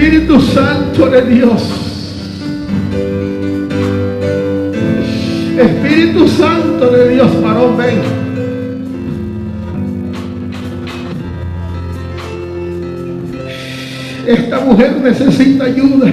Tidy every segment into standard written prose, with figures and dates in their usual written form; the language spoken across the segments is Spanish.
Espíritu Santo de Dios. Espíritu Santo de Dios, varón, ven. Esta mujer necesita ayuda.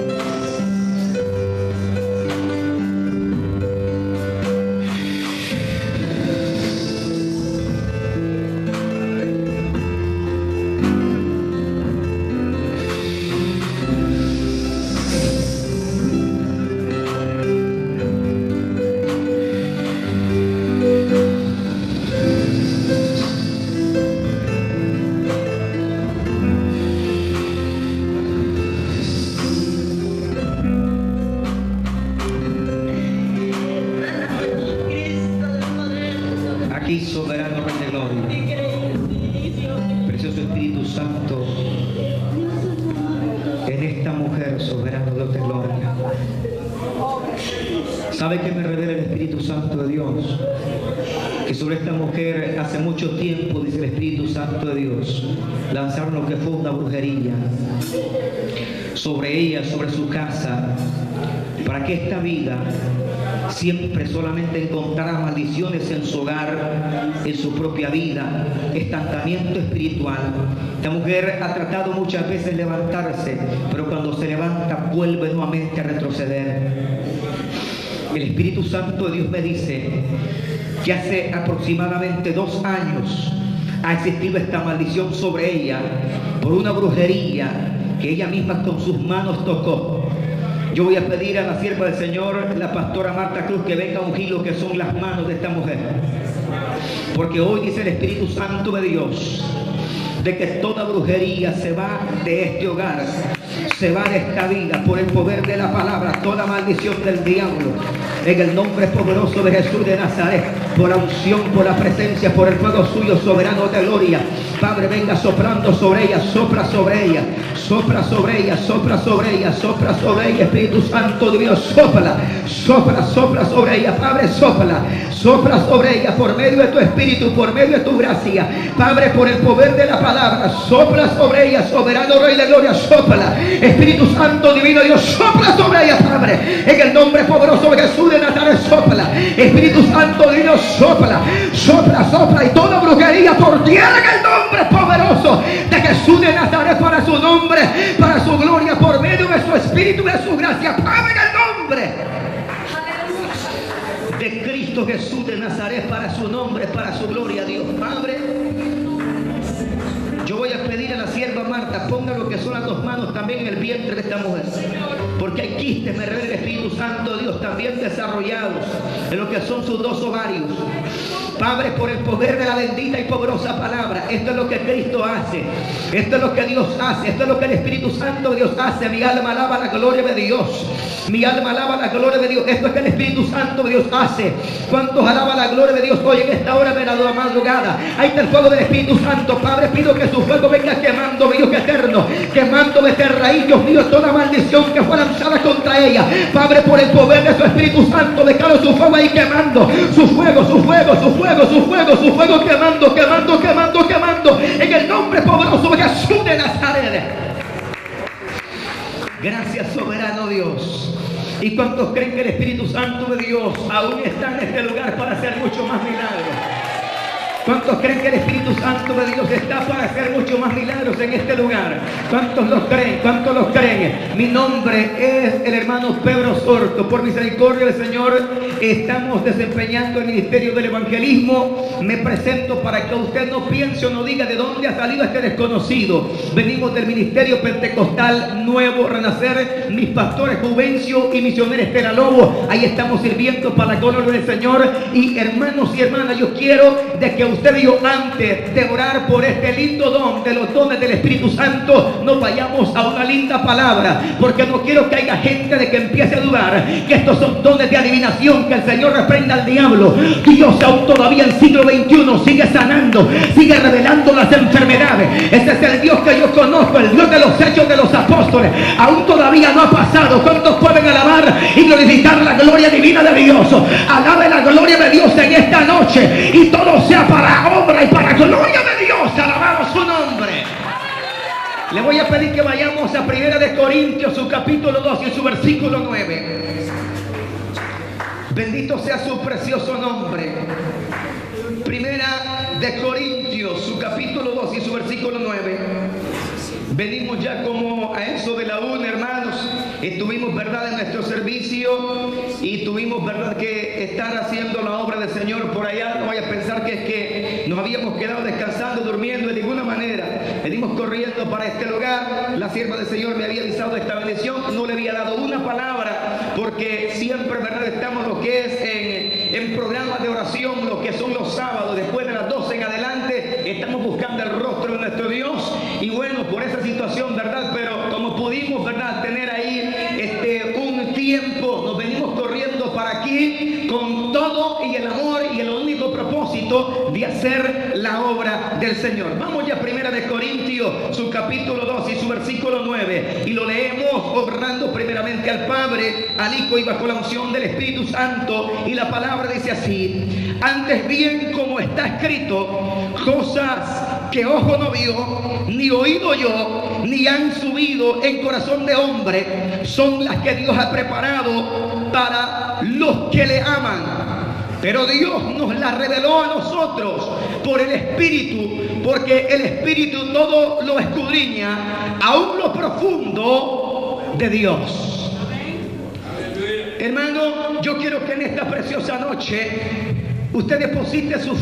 Soberano Rey de Gloria, precioso Espíritu Santo, en esta mujer, soberano Dios de Gloria. ¿Sabe qué me revela el Espíritu Santo de Dios? Que sobre esta mujer hace mucho tiempo, dice el Espíritu Santo de Dios, lanzaron lo que fue una brujería sobre ella, sobre su casa, para que esta vida siempre solamente encontrará maldiciones en su hogar, en su propia vida, estancamiento espiritual. Esta mujer ha tratado muchas veces de levantarse, pero cuando se levanta vuelve nuevamente a retroceder. El Espíritu Santo de Dios me dice que hace aproximadamente 2 años ha existido esta maldición sobre ella por una brujería que ella misma con sus manos tocó. Yo voy a pedir a la sierva del Señor, la pastora Marta Cruz, que venga a ungir lo que son las manos de esta mujer. Porque hoy dice el Espíritu Santo de Dios de que toda brujería se va de este hogar, se va de esta vida por el poder de la palabra, toda maldición del diablo. En el nombre poderoso de Jesús de Nazaret, por la unción, por la presencia, por el fuego suyo, soberano de gloria. Padre, venga soplando sobre ella, sopla sobre ella, sopla sobre ella, sopla sobre ella, sopla sobre ella. Espíritu Santo de Dios, sopla, sopla, sopla sobre ella. Padre, sopla, sopla sobre ella por medio de tu Espíritu, por medio de tu gracia. Padre, por el poder de la palabra, sopla sobre ella, soberano Rey de Gloria, sopla. Espíritu Santo divino Dios, sopla sobre ella, Padre, en el nombre poderoso de Jesús de Nazaret, sopla. Espíritu Santo divino, sopla, sopla, sopla, y toda brujería por tierra en el nombre poderoso de Jesús de Nazaret, para su nombre, para su gloria, por medio de su Espíritu y de su gracia, Padre, en el nombre de Cristo Jesús de Nazaret, para su nombre, para su gloria, Dios Padre. Yo voy a pedir a la sierva Marta, ponga lo que son las 2 manos también en el vientre de esta mujer, porque hay quistes, me revela el Espíritu Santo de Dios, también desarrollados en lo que son sus 2 ovarios. Padre, por el poder de la bendita y poderosa palabra, esto es lo que Cristo hace, esto es lo que Dios hace, esto es lo que el Espíritu Santo de Dios hace. Mi alma alaba la gloria de Dios, mi alma alaba la gloria de Dios. Esto es que el Espíritu Santo de Dios hace. ¿Cuántos alaban la gloria de Dios hoy en esta hora de la madrugada? Ahí está el fuego del Espíritu Santo. Padre, pido que su fuego venga quemando, mi Dios eterno, quemando desde raíz, Dios mío, toda maldición que fue lanzada contra ella. Padre, por el poder de su Espíritu Santo, declaro su fuego ahí quemando, su fuego, su fuego, su fuego, su fuego, su fuego quemando, quemando, quemando, quemando, en el nombre poderoso de Jesús de Nazaret. Gracias, soberano Dios. ¿Y cuántos creen que el Espíritu Santo de Dios aún está en este lugar para hacer mucho más milagros? ¿Cuántos creen que el Espíritu Santo de Dios está para hacer mucho más milagros en este lugar? ¿Cuántos los creen? ¿Cuántos los creen? Mi nombre es el hermano Pedro Sorto. Por misericordia del Señor, estamos desempeñando el ministerio del evangelismo. Me presento para que usted no piense o no diga de dónde ha salido este desconocido. Venimos del ministerio pentecostal Nuevo Renacer, mis pastores Juvencio y misionera Estela Lobo. Ahí estamos sirviendo para la gloria del Señor. Y hermanos y hermanas, yo quiero de que usted y yo, antes de orar por este lindo don de los dones del Espíritu Santo, nos vayamos a una linda palabra, porque no quiero que haya gente de que empiece a dudar que estos son dones de adivinación, que el Señor reprenda al diablo. Dios aún todavía en siglo XXI sigue sanando, sigue revelando las enfermedades. Ese es el Dios que yo conozco, el Dios de los hechos de los apóstoles. Aún todavía no ha pasado. ¿Cuántos pueden alabar y glorificar la gloria divina de Dios? Alabe la gloria de Dios en esta noche, y todo sea para obra y para gloria de Dios. Alabamos su nombre. Le voy a pedir que vayamos a 1 de Corintios, su capítulo 2 y su versículo 9. Bendito sea su precioso nombre. 1 de Corintios, su capítulo 2 y su versículo 9. Venimos ya como a eso de la 1, hermanos. Estuvimos, verdad, en nuestro servicio y tuvimos, verdad, que estar haciendo la obra del Señor por allá. No vaya a pensar que es que nos habíamos quedado descansando, durmiendo de ninguna manera. Venimos corriendo para este lugar. La sierva del Señor me había avisado de esta bendición. No le había dado una palabra porque siempre, verdad, estamos lo que es en programas de oración, lo que son los sábados, después de las 12 en adelante, estamos buscando el rostro de nuestro Dios. Y bueno, por esa situación, verdad, pero como pudimos, verdad, tener ahí un tiempo, nos venimos corriendo para aquí con todo y el amor y el único propósito de hacer la obra del Señor. Vamos ya a 1 de Corintios, su capítulo 2 y su versículo 9, y lo leemos honrando primeramente al Padre, al Hijo y bajo la unción del Espíritu Santo. Y la palabra dice así: antes bien, como está escrito, cosas que ojo no vio, ni oído yo, ni han subido en corazón de hombre, son las que Dios ha preparado para los que le aman. Pero Dios nos las reveló a nosotros por el Espíritu, porque el Espíritu todo lo escudriña, aún lo profundo de Dios. Hermano, yo quiero que en esta preciosa noche usted deposite su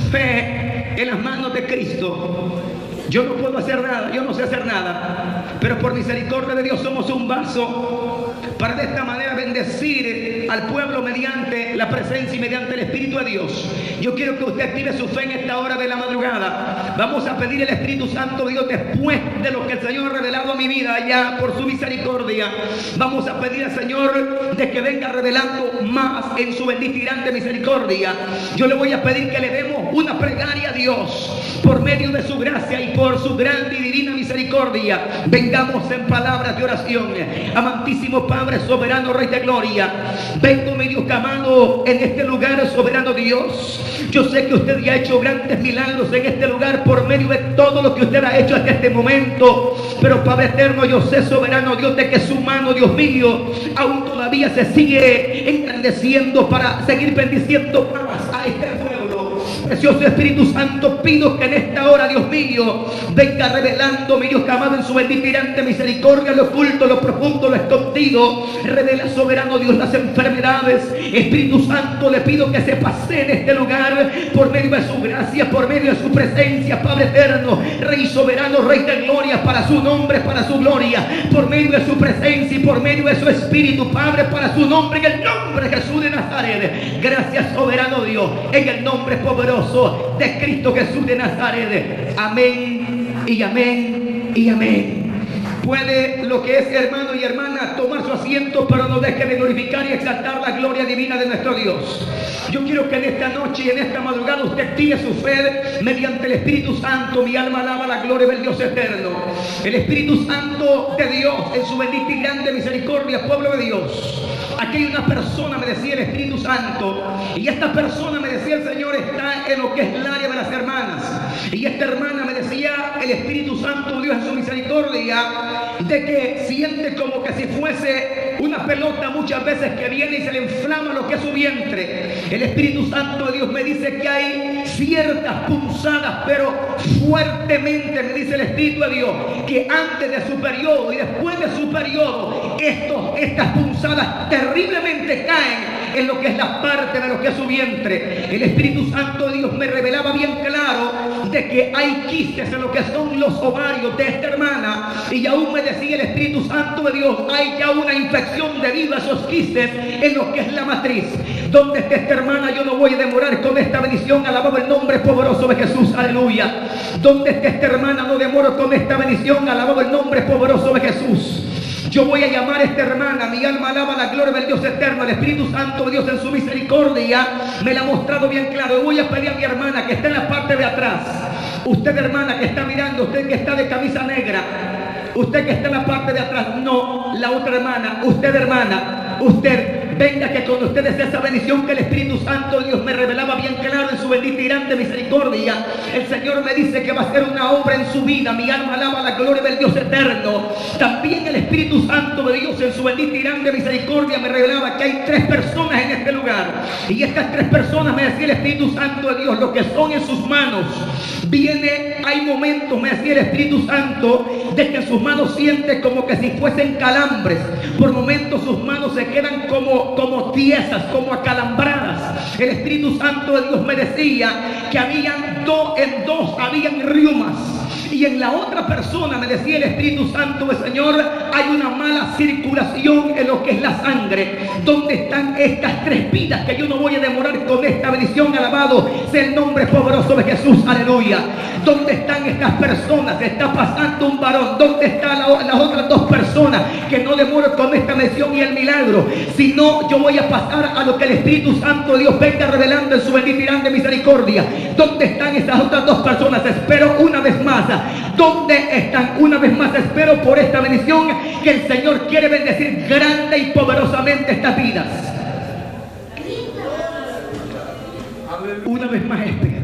fe en las manos de Cristo. Yo no puedo hacer nada, yo no sé hacer nada, pero por misericordia de Dios somos un vaso para de esta manera bendecir al pueblo mediante la presencia y mediante el Espíritu de Dios. Yo quiero que usted active su fe en esta hora de la madrugada. Vamos a pedir el Espíritu Santo de Dios después de lo que el Señor ha revelado a mi vida ya por su misericordia. Vamos a pedir al Señor de que venga revelando más en su bendita y grande misericordia. Yo le voy a pedir que le demos una plegaria a Dios por medio de su gracia y por su grande y divina misericordia. Vengamos en palabras de oración. Amantísimo Padre, soberano Rey de gloria, vengo, mi Dios amado, en este lugar, soberano Dios. Yo sé que usted ya ha hecho grandes milagros en este lugar por medio de todo lo que usted ha hecho hasta este momento. Pero Padre eterno, yo sé, soberano Dios, de que su mano, Dios mío, aún todavía se sigue engrandeciendo para seguir bendiciendo más a este pueblo. Precioso Espíritu Santo, pido que en esta hora, Dios mío, venga revelando, mi Dios amado, en su bendita y grande misericordia, lo oculto, lo profundo, lo escondido. Revela, soberano Dios, las enfermedades. Espíritu Santo, le pido que se pase en este lugar por medio de su gracia, por medio de su presencia, Padre eterno, Rey soberano, Rey de gloria, para su nombre, para su gloria, por medio de su presencia y por medio de su Espíritu, Padre, para su nombre, en el nombre de Jesús de Nazaret. Gracias, soberano Dios, en el nombre poderoso de Cristo Jesús de Nazaret. Amén y amén y amén. Puede, lo que es, hermano y hermana, tomar su asiento, pero no deje de glorificar y exaltar la gloria divina de nuestro Dios. Yo quiero que en esta noche y en esta madrugada usted active su fe mediante el Espíritu Santo. Mi alma alaba la gloria del Dios eterno. El Espíritu Santo de Dios, en su bendita y grande misericordia, pueblo de Dios. Aquí hay una persona, me decía el Espíritu Santo, y esta persona, me decía el Señor, está en lo que es el área de las hermanas. Y esta hermana, me decía el Espíritu Santo, Dios en su misericordia, de que siente como que si fuese una pelota muchas veces que viene y se le inflama lo que es su vientre. El Espíritu Santo de Dios me dice que hay ciertas punzadas, pero fuertemente, me dice el Espíritu de Dios, que antes de su periodo y después de su periodo, estas punzadas terriblemente caen en lo que es la parte de lo que es su vientre. El Espíritu Santo de Dios me revelaba bien claro de que hay quistes en lo que son los ovarios de esta hermana, y aún me decía el Espíritu Santo de Dios, hay ya una infección debido a esos quistes en lo que es la matriz. Donde esté esta hermana, yo no voy a demorar con esta bendición, alabado el nombre poderoso de Jesús, aleluya. Donde esté esta hermana, no demoro con esta bendición, alabado el nombre poderoso de Jesús. Yo voy a llamar a esta hermana, mi alma alaba la gloria del Dios eterno. El Espíritu Santo de Dios en su misericordia me la ha mostrado bien claro. Y voy a pedir a mi hermana que está en la parte de atrás. Usted, hermana, que está mirando, usted que está de camisa negra, usted que está en la parte de atrás, no, la otra hermana, usted, hermana, usted, venga, que con ustedes esa bendición que el Espíritu Santo Dios me revelaba bien claro en su bendita y grande misericordia. El Señor me dice que va a hacer una obra en su vida. Mi alma alaba la gloria del Dios eterno. También el Espíritu Santo de Dios en su bendita y grande misericordia me revelaba que hay 3 personas en este lugar. Y estas 3 personas, me decía el Espíritu Santo de Dios, lo que son en sus manos. Hay momentos, me decía el Espíritu Santo, de que en sus manos siente como que si fuesen calambres. Por momentos sus manos se quedan como tiesas, como acalambradas. El Espíritu Santo de Dios me decía que en dos habían riumas. Y en la otra persona, me decía el Espíritu Santo del Señor, hay una mala circulación en lo que es la sangre. ¿Dónde están estas 3 vidas? Que yo no voy a demorar con esta bendición. Alabado sea el nombre poderoso de Jesús. Aleluya. ¿Dónde están estas personas? Está pasando un varón. ¿Dónde están las otras 2 personas? Que no demoro con esta bendición y el milagro. Si no, yo voy a pasar a lo que el Espíritu Santo de Dios venga revelando en su bendita y grande misericordia. ¿Dónde están estas otras 2 personas? Espero una vez más. ¿Dónde están? Una vez más espero por esta bendición, que el Señor quiere bendecir grande y poderosamente estas vidas. Una vez más espero.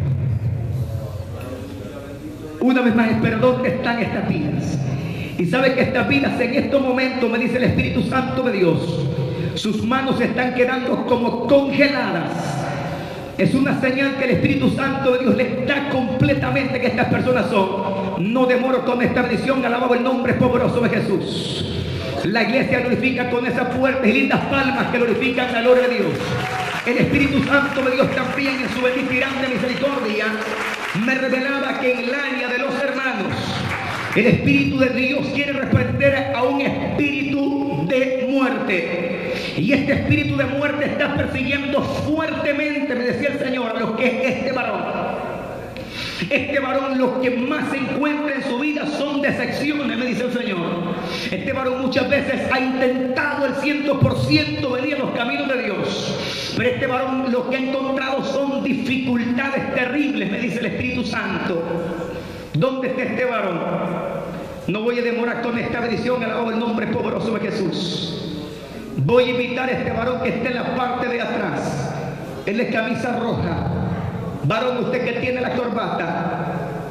Una vez más espero. ¿Dónde están estas vidas? Y sabe que estas vidas en estos momentos, me dice el Espíritu Santo de Dios, sus manos están quedando como congeladas. Es una señal que el Espíritu Santo de Dios les da completamente que estas personas son. No demoro con esta bendición. Alabado el nombre poderoso de Jesús. La iglesia glorifica con esas fuertes y lindas palmas que glorifican la gloria de Dios. El Espíritu Santo de Dios también en su bendita y grande misericordia me revelaba que en el área de los hermanos, el Espíritu de Dios quiere reprender a un espíritu de muerte. Y este espíritu de muerte está persiguiendo fuertemente, me decía el Señor, lo que es este varón. Este varón, lo que más se encuentra en su vida son decepciones, me dice el Señor. Este varón muchas veces ha intentado el 100% venir a los caminos de Dios. Pero este varón lo que ha encontrado son dificultades terribles, me dice el Espíritu Santo. ¿Dónde está este varón? No voy a demorar con esta bendición. Alabado el nombre poderoso de Jesús. Voy a invitar a este varón que esté en la parte de atrás. Él es camisa roja. Varón, usted que tiene la corbata.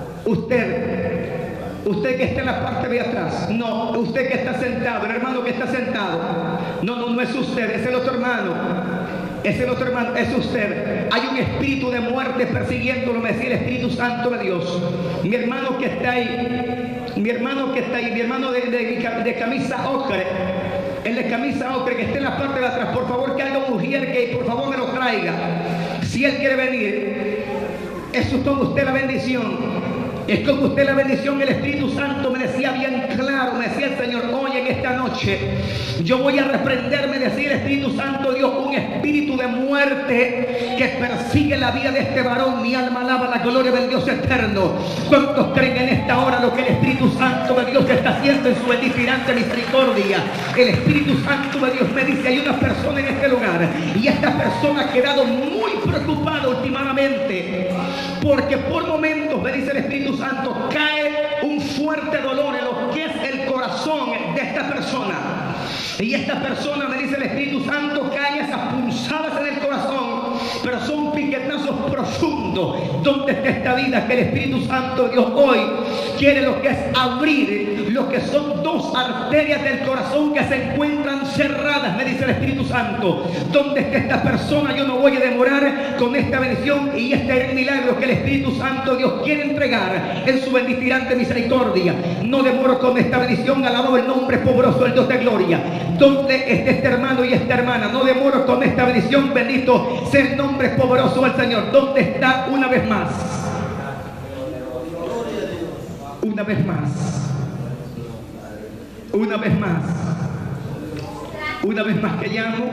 Usted que está en la parte de atrás. No, usted que está sentado. El hermano que está sentado. No es usted, es el otro hermano. Es el otro hermano, es usted. Hay un espíritu de muerte persiguiéndolo, me decía el Espíritu Santo de Dios. Mi hermano que está ahí, mi hermano de camisa ocre, el de camisa ocre que esté en la parte de atrás, por favor que haga un ujier que por favor me lo traiga. Si él quiere venir, es con usted la bendición. Es con usted la bendición. El Espíritu Santo me decía bien claro, me decía el Señor, hoy en esta noche yo voy a reprender, me decía el Espíritu Santo Dios, un espíritu de muerte que persigue la vida de este varón. Mi alma alaba la gloria del Dios eterno. ¿Cuántos creen en esta hora lo que el Espíritu Santo de Dios está haciendo en su bendita y grande misericordia? El Espíritu Santo de Dios me dice, hay una persona en este lugar y esta persona ha quedado muy preocupada últimamente, porque por momentos, me dice el Espíritu Santo, cae un fuerte dolor en lo que es el corazón de esta persona. Y esta persona, me dice el Espíritu Santo, caen esas punzadas en el corazón, pero son piquetazos profundos. ¿Dónde está esta vida que el Espíritu Santo Dios hoy quiere lo que es abrir, lo que son 2 arterias del corazón que se encuentran cerradas? Me dice el Espíritu Santo, ¿dónde está esta persona? Yo no voy a demorar con esta bendición y este milagro que el Espíritu Santo Dios quiere entregar en su bendita y grande misericordia. No demoro con esta bendición. Alabado el nombre poderoso del Dios de gloria. ¿Dónde está este hermano y esta hermana? No demoro con esta bendición. Bendito sea el nombre poderoso del Señor. ¿Dónde está? Una vez más. Una vez más. Una vez más. Una vez más que llamo.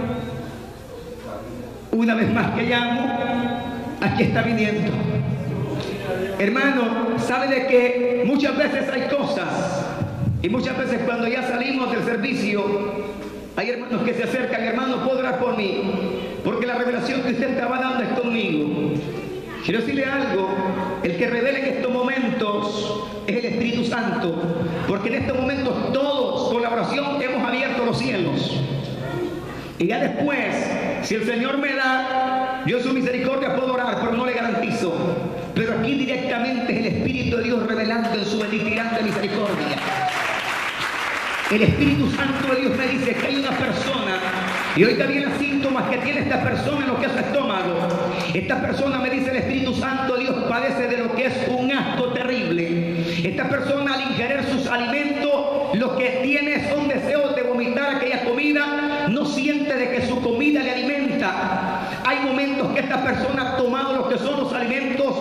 Una vez más que llamo. Aquí está viniendo. Hermano, sabe de que muchas veces hay cosas, y muchas veces cuando ya salimos del servicio, hay hermanos que se acercan, hermano, ¿puedo orar por mí? Porque la revelación que usted estaba dando es conmigo. Quiero decirle algo, el que revela en estos momentos es el Espíritu Santo, porque en estos momentos todos con la oración hemos abierto los cielos. Y ya después, si el Señor me da, yo en su misericordia puedo orar, pero no le garantizo. Pero aquí directamente es el Espíritu de Dios revelando en su bendita misericordia. El Espíritu Santo de Dios me dice que hay una persona, y ahorita vienen los síntomas que tiene esta persona en lo que es su estómago. Esta persona, me dice el Espíritu Santo de Dios, padece de lo que es un asco terrible. Esta persona, al ingerir sus alimentos, lo que tiene son deseos de vomitar aquella comida, no siente de que su comida le alimenta. Hay momentos que esta persona ha tomado lo que son los alimentos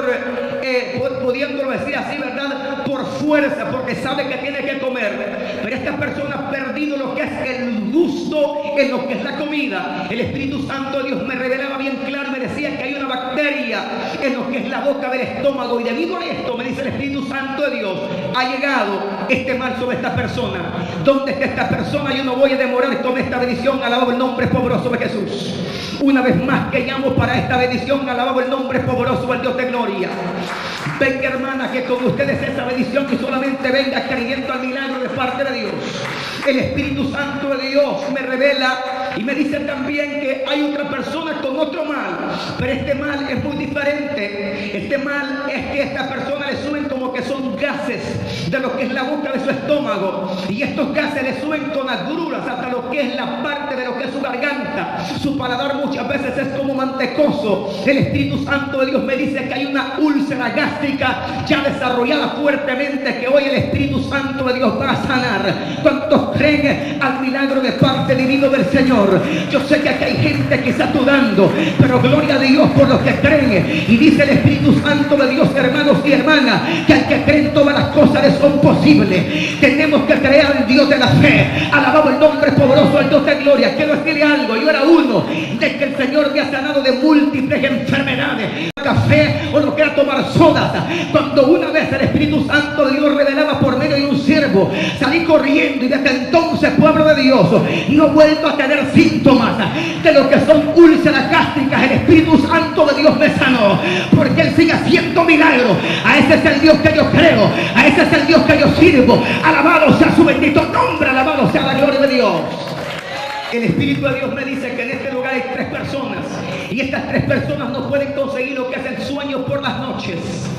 pudiéndolo decir así, ¿verdad? Por fuerza, porque sabe que tiene que comer. Pero esta persona ha perdido lo que es el gusto en lo que es la comida. El Espíritu Santo de Dios me revelaba bien claro, me decía que hay una bacteria en lo que es la boca del estómago, y debido a esto, me dice el Espíritu Santo de Dios, ha llegado este mal sobre esta persona. ¿Dónde está esta persona? Yo no voy a demorar con esta bendición. Alabado el nombre poderoso de Jesús. Una vez más que llamo para esta bendición, alabado el nombre poderoso del Dios de gloria. Venga, hermana, que con ustedes esa bendición, y solamente venga creyendo al milagro de parte de Dios. El Espíritu Santo de Dios me revela y me dice también que hay otra persona con otro mal, pero este mal es muy diferente. Este mal es que a esta persona le suben como que son gases de lo que es la boca de su estómago, y estos gases le suben con agruras hasta lo que es la parte de lo que es su garganta. Su paladar muchas veces es como mantecoso. El Espíritu Santo de Dios me dice que hay una úlcera gástrica ya desarrollada fuertemente, que hoy el Espíritu Santo de Dios va a sanar. ¿Cuántos creen al milagro de parte divino del Señor? Yo sé que aquí hay gente que está dudando, pero gloria a Dios por los que creen. Y dice el Espíritu Santo de Dios, hermanos y hermanas, que al que creen todas las cosas le son posibles. Tenemos que creer al Dios de la fe. Alabado el nombre poderoso del Dios de gloria. Quiero decirle algo, yo era uno de que el Señor me ha sanado de múltiples enfermedades. Café o no quiera tomar sodas. Cuando una vez el Espíritu Santo de Dios revelaba por medio de un siervo, salí corriendo, y desde entonces, pueblo de Dios, no vuelvo a tener síntomas de lo que son úlceras gástricas. El Espíritu Santo de Dios me sanó, porque Él sigue haciendo milagros. A ese es el Dios que yo creo, a ese es el Dios que yo sirvo. Alabado sea su bendito nombre, alabado sea la gloria de Dios. El Espíritu de Dios me dice que en este lugar hay 3 personas, y estas 3 personas no pueden conseguir lo que es el sueño por las noches.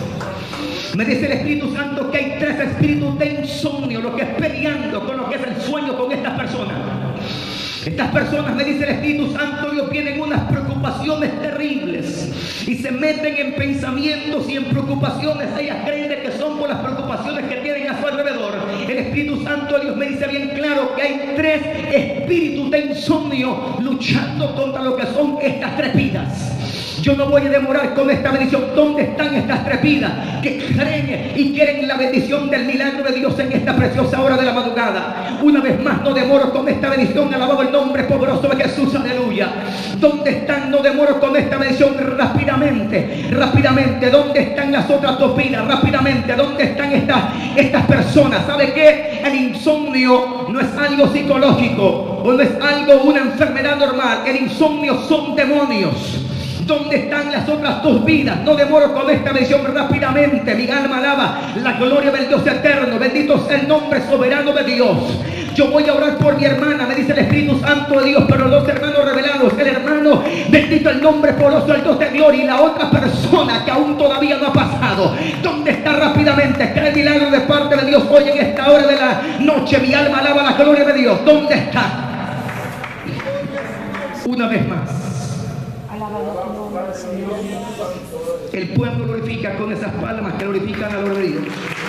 Me dice el Espíritu Santo que hay 3 espíritus de insomnio, lo que es peleando con lo que es el sueño con estas personas. Estas personas, me dice el Espíritu Santo, Dios, tienen unas preocupaciones terribles y se meten en pensamientos y en preocupaciones. Ellas creen de que son por las preocupaciones que tienen a su alrededor. El Espíritu Santo de Dios me dice bien claro que hay 3 espíritus de insomnio luchando contra lo que son estas 3 vidas. Yo no voy a demorar con esta bendición. ¿Dónde están estas 3 vidas que creen y quieren la bendición del milagro de Dios en esta preciosa hora de la madrugada? Una vez más, no demoro con esta bendición. Alabado el nombre poderoso de Jesús, aleluya. ¿Dónde están? No demoro con esta bendición. Rápidamente, rápidamente. ¿Dónde están las otras 2 vidas? Rápidamente. ¿Dónde están estas personas? ¿Sabe qué? El insomnio no es algo psicológico, o no es algo, una enfermedad normal. El insomnio son demonios. ¿Dónde están las otras 2 vidas? No demoro con esta bendición. Rápidamente. Mi alma alaba la gloria del Dios eterno. Bendito sea el nombre soberano de Dios. Yo voy a orar por mi hermana, me dice el Espíritu Santo de Dios, pero 2 hermanos revelados. El hermano, bendito el nombre poderoso del Dios de gloria, y la otra persona que aún todavía no ha pasado. ¿Dónde está? Rápidamente. Cae el milagro de parte de Dios hoy en esta hora de la noche. Mi alma alaba la gloria de Dios. ¿Dónde está? Una vez más. El pueblo glorifica con esas palmas que glorifican a la gloria de Dios.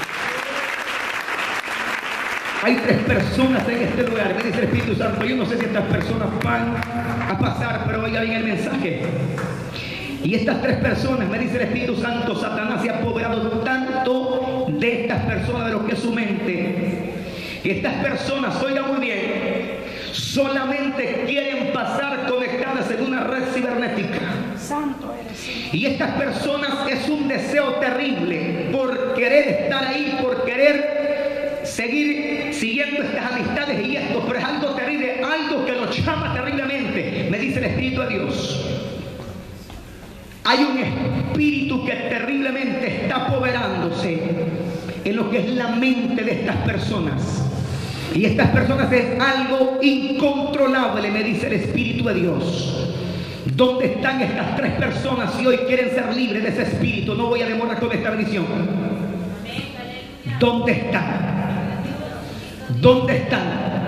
Hay 3 personas en este lugar, me dice el Espíritu Santo. Yo no sé si estas personas van a pasar, pero oiga bien el mensaje. Y estas 3 personas, me dice el Espíritu Santo, Satanás se ha apoderado tanto de estas personas, de lo que es su mente. Y estas personas, oiga muy bien, solamente quieren pasar conectadas en una red cibernética. Santo eres. Y estas personas es un deseo terrible por querer estar ahí, por querer seguir siguiendo estas amistades y esto, pero es algo terrible, algo que los llama terriblemente. Me dice el Espíritu de Dios. Hay un espíritu que terriblemente está apoderándose en lo que es la mente de estas personas. Y estas personas es algo incontrolable, me dice el Espíritu de Dios. ¿Dónde están estas tres personas si hoy quieren ser libres de ese espíritu? No voy a demorar con esta bendición. ¿Dónde están? ¿Dónde están?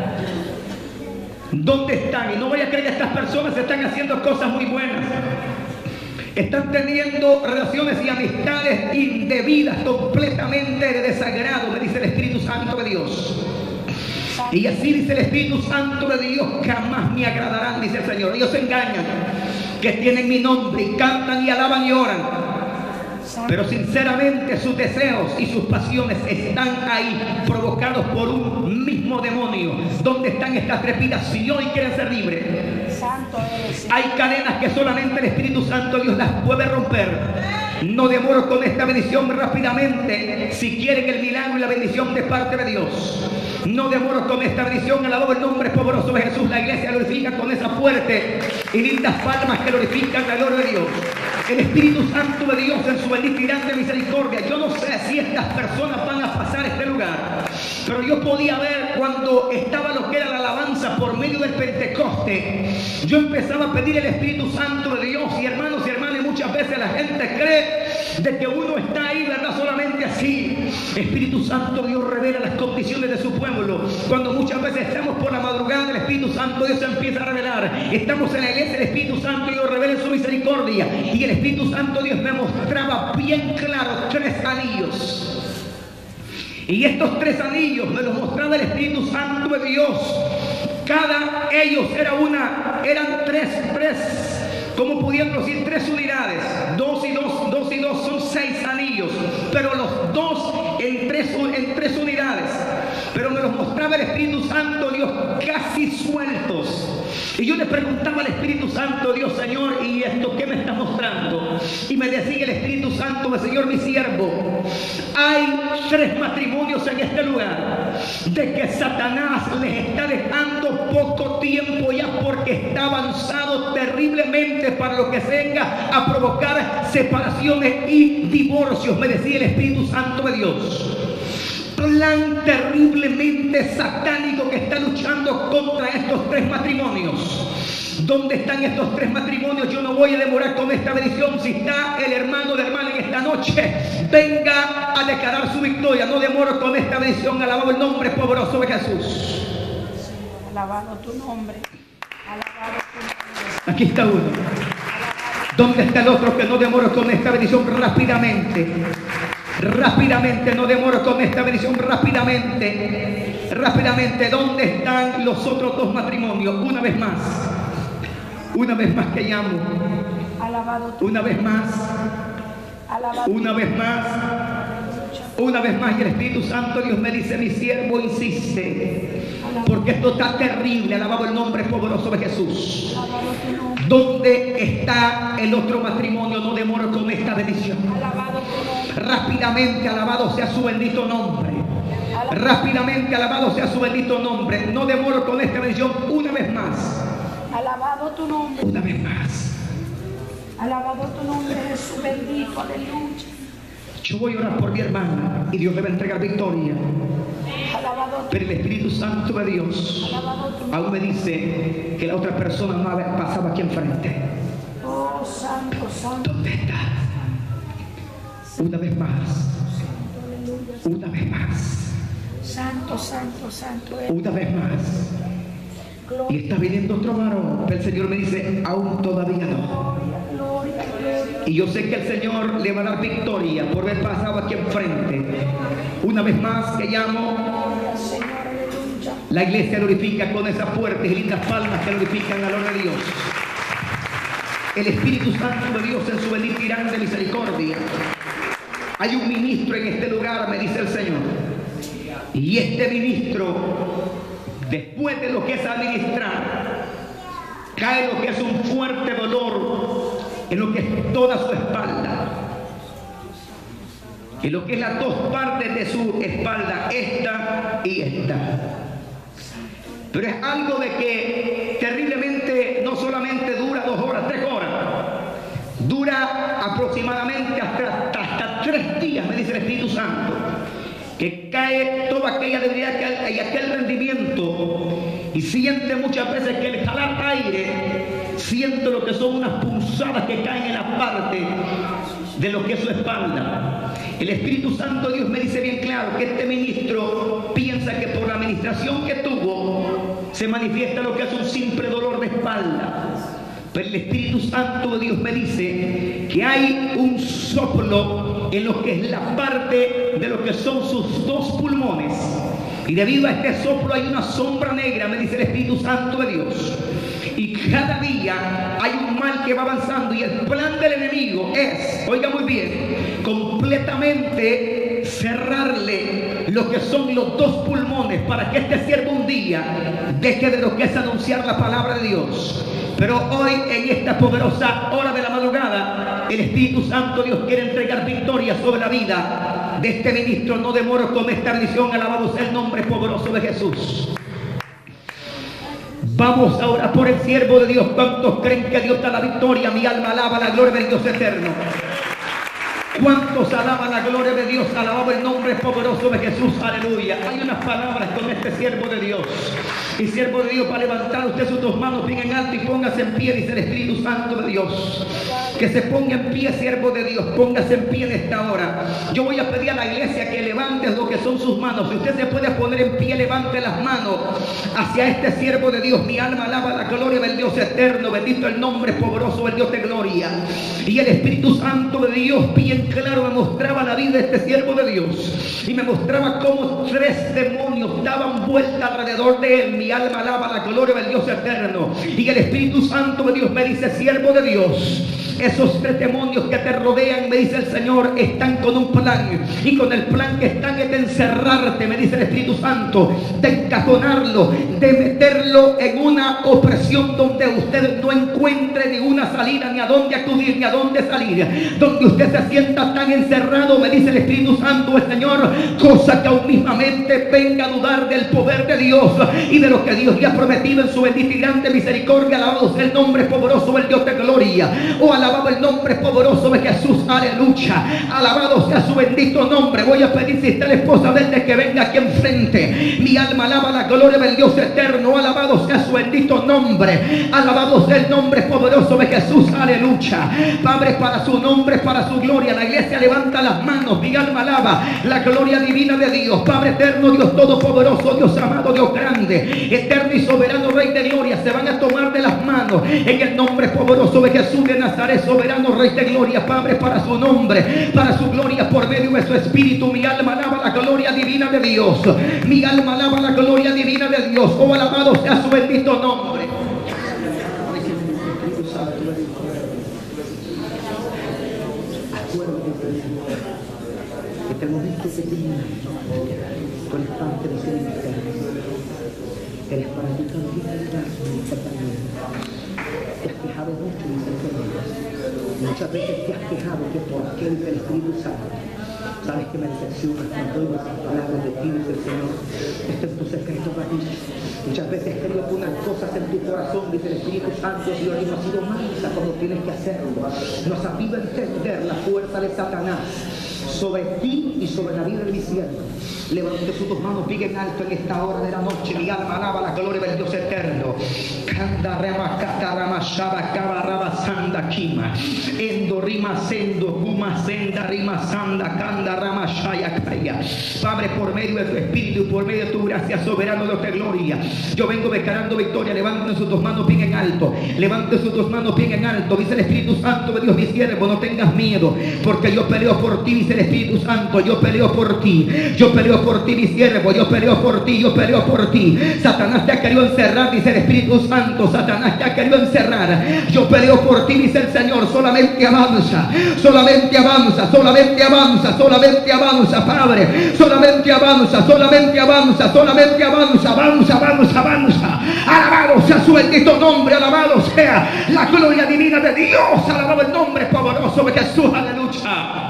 ¿Dónde están? Y no voy a creer que estas personas están haciendo cosas muy buenas. Están teniendo relaciones y amistades indebidas, completamente de desagrado, me dice el Espíritu Santo de Dios. Y así dice el Espíritu Santo de Dios: jamás me agradarán, dice el Señor. Ellos se engañan, que tienen mi nombre y cantan y alaban y oran, pero sinceramente sus deseos y sus pasiones están ahí, provocados por un mismo demonio. ¿Dónde están estas trepidaciones y quieren ser libres? Hay cadenas que solamente el Espíritu Santo Dios las puede romper. No demoro con esta bendición rápidamente. Si quieren el milagro y la bendición de parte de Dios, no demoro con esta bendición. Alabado el nombre poderoso de Jesús. La iglesia glorifica con esa fuerte y lindas palmas que glorifican la gloria de Dios. El Espíritu Santo de Dios en su bendita y grande misericordia. Yo no sé si estas personas van a pasar este lugar, pero yo podía ver cuando estaba lo que era la alabanza por medio del Pentecoste. Yo empezaba a pedir el Espíritu Santo de Dios, y hermanos y hermanas, muchas veces la gente cree de que uno está ahí, ¿verdad? Solamente así. Espíritu Santo Dios revela las condiciones de su pueblo. Cuando muchas veces estamos por la madrugada, el Espíritu Santo Dios se empieza a revelar. Estamos en la iglesia, el Espíritu Santo Dios revela su misericordia. Y el Espíritu Santo Dios me mostraba bien claro 3 anillos. Y estos 3 anillos me los mostraba el Espíritu Santo de Dios. Cada ellos eran tres, ¿cómo pudiendo decir? 3 unidades. 2 y 2 son 6 anillos. Pero los 2 en 3 unidades. Pero me los mostraba el Espíritu Santo Dios casi sueltos. Y yo le preguntaba al Espíritu Santo Dios: Señor, ¿y esto qué me está mostrando? Y me decía el Espíritu Santo: Señor, mi siervo, hay 3 matrimonios en este lugar, de que Satanás les está dejando poco tiempo ya, porque está avanzado terriblemente para lo que venga a provocar separaciones y divorcios, me decía el Espíritu Santo de Dios. Plan terriblemente satánico que está luchando contra estos 3 matrimonios. ¿Dónde están estos 3 matrimonios? Yo no voy a demorar con esta bendición. Si está el hermano de hermana en esta noche, venga a declarar su victoria. No demoro con esta bendición. Alabado el nombre poderoso de Jesús. Alabado tu nombre. Alabado tu nombre. Aquí está uno. ¿Dónde está el otro? Que no demoro con esta bendición rápidamente. Rápidamente, no demoro con esta bendición, rápidamente. ¿Dónde están los otros 2 matrimonios? Una vez más que llamo. Una vez más. Una vez más, y el Espíritu Santo Dios me dice: mi siervo insiste, porque esto está terrible. Alabado el nombre poderoso de Jesús. ¿Dónde está el otro matrimonio? No demoro con esta bendición. Rápidamente, alabado sea su bendito nombre. Rápidamente, alabado sea su bendito nombre. No demoro con esta bendición. Una vez más. Alabado tu nombre. Una vez más. Alabado tu nombre, Jesús bendito. Aleluya. Yo voy a orar por mi hermana y Dios le va a entregar victoria. Pero el Espíritu Santo de Dios aún me dice que la otra persona no pasaba aquí enfrente. Oh, santo, santo. ¿Dónde está? Una vez más. Una vez más. Santo, santo, santo. Una vez más. Y está viniendo otro varón. El Señor me dice: aún todavía no. Y yo sé que el Señor le va a dar victoria por haber pasado aquí enfrente. Una vez más que llamo, la iglesia glorifica con esas fuertes y lindas palmas que glorifican al honor de Dios. El Espíritu Santo de Dios en su bendita y grande misericordia. Hay un ministro en este lugar, me dice el Señor. Y este ministro, después de lo que es administrar, cae lo que es un fuerte dolor en lo que es toda su espalda, en lo que es las 2 partes de su espalda, esta y esta. Pero es algo de que terriblemente no solamente dura 2 horas, 3 horas, dura aproximadamente hasta 3 días, me dice el Espíritu Santo. que cae toda aquella debilidad y aquel rendimiento, y siente muchas veces que el jalar aire, siente lo que son unas punzadas que caen en la parte de lo que es su espalda. El Espíritu Santo de Dios me dice bien claro que este ministro piensa que por la administración que tuvo se manifiesta lo que es un simple dolor de espalda. Pero el Espíritu Santo de Dios me dice que hay un soplo en lo que es la parte de lo que son sus dos pulmones. Y debido a este soplo hay una sombra negra, me dice el Espíritu Santo de Dios. Y cada día hay un mal que va avanzando, y el plan del enemigo es, oiga muy bien, completamente cerrarle lo que son los dos pulmones para que este siervo un día deje de lo que es anunciar la palabra de Dios. Pero hoy, en esta poderosa hora de la madrugada, el Espíritu Santo Dios quiere entregar victoria sobre la vida de este ministro. No demoro con esta bendición. Alabado sea el nombre poderoso de Jesús. Vamos ahora por el siervo de Dios. ¿Cuántos creen que Dios da la victoria? Mi alma alaba la gloria del Dios eterno. ¿Cuántos alaban la gloria de Dios? Alabado el nombre poderoso de Jesús. Aleluya. Hay unas palabras con este siervo de Dios. Y siervo de Dios, para levantar usted sus dos manos bien en alto y póngase en pie, dice el Espíritu Santo de Dios. Que se ponga en pie, siervo de Dios. Póngase en pie en esta hora. Yo voy a pedir a la iglesia que levante lo que son sus manos. Si usted se puede poner en pie, levante las manos hacia este siervo de Dios. Mi alma alaba la gloria del Dios eterno. Bendito el nombre poderoso del Dios de gloria. Y el Espíritu Santo de Dios bien claro me mostraba la vida de este siervo de Dios. Y me mostraba cómo 3 demonios daban vuelta alrededor de él. Mi alma alaba la gloria del Dios eterno. Y el Espíritu Santo de Dios me dice: siervo de Dios, esos 3 demonios que te rodean, me dice el Señor, están con un plan. Y con el plan que están es de encerrarte, me dice el Espíritu Santo, de encajonarlo, de meterlo en una opresión donde usted no encuentre ninguna salida, ni a dónde acudir, ni a dónde salir. Donde usted se sienta tan encerrado, me dice el Espíritu Santo, el Señor, cosa que aún mismamente venga a dudar del poder de Dios y de lo que Dios le ha prometido en su bendita y grande misericordia. Alabado sea el nombre poderoso del Dios de gloria. Oh, alabado el nombre poderoso de Jesús, aleluya. Alabado sea su bendito nombre. Voy a pedir, si está la esposa de que venga aquí enfrente. Mi alma alaba la gloria del Dios eterno. Alabado sea su bendito nombre. Alabado sea el nombre poderoso de Jesús, aleluya. Padre, para su nombre, para su gloria, la iglesia levanta las manos. Mi alma alaba la gloria divina de Dios. Padre eterno, Dios todopoderoso, Dios amado, Dios grande, eterno y soberano Rey de gloria, se van a tomar de las manos en el nombre poderoso de Jesús de Nazaret, soberano Rey de gloria. Padre, para su nombre, para su gloria, por medio de su espíritu, mi alma alaba la gloria divina de Dios. Mi alma alaba la gloria divina de Dios. Oh, alabado sea su bendito nombre. Este momento que tú eres parte de ese ministerio, eres para ti cantidad de te has quejado mucho, dice el Señor. Muchas veces te has quejado que por qué, dice el Espíritu Santo. Sabes que me decepcionas cuando oigo esas palabras de ti, dice el Señor. Este es tu secreto, David. Muchas veces creo que unas cosas en tu corazón, dice el Espíritu Santo, Dios, y no ha sido mansa como tienes que hacerlo. Nos ha podido entender la fuerza de Satanás sobre ti y sobre la vida de mi siervo. Levante sus dos manos bien en alto en esta hora de la noche. Mi alma alaba la gloria del Dios eterno. Kanda rema kata rama shaba kaba raba sanda kima. Endo rima sendo kuma senda rima sanda kanda rama shaya kaya. Padre, por medio de tu espíritu y por medio de tu gracia, soberano Dios de gloria, yo vengo declarando victoria. Levanten sus dos manos bien en alto. Levanten sus dos manos bien en alto. Dice el Espíritu Santo de Dios, mi siervo, no tengas miedo, porque yo peleo por ti, dice el Espíritu Santo. Yo peleo por ti. Yo peleo por ti, mi siervo. Yo peleo por ti. Yo peleo por ti. Satanás te ha querido encerrar, dice el Espíritu Santo. Satanás te ha querido encerrar. Yo peleo por ti, dice el Señor. Solamente avanza. Solamente avanza. Solamente avanza. Solamente avanza, Padre. Solamente avanza. Solamente avanza. Solamente avanza. Avanza, avanza, avanza. Alabado sea su bendito nombre. Alabado sea la gloria divina de Dios. Alabado el nombre poderoso de Jesús. Aleluya.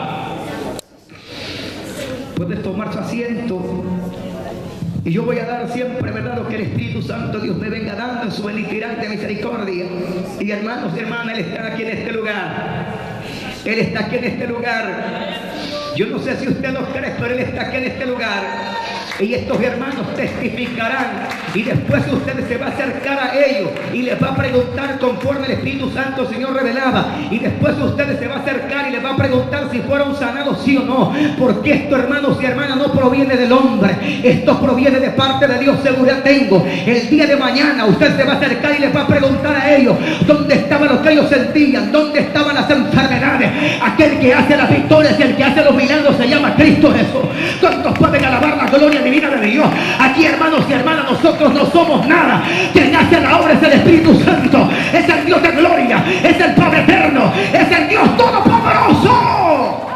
Puedes tomar su asiento. Y yo voy a dar siempre, ¿verdad?, lo que el Espíritu Santo Dios me venga dando en su beligerante misericordia. Y hermanos y hermanas, Él está aquí en este lugar. Él está aquí en este lugar. Yo no sé si usted lo cree, pero Él está aquí en este lugar. Y estos hermanos testificarán. Y después usted se va a acercar a ellos y les va a preguntar conforme el Espíritu Santo Señor revelaba. Y después usted se va a acercar y les va a preguntar si fueron sanados sí o no. Porque esto, hermanos y hermanas, no proviene del hombre. Esto proviene de parte de Dios. Seguridad tengo. El día de mañana usted se va a acercar y les va a preguntar a ellos dónde estaba lo que ellos sentían, dónde estaban las enfermedades. Aquel que hace las victorias y el que hace los milagros se llama Cristo Jesús. ¿Cuántos pueden alabar la gloria divina de Dios? Aquí, hermanos y hermanas, nosotros no somos nada. Quien hace la obra es el Espíritu Santo. Es el Dios de gloria, es el Padre eterno, es el Dios todopoderoso.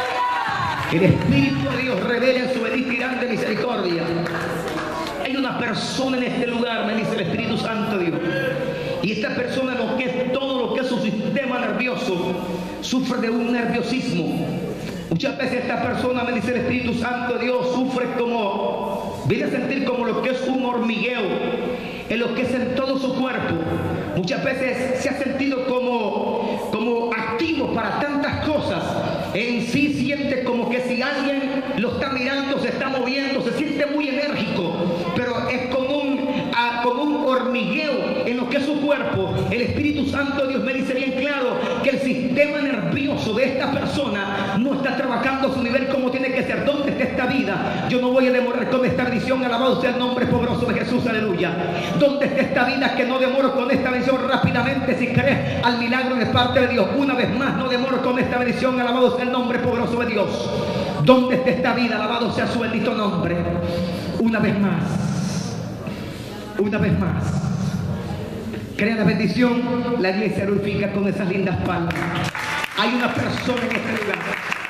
El Espíritu de Dios revela en su bendita y grande misericordia. Hay una persona en este lugar, me dice el Espíritu Santo de Dios, y esta persona, lo que es todo lo que es su sistema nervioso, sufre de un nerviosismo. Muchas veces esta persona, me dice el Espíritu Santo de Dios, sufre como, viene a sentir como lo que es un hormigueo en lo que es en todo su cuerpo. Muchas veces se ha sentido como activo para tantas cosas. En sí siente como que si alguien lo está mirando, se está moviendo, se siente muy enérgico, pero es como un hormigueo en lo que es su cuerpo. El Espíritu Santo de Dios me dice bien claro que el sistema nervioso de esta persona no está trabajando a su nivel como tiene que ser. ¿Dónde está esta vida? Yo no voy a demorar con esta bendición. Alabado sea el nombre poderoso de Jesús, aleluya. ¿Dónde está esta vida? Que no demoro con esta bendición rápidamente si crees al milagro de parte de Dios. Una vez más, no demoro con esta bendición. Alabado sea el nombre poderoso de Dios. ¿Dónde está esta vida? Alabado sea su bendito nombre. Una vez más. Una vez más. Crea la bendición. La iglesia glorifica con esas lindas palmas. Hay una persona en este lugar.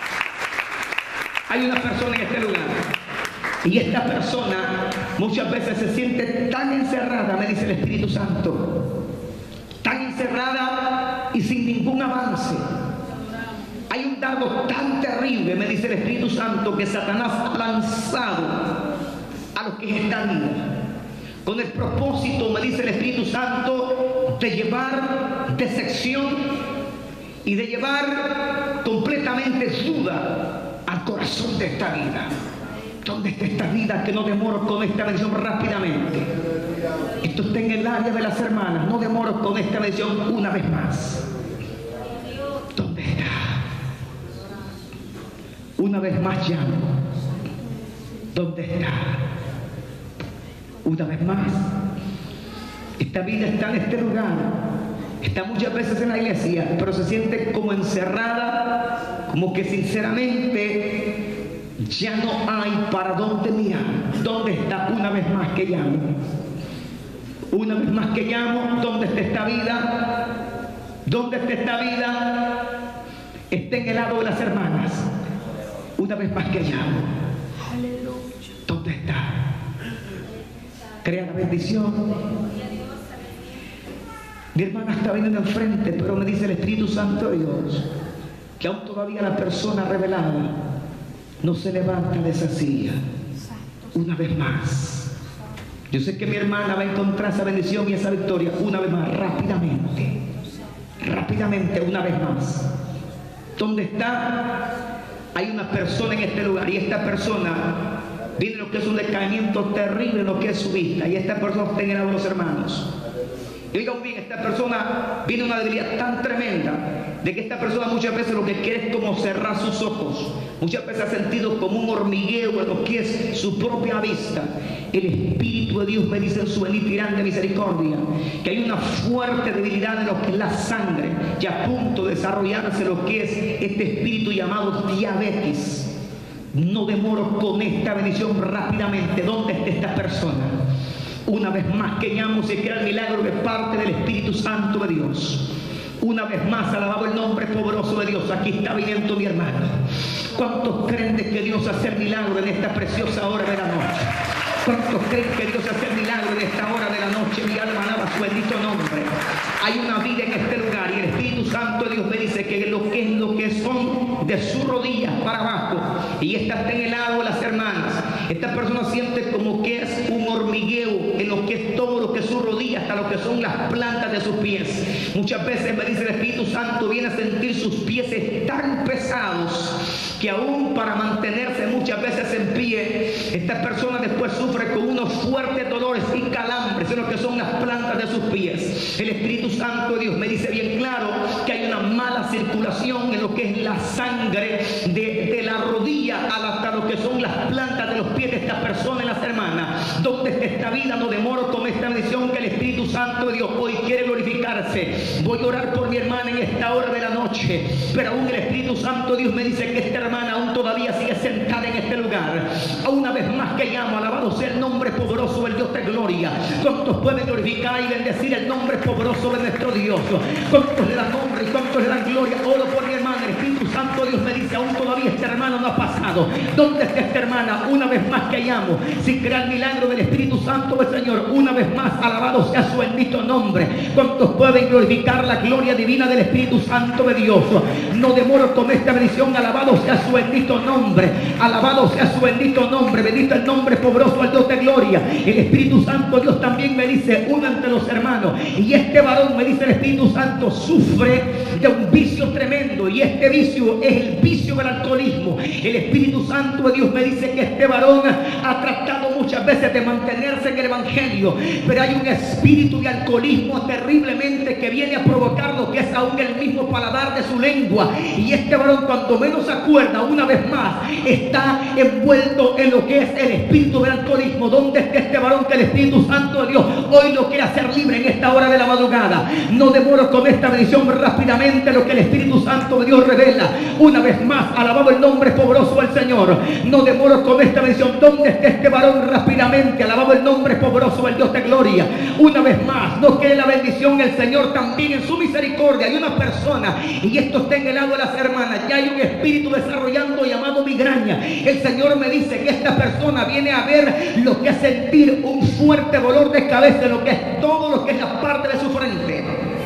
Hay una persona en este lugar. Y esta persona muchas veces se siente tan encerrada, me dice el Espíritu Santo. Tan encerrada y sin ningún avance. Hay un dardo tan terrible, me dice el Espíritu Santo, que Satanás ha lanzado a lo que es esta vida. Con el propósito, me dice el Espíritu Santo, de llevar decepción y de llevar completamente duda al corazón de esta vida. ¿Dónde está esta vida? Que no demoro con esta bendición rápidamente. Esto está en el área de las hermanas. No demoro con esta bendición una vez más. ¿Dónde está? Una vez más llamo. ¿Dónde está? Una vez más. Esta vida está en este lugar. Está muchas veces en la iglesia, pero se siente como encerrada, como que sinceramente ya no hay para dónde mirar. ¿Dónde está? Una vez más que llamo. Una vez más que llamo. ¿Dónde está esta vida? ¿Dónde está esta vida? Está en el lado de las hermanas. Una vez más que llamo. ¿Dónde está? Crea la bendición. Mi hermana está viniendo enfrente, pero me dice el Espíritu Santo de Dios que aún todavía la persona revelada no se levanta de esa silla. Una vez más. Yo sé que mi hermana va a encontrar esa bendición y esa victoria una vez más, rápidamente. Rápidamente, una vez más. ¿Dónde está? Hay una persona en este lugar y esta persona viene lo que es un decaimiento terrible en lo que es su vista. Y esta persona está en el lado de los hermanos. Y oigan bien, esta persona viene una debilidad tan tremenda de que esta persona muchas veces lo que quiere es como cerrar sus ojos. Muchas veces ha sentido como un hormigueo en lo que es su propia vista. El Espíritu de Dios me dice en su bendita y grande misericordia que hay una fuerte debilidad en lo que es la sangre y a punto de desarrollarse lo que es este espíritu llamado diabetes. No demoro con esta bendición rápidamente. ¿Dónde está esta persona? Una vez más que llamo, se crea el milagro de parte del Espíritu Santo de Dios. Una vez más, alabado el nombre poderoso de Dios. Aquí está viniendo mi hermano. ¿Cuántos creen de que Dios hace el milagro en esta preciosa hora de la noche? ¿Cuántos creen que Dios hace el milagro en esta hora de la noche? Mi alma alaba su bendito nombre. Hay una vida en este lugar y el Espíritu Santo de Dios me dice que lo que son de sus rodillas para abajo, y esta está en el lado de las hermanas. Esta persona siente como que es un hormigueo en lo que es todo lo que es su rodilla, hasta lo que son las plantas de sus pies. Muchas veces me dice el Espíritu Santo, viene a sentir sus pies tan pesados que aún para mantenerse muchas veces en pie, esta persona después sufre con unos fuertes dolores y calambres en lo que son las plantas de sus pies. El Espíritu Santo de Dios me dice bien claro que hay una mala circulación en lo que es la sangre de la rodilla hasta lo que son las plantas de los pies de esta persona, en las hermanas. Donde está esta vida, no demoro con esta bendición que el Espíritu Santo de Dios hoy quiere glorificarse. Voy a orar por mi hermana en esta hora de la noche, pero aún el Espíritu Santo de Dios me dice que esta hermana aún todavía sigue sentada en este lugar. Una vez más que llamo, alabado sea el nombre poderoso del Dios de gloria. ¿Cuántos pueden glorificar y bendecir el nombre poderoso de nuestro Dios? ¿Cuántos le dan honra y cuántos le dan gloria? Oro por mi hermana. El Espíritu Santo Dios me dice, aún todavía esta hermana no ha pasado. ¿Dónde está esta hermana? Una vez más que llamo, sin crear el milagro del Espíritu Santo del Señor, una vez más, alabado sea su bendito nombre. ¿Cuántos pueden glorificar la gloria divina del Espíritu Santo de Dios? No demoro con esta bendición. Alabado sea su bendito nombre, alabado sea su bendito nombre, bendito el nombre poderoso al Dios de gloria. El Espíritu Santo Dios también me dice, uno entre los hermanos, y este varón, me dice el Espíritu Santo, sufre de un vicio tremendo, y este vicio es el vicio del alcoholismo. El Espíritu Santo de Dios me dice que este varón ha tratado muchas veces de mantenerse en el Evangelio, pero hay un espíritu de alcoholismo terriblemente que viene a provocar lo que es aún el mismo paladar de su lengua, y este varón, cuando menos se acuerda, una vez más está envuelto en lo que es el espíritu del alcoholismo. ¿Dónde está este varón que el Espíritu Santo de Dios hoy lo quiere hacer libre en esta hora de la madrugada? No demoro con esta bendición rápidamente lo que el Espíritu Santo de Dios revela. Una vez más, alabado el nombre poderoso del Señor. No demoro con esta bendición. ¿Dónde está este varón rápidamente? Alabado el nombre poderoso del Dios de gloria. Una vez más, no quede la bendición. El Señor también en su misericordia. Hay una persona, y esto está en el lado de las hermanas, ya hay un espíritu desarrollando llamado migraña. El Señor me dice que esta persona viene a ver lo que es sentir un fuerte dolor de cabeza, lo que es todo lo que es la parte de su frente.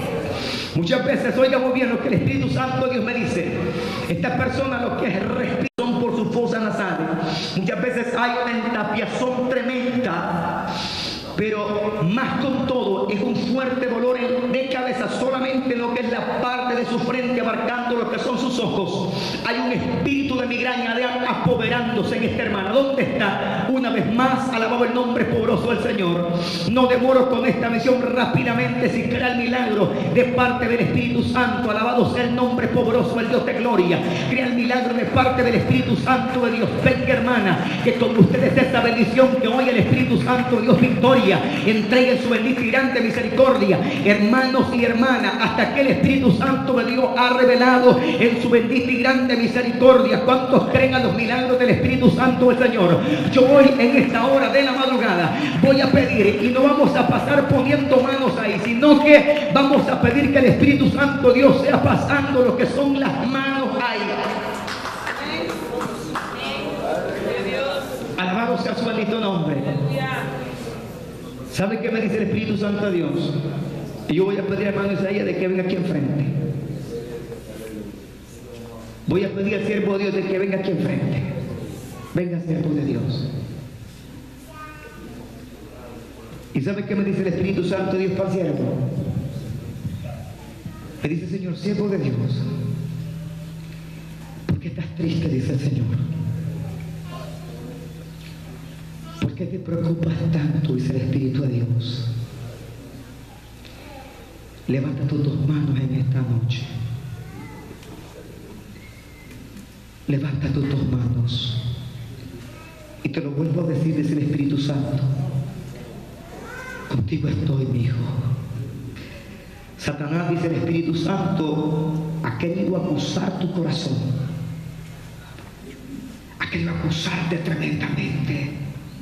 Muchas veces, oiga muy bien lo que el Espíritu Santo Dios me dice, esta persona lo que es respiración por sus fosas nasales. Muchas veces hay una entapiación tremenda, pero más con todo es un fuerte dolor de cabeza solamente en lo que es la parte de su frente, abarcando lo que son sus ojos. Hay un espíritu de migraña apoderándose en esta hermana. ¿Dónde está? Una vez más, alabado el nombre poderoso del Señor. No demoro con esta misión rápidamente, sin crear el milagro de parte del Espíritu Santo. Alabado sea el nombre poderoso del Dios de gloria. Crea el milagro de parte del Espíritu Santo de Dios. Venga, hermana, que con ustedes esta bendición que hoy el Espíritu Santo de Dios victoria entreguen su bendita y grande misericordia, hermanos y hermanas, hasta que el Espíritu Santo de Dios ha revelado en su bendita y grande misericordia. ¿Cuántos creen a los milagros del Espíritu Santo del Señor? Yo hoy en esta hora de la madrugada voy a pedir, y no vamos a pasar poniendo manos ahí, sino que vamos a pedir que el Espíritu Santo de Dios sea pasando lo que son las manos ahí. Alabado sea su bendito nombre. ¿Sabe qué me dice el Espíritu Santo de Dios? Y yo voy a pedir a hermano Isaías de que venga aquí enfrente. Voy a pedir al siervo de Dios de que venga aquí enfrente. Venga, siervo de Dios. ¿Y sabe qué me dice el Espíritu Santo de Dios para el siervo? Me dice, Señor, siervo de Dios, ¿por qué estás triste? Dice el Señor. ¿Por qué te preocupas tanto? Dice el Espíritu de Dios. Levanta tus dos manos en esta noche. Levanta tus dos manos. Y te lo vuelvo a decir, dice el Espíritu Santo. Contigo estoy, mi hijo. Satanás, dice el Espíritu Santo, ha querido acusar tu corazón. Ha querido acusarte tremendamente.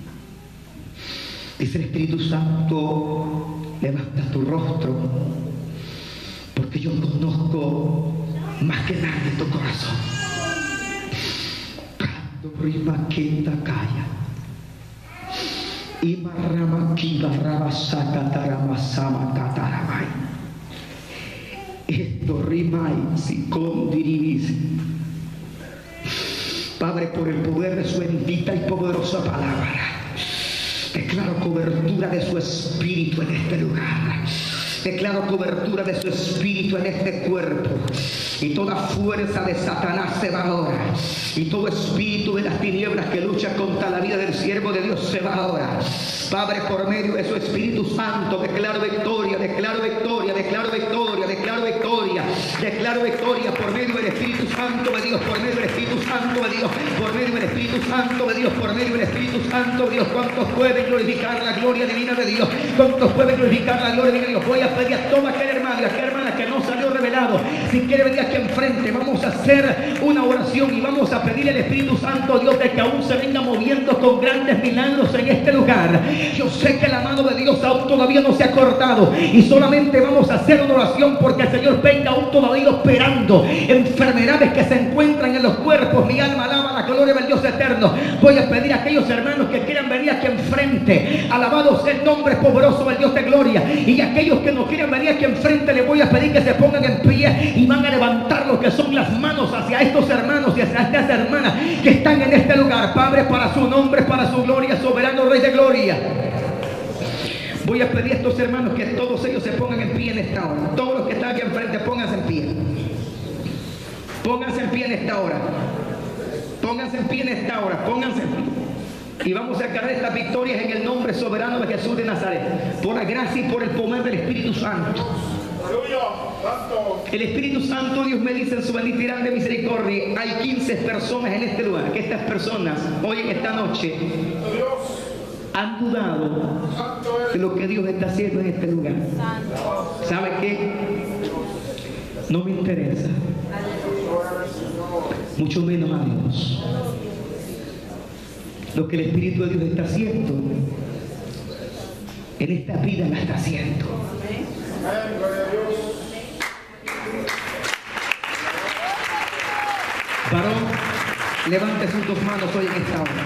Dice el Espíritu Santo, levanta tu rostro, porque yo conozco más que nadie tu corazón. Rima quinta calla. Y marrama kiva rabasaka taramasama kataramay. Esto rimay si condirivis. Padre, por el poder de su bendita y poderosa palabra, declaro cobertura de su espíritu en este lugar. Declaro cobertura de su espíritu en este cuerpo. Y toda fuerza de Satanás se va ahora. Y todo espíritu de las tinieblas que lucha contra la vida del siervo de Dios se va ahora. Padre, por medio de su Espíritu Santo, declaro victoria, declaro victoria, declaro victoria, declaro victoria, declaro victoria por medio del Espíritu Santo de Dios, por medio del Espíritu Santo de Dios, por medio del Espíritu Santo de Dios, por medio del Espíritu Santo de Dios. ¿Cuántos pueden glorificar la gloria divina de Dios? ¿Cuántos pueden glorificar la gloria divina de Dios? Voy a pedir a todo aquel hermano y a aquella hermana que no salió revelado, si quiere venir aquí enfrente, vamos a hacer una oración y vamos a pedir al Espíritu Santo Dios de que aún se venga moviendo con grandes milagros en este lugar. Yo sé que la mano de Dios aún todavía no se ha cortado y solamente vamos a hacer una oración porque el Señor venga aún todavía operando enfermedades que se encuentran en los cuerpos. Mi alma alaba la gloria del Dios eterno. Voy a pedir a aquellos hermanos que quieran venir aquí enfrente, alabados el nombre poderoso del Dios de gloria, y aquellos que no quieran venir aquí enfrente, les voy a pedir que se pongan en pie y van a levantar lo que son las manos hacia estos hermanos y hacia estas hermanas que están en este lugar. Padre, para su nombre, para su gloria, soberano Rey de gloria, voy a pedir a estos hermanos que todos ellos se pongan en pie en esta hora. Todos los que están aquí enfrente, pónganse en pie. Pónganse en pie en esta hora. Pónganse en pie en esta hora. Pónganse en pie. Y vamos a cargar estas victorias en el nombre soberano de Jesús de Nazaret, por la gracia y por el poder del Espíritu Santo. El Espíritu Santo, Dios me dice en su bendita y grande misericordia, hay 15 personas en este lugar, que estas personas hoy en esta noche han dudado de lo que Dios está haciendo en este lugar. ¿Sabe qué? No me interesa, mucho menos a Dios. Lo que el Espíritu de Dios está haciendo en esta vida la está haciendo. Varón, levante sus dos manos hoy en esta hora.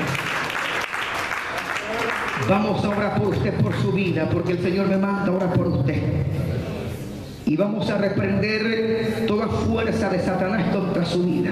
Vamos a orar por usted, por su vida, porque el Señor me manda a orar por usted. Y vamos a reprender toda fuerza de Satanás contra su vida.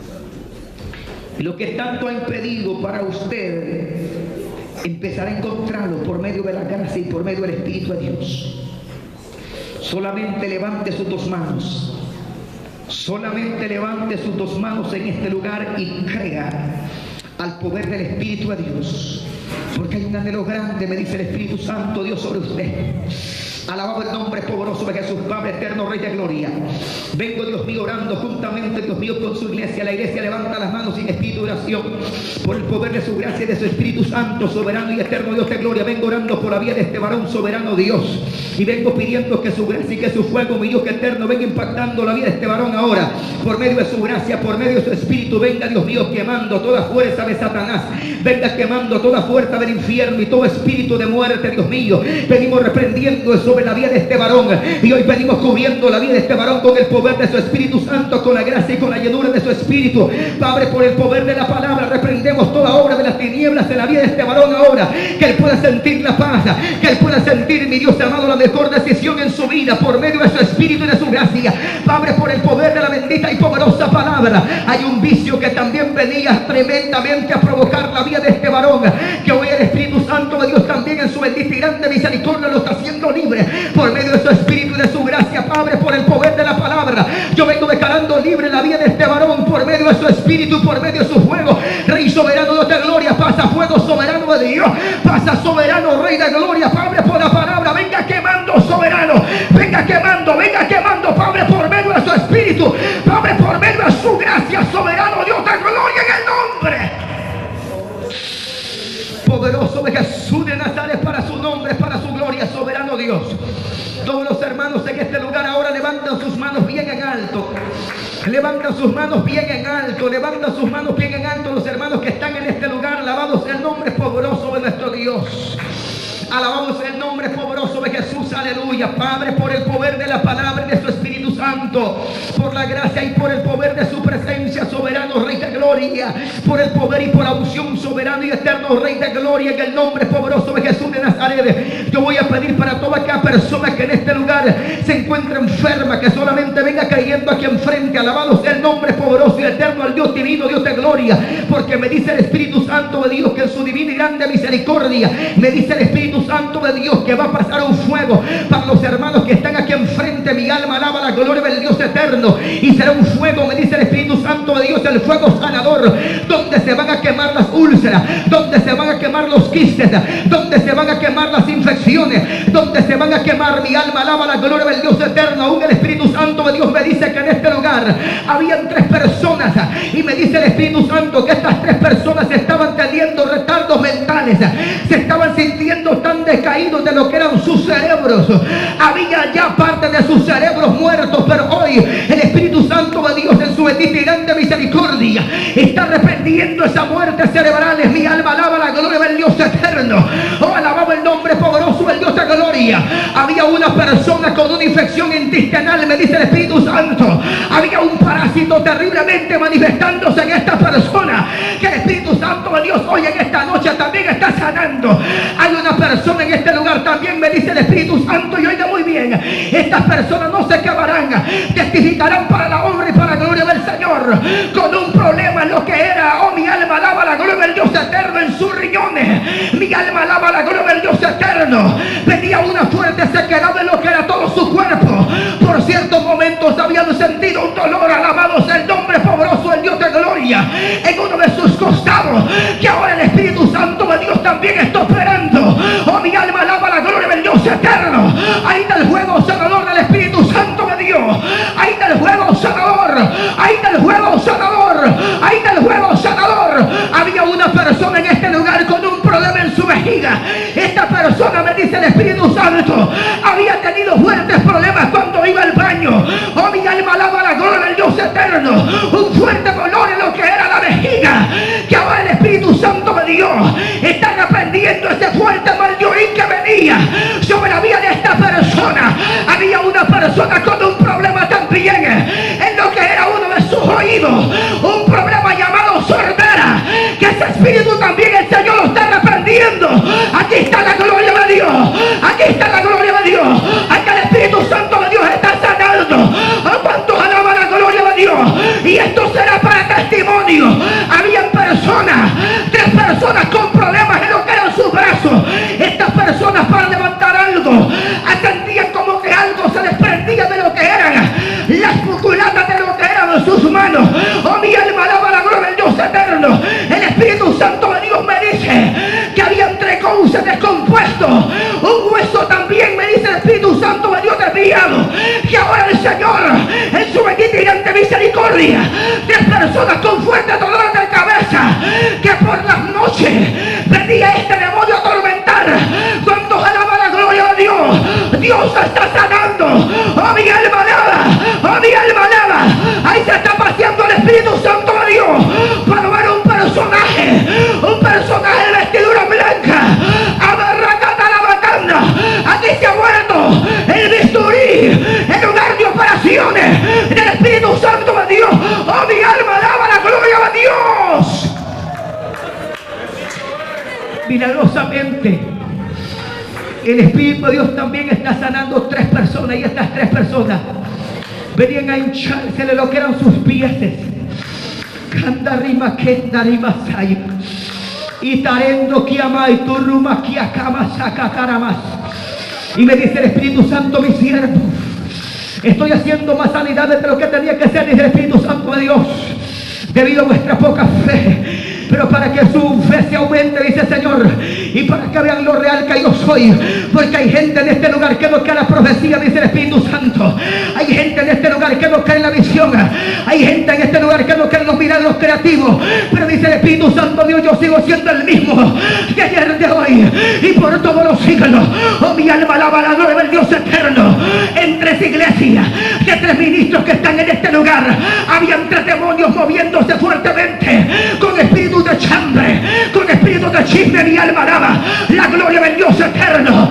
Y lo que tanto ha impedido para usted, empezará a encontrarlo por medio de la gracia y por medio del Espíritu de Dios. Solamente levante sus dos manos. Solamente levante sus dos manos en este lugar y crea al poder del Espíritu de Dios. Porque hay un anhelo grande, me dice el Espíritu Santo Dios, sobre usted. Alabado el nombre poderoso de Jesús, Padre eterno, Rey de gloria. Vengo, Dios mío, orando juntamente, Dios mío, con su iglesia. La iglesia levanta las manos en espíritu de oración por el poder de su gracia y de su Espíritu Santo, soberano y eterno Dios de gloria. Vengo orando por la vida de este varón, soberano Dios, y vengo pidiendo que su gracia y que su fuego, mi Dios eterno, venga impactando la vida de este varón ahora, por medio de su gracia, por medio de su Espíritu. Venga, Dios mío, quemando toda fuerza de Satanás, venga quemando toda fuerza del infierno y todo espíritu de muerte, Dios mío. Venimos reprendiendo eso sobre la vida de este varón, y hoy venimos cubriendo la vida de este varón con el poder de su Espíritu Santo, con la gracia y con la llenura de su Espíritu. Padre, por el poder de la palabra, reprendemos toda obra de las tinieblas en la vida de este varón ahora, que él pueda sentir la paz, que él pueda sentir, mi Dios amado, la mejor decisión en su vida por medio de su Espíritu y de su gracia. Padre, por el poder de la bendita y poderosa palabra, hay un vicio que también venía tremendamente a provocar la vida de este varón, que hoy el Espíritu Santo de Dios también en su bendita y grande misericordia lo está haciendo libre por medio de su Espíritu y de su gracia. Padre, por el poder de la palabra, yo vengo declarando libre la vida de este varón por medio de su Espíritu, por medio de su fuego. Rey soberano Dios de gloria, pasa fuego soberano de Dios, pasa soberano Rey de gloria. Padre, por la palabra, venga quemando soberano, venga quemando, Padre, por medio de su Espíritu, Padre, por medio de su gracia, soberano Dios de gloria, en el nombre poderoso de Jesús de Nazaret, para su nombre, para su gloria, soberano Dios. Todos los hermanos en este lugar ahora levantan sus manos bien en alto. Levantan sus manos bien en alto. Levantan sus manos bien en alto los hermanos que están en este lugar. Alabados el nombre poderoso de nuestro Dios. Alabamos el nombre poderoso de Jesús, aleluya. Padre, por el poder de la palabra y de su Espíritu Santo, por la gracia y por el poder de su presencia, soberano Rey de gloria. gloria, por el poder y por la unción soberano y eterno Rey de gloria, en el nombre poderoso de Jesús de Nazaret. Yo voy a pedir para toda aquella persona que en este lugar se encuentra enferma, que solamente venga creyendo aquí enfrente. Alabado sea el nombre poderoso y eterno al Dios divino, Dios de gloria, porque me dice el Espíritu Santo de Dios que en su divina y grande misericordia, me dice el Espíritu Santo de Dios que va a pasar un fuego para los hermanos que están aquí enfrente. Mi alma alaba la gloria del Dios eterno, y será un fuego, me dice el Espíritu Santo de Dios, el fuego sanador, donde se van a quemar las úlceras, donde se van a quemar los quistes, donde se van a quemar las infecciones, donde se van a quemar. Mi alma alaba la gloria del Dios eterno. Aún el Espíritu Santo de Dios me dice que en este lugar habían 3 personas, y me dice el Espíritu Santo que estas 3 personas estaban teniendo retardos mentales, se estaban sintiendo tan decaídos de lo que eran sus cerebros. Había ya parte de sus cerebros muertos, pero hoy el Espíritu Santo de Dios en su bendita y grande misericordia está arrepentiendo esa muerte cerebral. Mi alma alaba la gloria del Dios eterno. Oh, alababa el nombre poderoso del Dios de gloria. Había una persona con una infección intestinal, me dice el Espíritu Santo. Había un parásito terriblemente manifestándose en esta persona, que el Espíritu Santo de Dios hoy en esta noche también está sanando. Hay una persona en este lugar también, me dice el Espíritu Santo, y oiga muy bien, estas personas no se acabarán, testificarán para la honra y para la gloria del Señor, con un problema en lo que era, oh mi alma alaba la gloria del Dios eterno, en sus riñones. Mi alma alaba la gloria del Dios eterno. Tenía una fuerte sequedad en lo que era todo su cuerpo. Por ciertos momentos habían sentido un dolor, alabado sea el nombre poderoso del Dios de gloria, en uno de sus costados, que ahora el Espíritu Santo de Dios también está operando. Oh, mi alma alaba la gloria del Dios eterno. Ahí está el juego sanador del Espíritu Santo de Dios. Ahí está el juego sanador. Ahí está el juego sanador. Ahí está el juego sanador. Había una persona en este lugar con un problema en su vejiga. Esta persona, me dice el Espíritu Santo, había tenido fuertes problemas cuando iba al baño. Oh, mi alma alaba la gloria del Dios eterno. Un fuerte dolor en lo que era la vejiga, que ahora el Espíritu Santo de Dios está reprendiendo ese fuerte mal de orín que venía sobre la vida de esta persona. Había una persona con un problema también en lo que era uno de sus oídos, un problema llamado sordera, que ese espíritu también el Señor lo está reprendiendo. Aquí está la gloria de Dios, aquí está la gloria de Dios, aquí el Espíritu Santo de Dios está sanando. ¿A cuántos alaban la gloria de Dios? Y esto será para testimonio. Habían personas, 3 personas con problemas en lo que eran sus brazos. Estas personas, para levantar algo, sentían como que algo se desprendía de lo que eran las musculatas de lo que eran sus manos. Oh, mi alma alaba la gloria del Dios eterno. El Espíritu Santo de Dios me dice que habían 3 cauces descompuestos, un hueso también, me dice el Espíritu Santo de Dios desviado, que ahora el Señor en su bendita y grande misericordia, 3 personas con fuerte dolor de cabeza, que por las noches venía este demonio a atormentar. Cuando alaba la gloria de Dios, Dios está sanando. Oh, mi alma alaba, oh, mi alma alaba. Ahí se está paseando el Espíritu Santo de Dios para ver un personaje de vestidura blanca. Abarracata la bacana. Aquí se ha muerto el bisturí, el lugar de operaciones del Espíritu Santo de Dios. Oh, mi alma alaba la gloria de Dios. Milagrosamente, el Espíritu de Dios también está sanando 3 personas, y estas 3 personas venían a hincharse de lo que eran sus pies. Candarima kendarima sai. Y tarendo kiama y turuma kiakama sakataramas. Y me dice el Espíritu Santo, mi siervo, estoy haciendo más sanidades de lo que tenía que hacer, dice el Espíritu Santo de Dios, debido a vuestra poca fe. Pero para que su fe se aumente, dice el Señor, y para que vean lo real que yo soy, porque hay gente en este lugar que no cree en la profecía, dice el Espíritu Santo. Hay gente en este lugar que no cree en la visión. Hay gente en este lugar que no cree en los milagros creativos. Pero dice el Espíritu Santo, Dios, yo sigo siendo el mismo de ayer, de hoy y por todos los siglos. Oh, mi alma alaba la gloria del Dios eterno. En 3 iglesias, de 3 ministros que están en este lugar, habían 3 demonios moviéndose fuertemente con espíritu de chambre, con espíritu de chisme. Mi alma alaba la gloria del Dios eterno.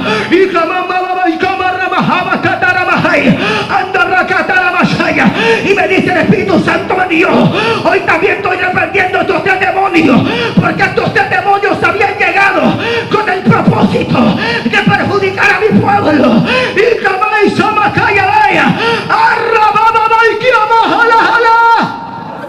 Y me dice el el Espíritu Santo de Dios. Hoy también estoy reprendiendo estos tres demonios, porque estos tres demonios habían llegado con el propósito de perjudicar a mi pueblo. Y jamás y sama calla vaya, arrababa y quiama jala jala.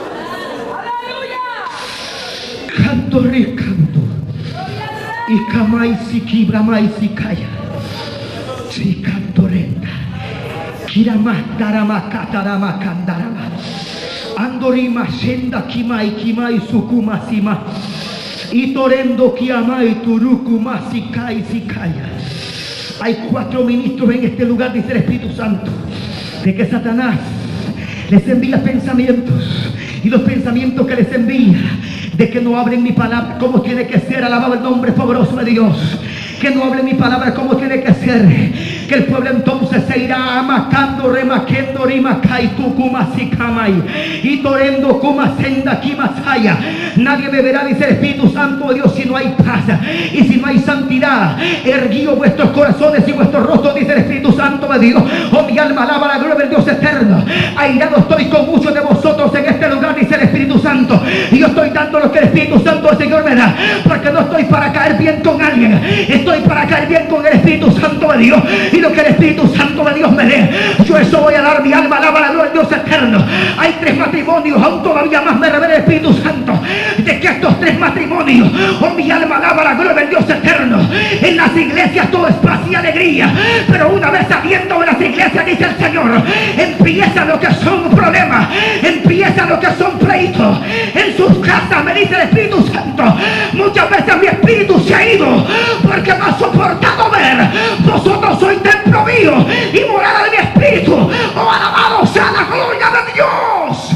Canto ricanto y camai si kibramai si calla. Si canto renta. Kirama darama katarama kandarama. Andorima senda kimai kimai sukuma sima. Itorendo kiamai turukuma sikai sikaya. Hay 4 ministros en este lugar, dice el Espíritu Santo, de que Satanás les envía pensamientos, y los pensamientos que les envía de que no hablen mi palabra como tiene que ser, alabado el nombre poderoso de Dios, que no hablen mi palabra como tiene que ser, que el pueblo entonces se irá amacando, remaquendo, rimakai, tukumasikamai, y torendo, kumasenda, kimasaya. Nadie me verá, dice el Espíritu Santo de Dios, si no hay paz y si no hay santidad. Erguío vuestros corazones y vuestros rostros, dice el Espíritu Santo de Dios. Oh, mi alma alaba la gloria del Dios eterno. Airado estoy con muchos de vosotros en este lugar, dice el Espíritu Santo. Y yo estoy dando lo que el Espíritu Santo del Señor me da, porque no estoy para caer bien con alguien, estoy para caer bien con el Espíritu Santo de Dios. Y lo que el Espíritu Santo de Dios me dé, yo eso voy a dar. Mi alma alaba la gloria del Dios eterno. Hay 3 matrimonios, aún todavía más me revela el Espíritu Santo, de que estos 3 matrimonios, oh, mi alma alaba la gloria del Dios eterno. En las iglesias todo es paz y alegría, pero una vez saliendo de las iglesias, dice el Señor, empieza lo que son problemas, empieza lo que son pleitos. En sus casas, me dice el Espíritu Santo, muchas veces mi espíritu se ha ido porque me ha soportado ver. Vosotros sois templo mío y morada de mi espíritu. Oh, alabado sea la gloria de Dios.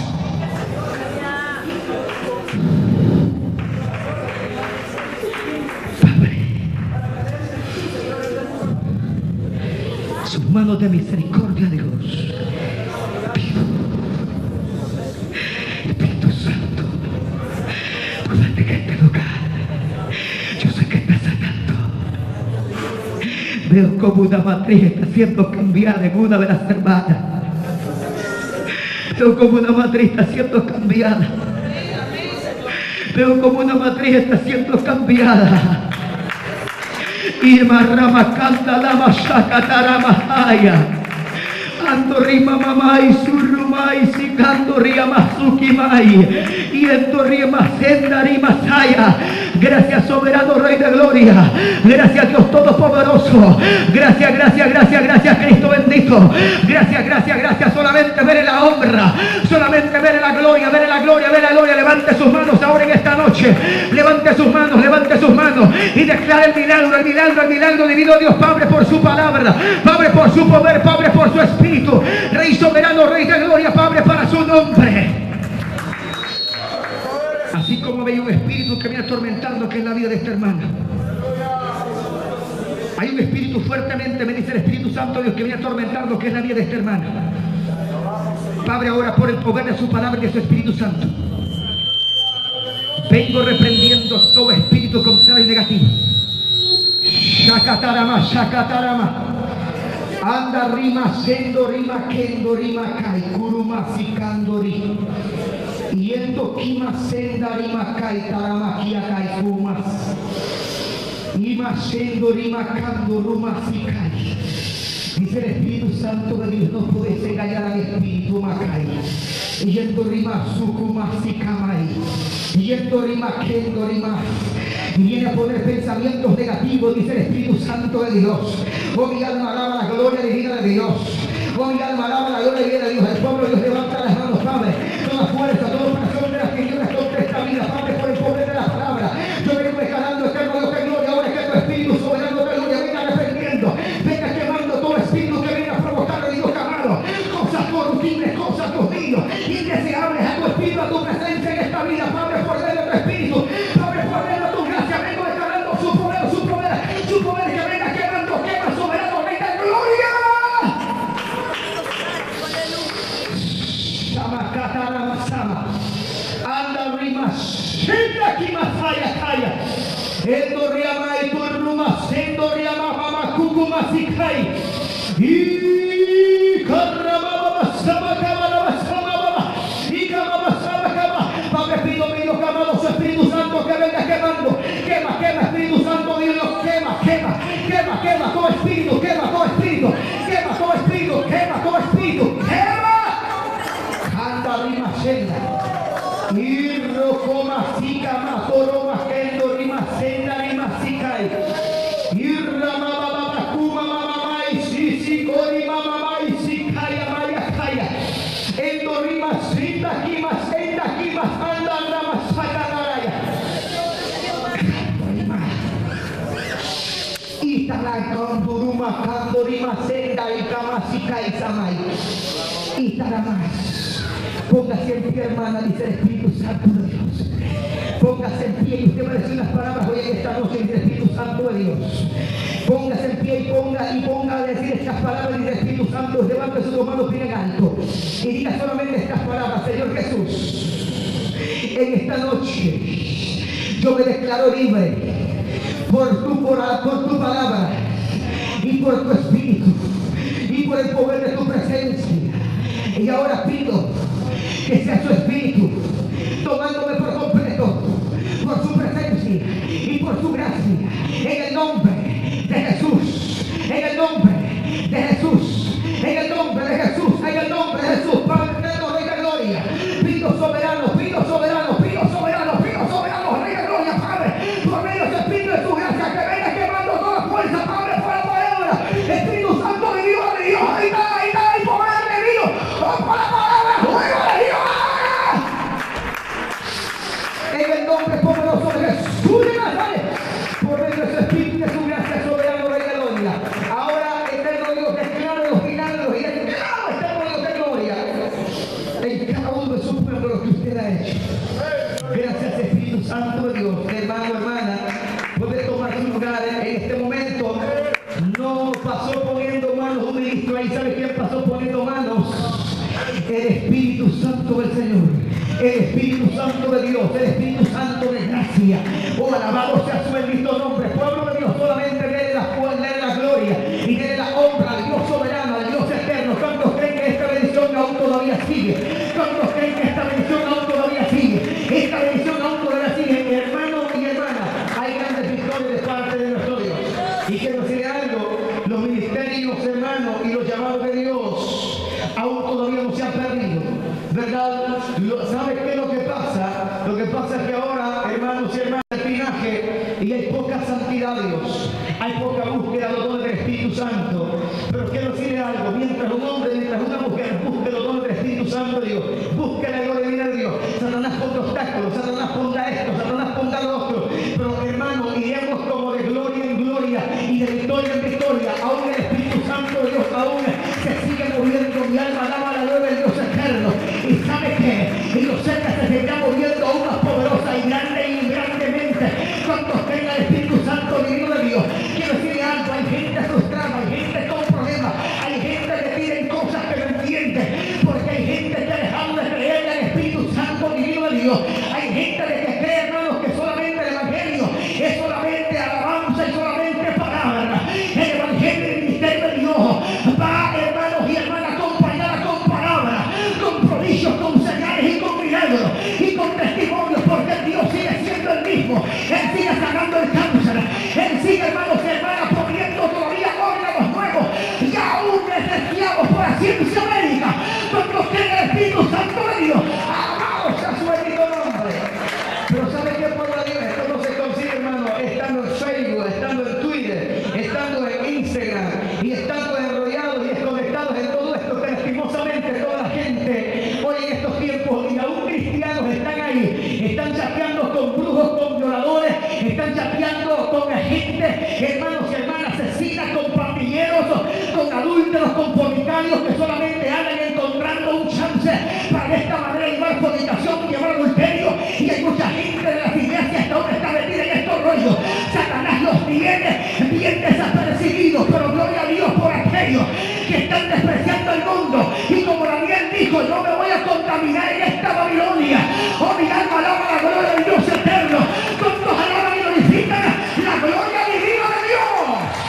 Sus manos de misericordia, Dios. Pido, Espíritu Santo, muévete en este lugar. Yo sé que está sanando. Veo como una matriz está siendo cambiada en una de las hermanas. Veo como una matriz está siendo cambiada. Veo como una matriz está siendo cambiada. Y marrama canta la masacatara mahaya. Andorima mamai surumai sikandoria masukimai. Y endoria masendari masaya. Gracias, soberano Rey de Gloria. Gracias, Dios Todopoderoso. Gracias, gracias, gracias, gracias, Cristo bendito. Gracias, gracias, gracias. Solamente veré la honra, solamente veré la gloria, veré la gloria, veré la gloria. Levante sus manos ahora en esta noche. Levante sus manos y declare el milagro, el milagro, el milagro divino. Dios Padre por su palabra, Padre por su poder, Padre por su espíritu. Rey soberano, Rey de Gloria, Padre para su nombre. Así como veía un espíritu que viene atormentando, que es la vida de esta hermana. Hay un espíritu fuertemente, me dice el Espíritu Santo Dios, que viene atormentando, que es la vida de esta hermana. Padre, ahora por el poder de su palabra y de su Espíritu Santo, vengo reprendiendo todo espíritu contrario y negativo. Shakatarama, shakatarama. Anda rima sendo rima kendo rima kai kuruma sikandori. Yendo kima senda rima kai tarama kia kai kumas. Rima sendo rima kando ruma sikai. Dice el Espíritu Santo de Dios, no puedes engañar al Espíritu Macay. Yendo rima sukuma sikamai. Yendo rima kendo rima. Y viene a poner pensamientos negativos, dice el Espíritu Santo de Dios. Oh, mi alma alaba la gloria divina de Dios. Oh, mi alma alaba la gloria divina de Dios. El pueblo de Dios levanta las manos, Padre. Toda fuerza, toda operación de las tinieblas contra esta vida, Padre, por el poder de la palabra. Yo vengo declarando, eterno Dios de gloria, ahora que tu Espíritu soberano de gloria venga defendiendo, venga quemando todo espíritu que venga a provocar, Dios amado, cosas corruptibles, cosas, Dios mío, indeseables a tu Espíritu, a tu presencia en esta vida, Padre, por medio de tu Espíritu, Padre, por medio de tu gracia, vengo declarando su poder que venga quemando, quema, soberano, Rey de gloria. Anda rimas, senda kimasaya kaya. Endoriama y turruma, sendoriama mama kukuma sikai. Y karama sama sama sama Rima Senda y Kamasika y Samay. Y Taramás. Póngase en pie, hermana, dice el Espíritu Santo de Dios. Póngase en pie y usted va a decir unas palabras hoy en esta noche, dice el Espíritu Santo de Dios. Póngase en pie y ponga a decir estas palabras, dice el Espíritu Santo. Levante sus manos bien en alto y diga solamente estas palabras: Señor Jesús, en esta noche yo me declaro libre por tu palabra y por tu Espíritu y por el poder de tu presencia. Y ahora pido que sea su Espíritu tomándome por completo, por su presencia y por su gracia, en el nombre de Jesús, en el nombre de Jesús, en el nombre de Jesús, en el nombre de Jesús. Padre eterno, Rey de gloria, pido soberano, pido soberano, pido soberano, pido soberano, Rey de gloria, Padre, por medio de su Espíritu de su gracia, que venga quemando toda fuerza, Padre, por la palabra. Espíritu Santo de Dios, ahí está, el poder de Dios, por la palabra, fuego de Dios. En el nombre poderoso de Jesús de Nazaret, por medio de su Espíritu de su gracia, soberano, Rey de gloria. Ahora, eterno Dios, decláralo, y declaro, eterno Dios de gloria, en cada uno de sus pueblos lo que usted ha hecho. Gracias, Espíritu Santo de Dios. Hermano, hermana, puede tomar su lugar en este momento. No pasó poniendo manos un ministro ahí. ¿Sabe quién pasó poniendo manos? El Espíritu Santo del Señor, el Espíritu Santo de Dios, el Espíritu Santo de gracia. Oh, alabado sea su bendito nombre. Pueblo de Dios, solamente dele la gloria y dele la honra al Dios soberano, al Dios eterno. ¿Cuántos creen que esta bendición aún todavía sigue? ¿Cuántos creen que esta bendición aún todavía sigue? Esta bendición aún todavía sigue. Hermano y hermana, hay grandes victorias de parte de nuestro Dios. Y quiero decirle algo: los ministerios, hermanos, y los llamados de Dios aún todavía no se han perdido, ¿verdad? ¿Sabe qué es lo que pasa? Lo que pasa es que ahora, hermanos y hermanas, el pinaje, y hay poca santidad de Dios, hay poca búsqueda de los dones del Espíritu Santo. Pero quiero decirle algo: mientras un hombre, mientras una mujer busque los dones del Espíritu Santo de Dios, busque la gloria divina de Dios, Satanás pondrá obstáculos, Satanás pondrá esto, Satanás pondrá lo otro. Pero hermano, iremos como de gloria en gloria y de victoria en victoria. Aún el Espíritu Santo de Dios aún se sigue moviendo. Mi alma alaba la gloria del Dios eterno. Y sabe que y yo sé que se seguirá moviendo aún más poderosa y grande y grandemente cuando tenga el Espíritu Santo divino de Dios. Quiero decirle algo: hay gente frustrada, hay gente con problemas, hay gente que piden cosas que no entiende, porque hay gente que ha dejado de creer en el Espíritu Santo divino de Dios. Hay gente que cree, hermanos, que solamente el Evangelio es solamente alabanza y solamente palabra. El Evangelio y el ministerio de Dios va, hermanos y hermanas, acompañada con palabras, con prodigios, con señales y con milagros y con testimonios, porque Dios sigue siendo el mismo. Él sigue sanando el cáncer, Él sigue, hermanos y hermanas, poniendo todavía órganos nuevos y aún desdeñados por la ciencia médica. Cuando tenga el Espíritu Santo de Dios, alabado sea su bendito nombre. Pero ¿sabe qué, pueblo de Dios? Esto no se consigue, hermano, estando en Facebook, estando en Twitter, estando en Instagram y estando enrollados y desconectados en todo esto, que lastimosamente toda la gente hoy en estos tiempos, y aún cristianos, están ahí, están chateando con brujos, con violadores, están chateando con gente, hermanos y hermanas, asesinas, con pandilleros, con adúlteros, con fornicarios, que solamente andan encontrando un chance para de esta manera llevar fornicación, llevar adulterio. Y hay mucha gente de las iglesias que aún está metida en estos rollos. Satanás los tiene bien desapercibidos, pero gloria a Dios por aquellos que están despreciando el mundo. Y como Daniel dijo: yo me voy a contaminar en esta Babilonia. Oh, mi alma alaba la gloria del Dios eterno. ¿Cuántos alaban y glorifican la gloria divina de Dios?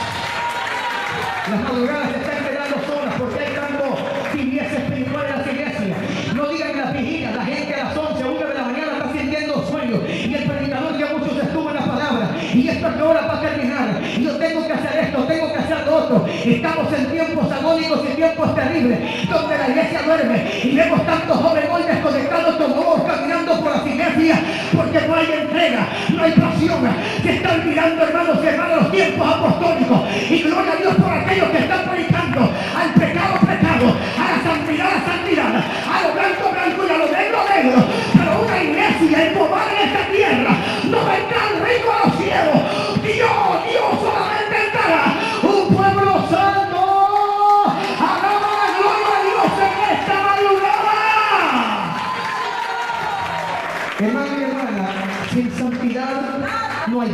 Las madrugadas se están quedando solas porque hay tanto tibieza espiritual en las iglesias. No digan las vigilias, la gente a las 11, 1 de la mañana está sintiendo sueño y el predicador ya muchos estuvo en la palabra. Y esto es que ahora va a terminar. Y yo tengo que hacer esto, tengo que hacer lo otro. Estamos en tiempos agónicos y tiempos terribles, donde la iglesia duerme y vemos tantos jóvenes hoy desconectados como vos caminando por las iglesias, porque no hay entrega, no hay pasión. Se están olvidando, hermanos y hermanas, los tiempos apostólicos. Y gloria a Dios por aquellos que están predicando al pecado, pecado, a la santidad, a lo blanco, blanco y a lo negro, negro. Pero una iglesia embobada en esta tierra no vendrá el reino a los cielos. Dios solamente entrará un pueblo santo.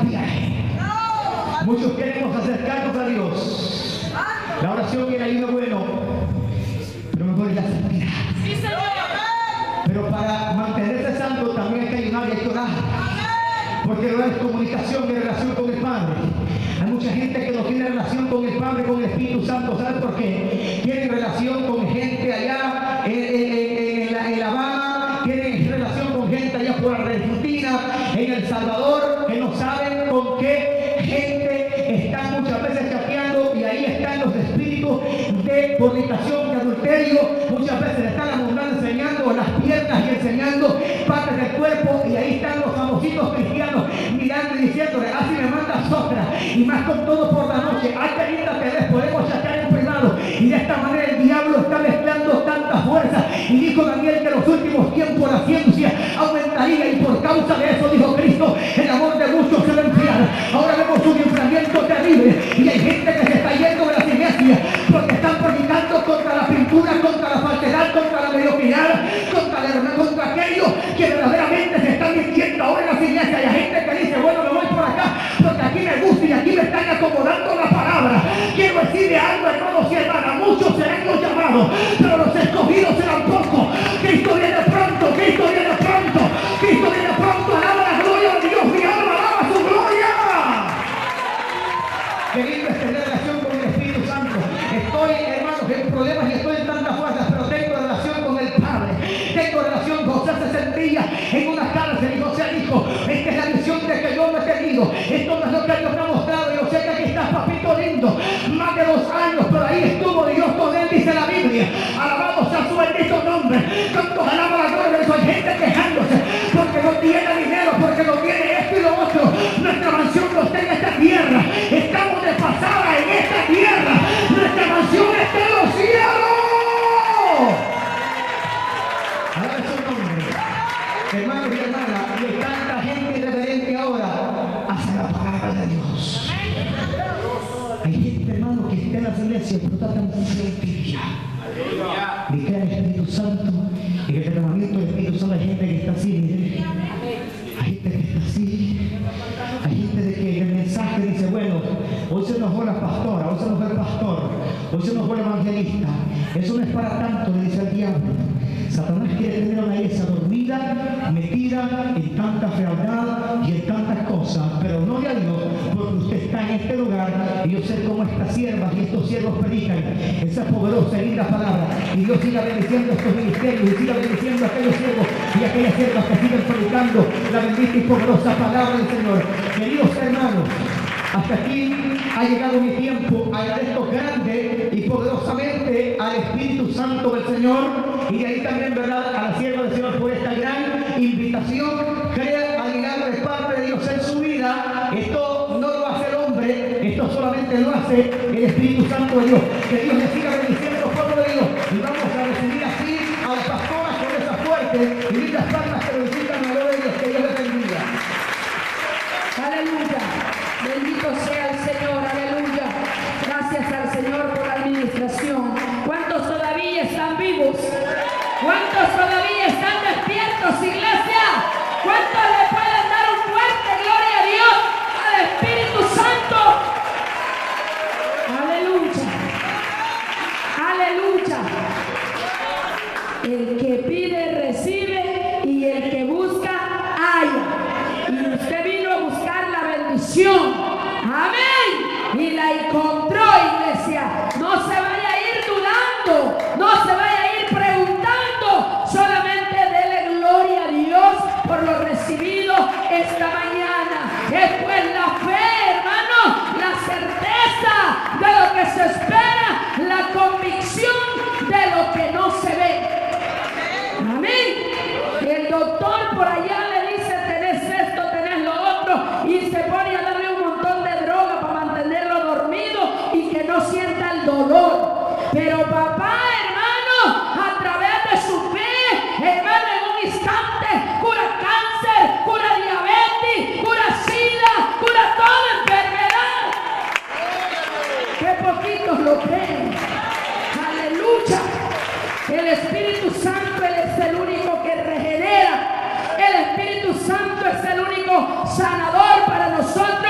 viaje. Muchos queremos acercarnos a Dios. La oración y el ayuno es bueno, pero mejor es la santidad. Pero para mantenerse santo también hay que ayunar y hay que orar. Porque no es comunicación y relación con el Padre. Hay mucha gente que no tiene relación con el Padre, con el Espíritu Santo. ¿Saben por qué? Tienen relación con gente allá en La Habana, tienen relación con gente allá por Argentina, en El Salvador, que no saben con qué gente están muchas veces chateando, y ahí están los espíritus de fornicación, de adulterio. Muchas veces están a la mundana enseñando las piernas y enseñando partes del cuerpo, y ahí están los famositos cristianos mirando y diciéndole: así me mandas otra, y más con todo por la noche. Ay, qué linda te ves, podemos chatear en privado. Y de esta manera el diablo está mezclando tanta fuerza. Y dijo Daniel que en los últimos tiempos la ciencia aumentaría, y por causa de eso, dijo Cristo, el amor de muchos se va a enfriar. Ahora vemos un enfriamiento terrible, y hay gente que se está yendo de las iglesias porque están predicando contra la pintura, contra la falsedad, contra la mediocridad, contra aquello que verdaderamente se están mintiendo ahora en las iglesias. Y hay gente que dice: bueno, me voy por acá porque aquí me gusta y aquí me están acomodando la palabra. Quiero decirle algo, hermanos y hermanas: muchos serán los llamados, pero los escogidos serán pocos. Cristo viene pronto, Cristo viene pronto, Cristo viene pronto. Alaba la gloria de Dios, mi alma alaba su gloria. Qué lindo es tener relación con el Espíritu Santo. Estoy, hermanos, en problemas y estoy en tantas fuerzas, pero tengo relación con el Padre. Tengo relación. José se sentía en una cárcel y José dijo: esta es la misión de que yo me he tenido. Esto no es lo que Dios me ha mostrado. Yo sé que aquí estás, papito lindo, más de 2 años, pero ahí estuvo Dios con él, dice la Biblia. Alabado sea su bendito nombre. ¿Cuántos alaban la gloria de eso? Hay gente quejándose porque no tiene dinero, porque no tiene esto y lo otro. Nuestra mansión no está en esta tierra. Estamos de pasada en esta tierra. Nuestra mansión está en los cielos. Alabe su nombre. Hermanos y hermanas, y hay tanta gente irreverente ahora hacia la palabra de Dios. Hay gente, hermano, que está en las iglesias, pero está tan sencilla. Ni crea el Espíritu Santo, y que el derramamiento del Espíritu Santo. Hay gente que está así, mire. Hay gente que está así. Hay gente de que el mensaje dice: bueno, hoy se nos fue la pastora, hoy se nos fue el pastor, hoy se nos fue el evangelista. Eso no es para tanto, le dice el diablo. Satanás quiere tener a una iglesia dormida, metida en tanta fealdad y en tantas cosas. Pero no le Dios, porque usted está en este lugar, y yo sé cómo estas siervas y estos siervos predican esa poderosa y linda palabra. Y Dios siga bendiciendo estos ministerios, y siga bendiciendo a aquellos siervos y a aquellas siervas que siguen predicando la bendita y poderosa palabra del Señor. Queridos hermanos, hasta aquí ha llegado mi tiempo. Agradezco grande y poderosamente al Espíritu Santo del Señor, y de ahí también, ¿verdad?, a la sierva del Señor por esta gran invitación. Crea al milagro de parte de Dios en su vida. Esto no lo hace el hombre, esto solamente lo hace el Espíritu Santo de Dios. Que Dios le siga bendiciendo al pueblo de Dios. Y vamos a recibir así a las pastoras con esas fuertes y lindas palmas que necesitan la gloria de Dios. Que Dios les bendiga. Aleluya. Bendito sea el Señor. Aleluya. Gracias al Señor por la administración. ¿Cuántos todavía están vivos? ¿Cuántos todavía están despiertos, iglesia? ¿Cuántos le pueden dar un fuerte gloria a Dios, al Espíritu Santo? Aleluya. Aleluya. El que pide, recibe, y el que busca, halla. Y usted vino a buscar la bendición. Amén. Y la encontró, iglesia. No se vaya a ir dudando. No se vaya a ir preguntando. Solamente dele gloria a Dios por lo recibido esta mañana. Es pues la fe, hermano, la certeza de lo que se espera, la convicción de lo que no se ve. Amén. El doctor por allá le dice: tenés esto, tenés lo otro, y se pone a darle un montón de droga para mantenerlo dormido y que no sienta el dolor. Pero papá, hermano, a través de su fe, hermano, en un instante cura cáncer, cura diabetes, cura sida, cura toda enfermedad. Qué poquitos lo creen. Aleluya. El Espíritu Santo, Él es el único que regenera. El Espíritu Santo es el único sanador para nosotros.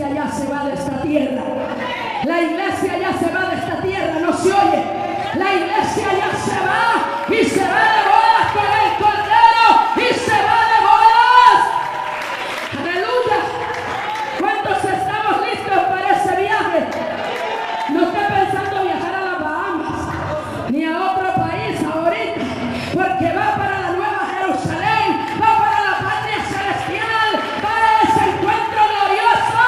iglesia ya se va de esta tierra. La iglesia ya se va de esta tierra, no se oye. La iglesia ya se va y se va de bodas con el Cordero y se va de bodas. Aleluya. ¿Cuántos estamos listos para ese viaje? No estoy pensando viajar a las Bahamas ni a otro país ahorita, porque va para la Nueva Jerusalén, va para la patria celestial, para ese encuentro glorioso.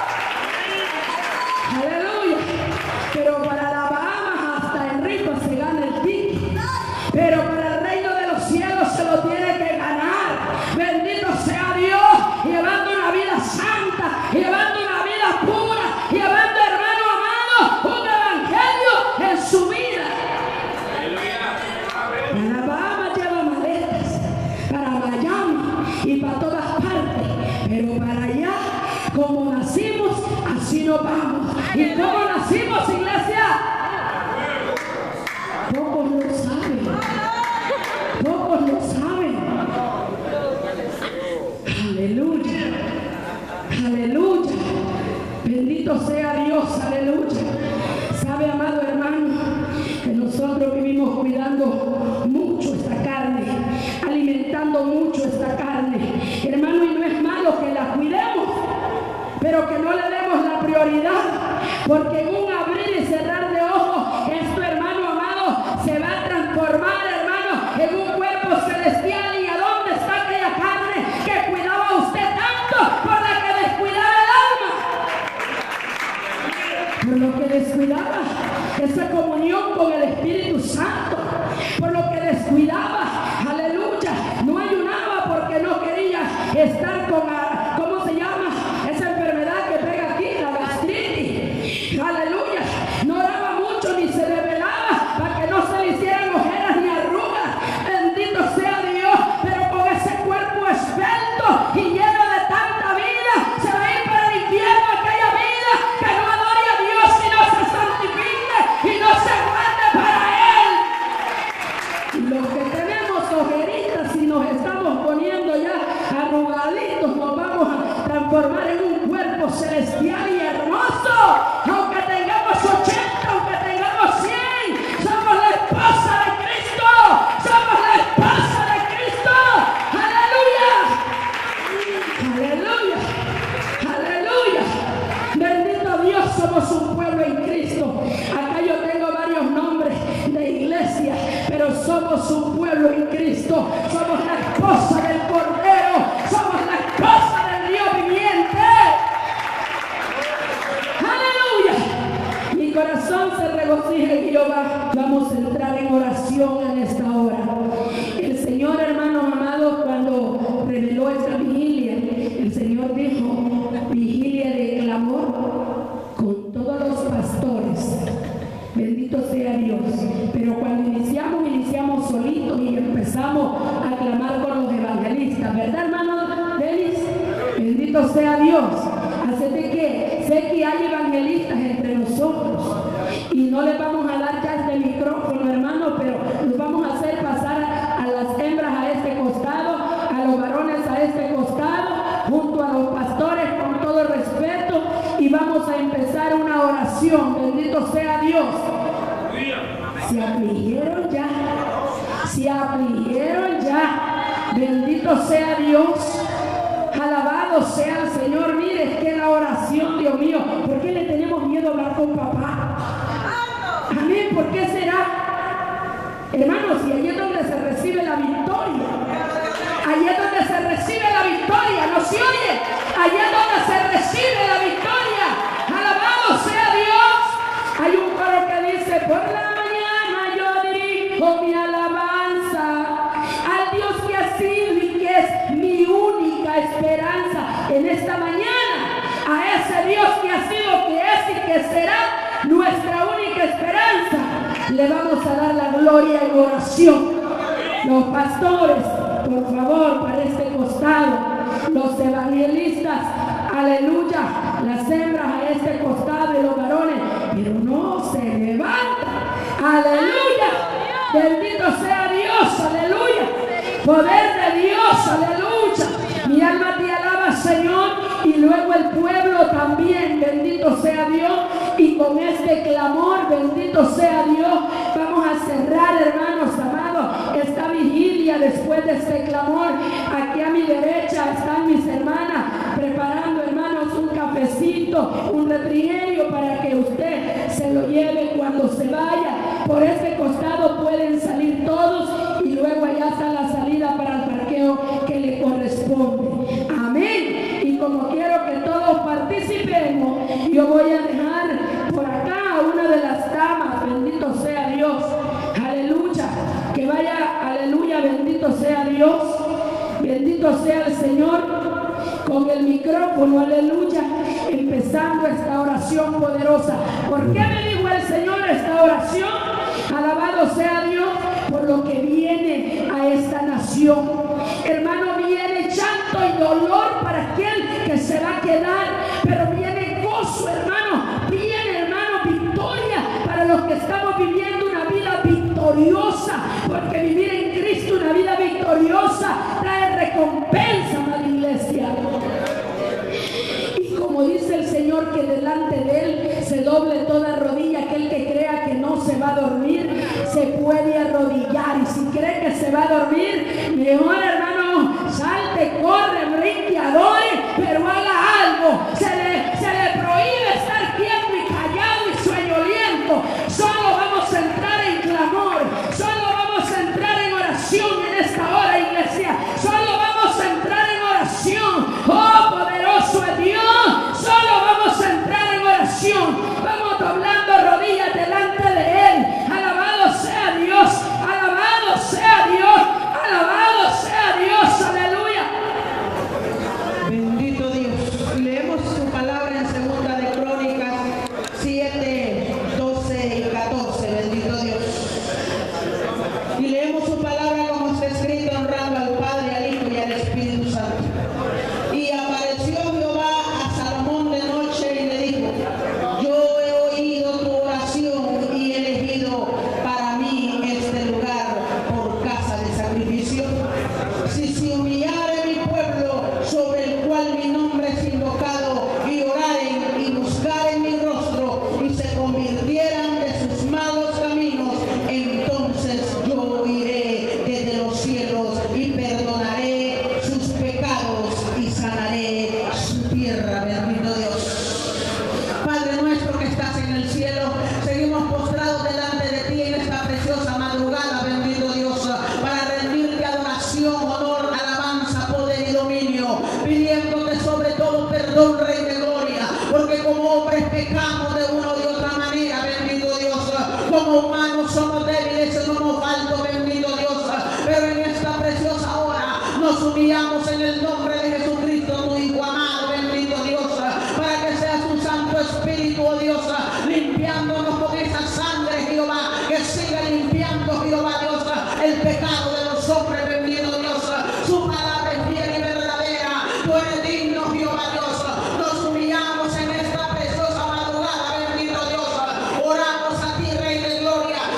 Aleluya. Pero para las Bahamas hasta Enrico se gana el ticket, pero para el reino de los cielos se lo tiene que ganar. Bendito sea Dios, llevando una vida santa, llevando una vida pura, llevando, hermano amado, un evangelio en su vida. Para Bahamas lleva maletas, para Miami y para todas partes, pero para allá, como nacimos, así nos vamos. ¿Y cómo nacimos, iglesia? Pocos lo saben. Pocos lo saben. Aleluya. Aleluya. Bendito sea Dios. Aleluya. Sabe, amado hermano, que nosotros vivimos cuidando mucho esta carne, alimentando mucho esta carne. Hermano, y no es malo que la cuidemos, pero que no le demos la prioridad, porque en un abrir y cerrar de ojos, esto, hermano amado, se va a transformar, hermano, en un cuerpo celestial. ¿Y a dónde está aquella carne que cuidaba usted tanto, por la que descuidaba el alma? Por lo que descuidaba esa comunión con el Espíritu Santo, por lo que descuidaba, aleluya, no ayunaba porque no quería estar con, ¿cómo se llama? Esa enfermedad que pega aquí, la gastritis, aleluya, no oraba mucho ni se desvelaba para que no se le hicieran ojeras ni arrugas, bendito sea Dios, pero con ese cuerpo esbelto y lleno de tanta vida, se va a ir para el infierno aquella vida que no adore a Dios y no se santifique y no se guarde para Él. Y los que tenemos ojeritas y nos estamos poniendo ya arrugaditos, nos vamos a transformar en un cuerpo celestial y hermoso. Aunque tengamos 80, aunque tengamos 100, somos la esposa de Cristo. Somos la esposa de Cristo. Aleluya. Aleluya. Aleluya. Bendito Dios, somos un pueblo en Cristo. Acá yo tengo varios nombres de iglesia, pero somos un pueblo en Cristo. Somos la esposa del Cordero. Somos la esposa del Dios viviente. Aleluya. Mi corazón se regocija en Jehová. Vamos a entrar en oración en esta hora. El Señor, hermanos amados, cuando reveló esta vigilia, el Señor dijo: vigilia de clamor con todos los pastores. Bendito sea Dios. Pero cuando iniciamos solitos y empezamos a clamar con los evangelistas, ¿verdad, hermano Denis? Bendito sea Dios. Así de que sé que hay evangelistas entre nosotros y no les vamos a dar ya este micrófono, hermano, pero los vamos a hacer pasar a las hembras a este costado, a los varones a este costado, junto a los pastores, con todo respeto, y vamos a empezar una oración. Bendito sea Dios. Se afligieron ya. Se afligieron ya. Bendito sea Dios. Alabado sea el Señor. Mire, es que la oración, Dios mío, ¿por qué le tenemos miedo a hablar con papá? Amén, ¿por qué será? Hermanos, y ahí es donde se recibe la victoria. Ahí es donde se recibe la victoria. ¿No se oye? Ahí es donde se recibe la victoria. Alabado sea Dios. Hay un coro que dice: por la mañana yo dirijo mi alabanza al Dios que ha sido y que es mi única esperanza. En esta mañana, a ese Dios que ha sido, que es y que será nuestra única esperanza, le vamos a dar la gloria en oración. Los pastores, por favor, para este costado. Los evangelistas, aleluya. Las hembras a este costado y los varones, pero no se levantan. Aleluya. Bendito sea Dios, aleluya. Poder de Dios, aleluya. Mi alma te alaba, Señor, y luego el pueblo también. bendito sea Dios. Y con este clamor, bendito sea Dios, vamos a cerrar, hermanos amados, esta vigilia. Después de este clamor, aquí a mi derecha están mis hermanas preparando, hermanos, un cafecito, un refrigerio para que usted se lo lleve cuando se vaya. Por este costado pueden salir todos y luego allá está la salida para el parqueo que le corresponde. Amén. Y como quiero que todos participemos, yo voy a dejar por acá a una de las damas, bendito sea Dios, aleluya, que vaya, aleluya, bendito sea Dios, bendito sea el Señor, con el micrófono, aleluya, empezando esta oración poderosa. ¿Por qué me dijo el Señor esta oración? Alabado sea Dios por lo que viene a esta nación. Hermano, viene llanto y dolor para aquel que se va a quedar, pero viene gozo, hermano, viene, hermano, victoria para los que estamos viviendo una vida victoriosa, porque vivir en Cristo una vida victoriosa trae recompensa, amada iglesia. Y como dice el Señor, que delante de Él se doble toda rodilla. Aquel que crea que no se va a dormir, se puede arrodillar. Y si cree que se va a dormir, mejor, hermano, salte, corre, brinque, adore, pero haga algo. Se le prohíbe estar quieto y callado y sueñoliento. Solo vamos a entrar en clamor, solo vamos a entrar en oración en esta hora, iglesia. Solo vamos a entrar en oración. Oh, poderoso es Dios. Solo vamos a entrar en oración. Vamos doblando rodillas delante de Él. Alabado sea Dios, alabado sea Dios, alabado sea Dios, aleluya. Bendito Dios. Leemos su palabra en Segunda de Crónicas 7, 12 y 14. Bendito Dios. Y leemos su palabra como está escrito, honrando al Padre, al Hijo y al Espíritu Santo. Y apareció Jehová a Salomón de noche y le dijo: yo he oído tu oración y he elegido para mí este lugar por casa de sacrificio. Si se humillare mi pueblo, sobre el cual mi nombre es invocado, y oraren y buscaren mi rostro, y se convirtieran de sus malos caminos, entonces yo oiré desde los cielos y perdonaré sus pecados y sanaré su tierra. Bendito Dios. Padre nuestro que estás en el cielo, seguimos postrados delante de ti en esta preciosa madrugada, bendito Dios, para rendirte adoración, honor, alabanza, poder y dominio, pidiéndote sobre todo perdón, Rey de Gloria, porque como hombres pecamos de una u otra manera, bendito Dios, como humanos somos débiles y somos faltos, bendito Dios, pero en esta preciosa hora nos humillamos en el nombre de Jesucristo, tu Hijo amado, bendito Dios, para que sea tu Santo Espíritu, oh Dios, limpiándonos con esa sangre, Jehová, que siga limpiando, Jehová Dios, el pecado de los hombres, bendito Dios. Su palabra es fiel y verdadera, tú eres digno, Jehová Dios. Nos humillamos en esta preciosa madrugada, bendito Dios. Oramos a ti, Rey de Gloria,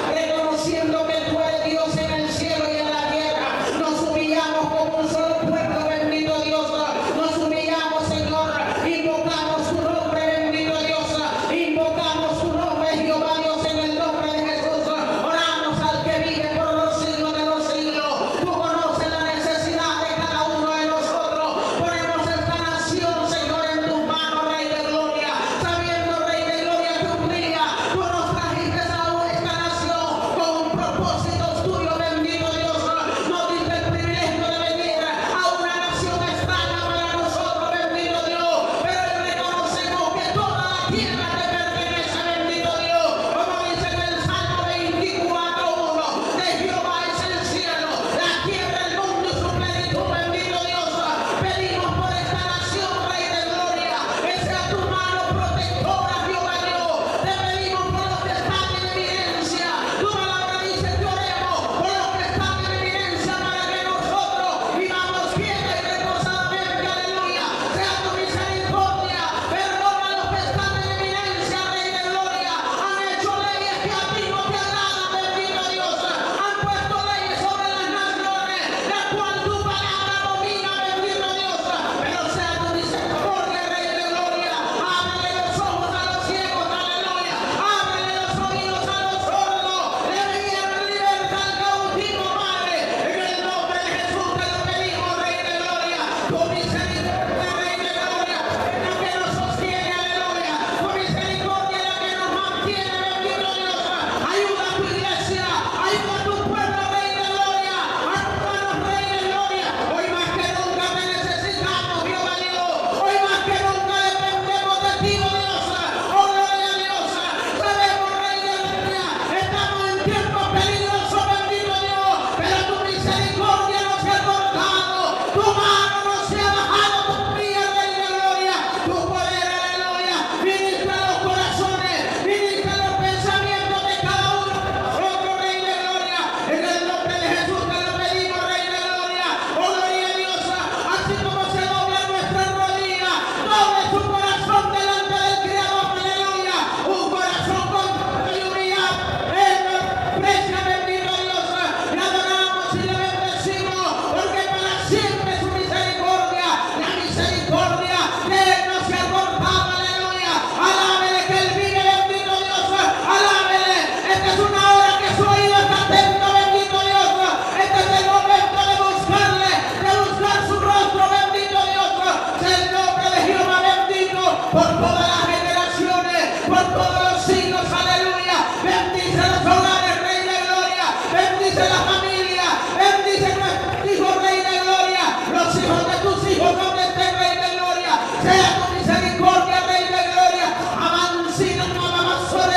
por todos los siglos, aleluya. Bendice los hogares, Rey de Gloria. Bendice la familia, bendice nuestros hijos, Rey de Gloria. Los hijos de tus hijos, donde estén, Rey de Gloria. Sea tu misericordia, Rey de Gloria. Avancina, mamá, sobre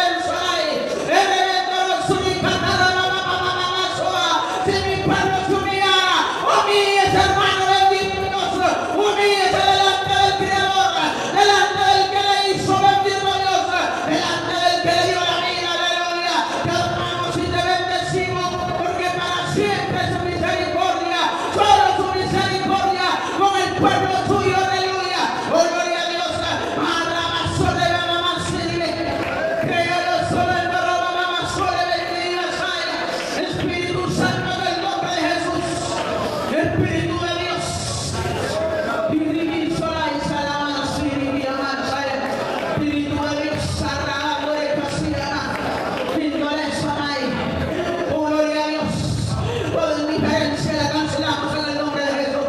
si mi pueblo se humillara, humíllese, hermano bendito Dios, humíllese delante del Creador, delante del que le hizo, bendito Dios, delante del que le dio la vida, aleluya. Te adoramos y te bendecimos, porque para siempre es su misericordia, solo su misericordia con el pueblo tuyo, aleluya. Oh, gloria a Dios. Espíritu Santo, del nombre de Jesús, Espíritu de Dios, Espíritu de Dios, arrabando de Casilla, oh, gloria a Dios. Toda indiferencia la cancelamos en el nombre de Jesús.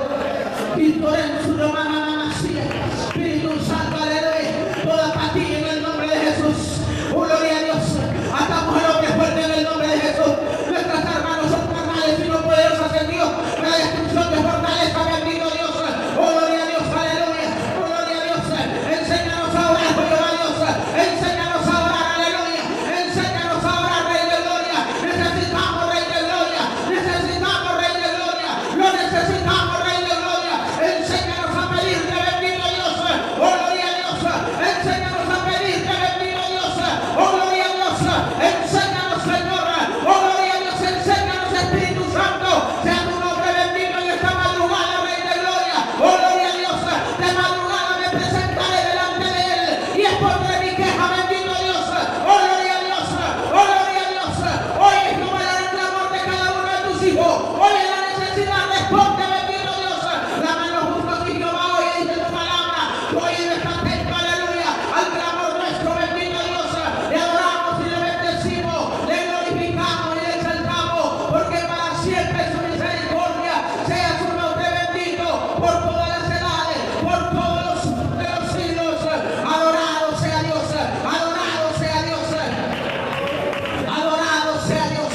Espíritu Santo, aleluya. Toda apatía en el nombre de Jesús. Oh, gloria a Dios. Atamos el hombre fuerte en el nombre de Jesús. Nuestras hermanos son carnales y no poderosas en Dios. La destrucción de fortaleza, bendito Dios. Oh, gloria a Dios, aleluya. Oh, gloria a Dios. Enséñanos a orar, Jehová Dios. Enséñanos a orar, aleluya. Enséñanos a orar, Rey de Gloria. Necesitamos, Rey de Gloria. Necesitamos, Rey de Gloria. Lo necesitamos, Rey de Gloria. Enséñanos a pedirte, bendito Dios. Oh, gloria a Dios. Enséñanos a pedirte, bendito Dios. Oh, gloria a Dios. Enséñanos, Señor. Oh, gloria a Dios. Enséñanos, Espíritu Santo. Sea tu nombre bendito en esta madrugada, Rey de Gloria. Oh, gloria a Dios. De madrugada me presentaré delante de Él y expondré mi queja, bendito Dios. Oh, gloria a Dios. Oh, gloria a Dios. Hoy es como el clamor de cada uno de tus hijos. Hoy es la necesidad. Responde, bendito Dios. La mano justo a ti, Jehová, hoy dice tu palabra. Hoy está atento, aleluya, al clamor nuestro, bendito Dios. Le adoramos y le bendecimos, le glorificamos y le exaltamos, porque para siempre es su misericordia. Sea su nombre bendito por todas las edades, por todos los siglos. Adorado sea Dios, adorado sea Dios, adorado sea Dios.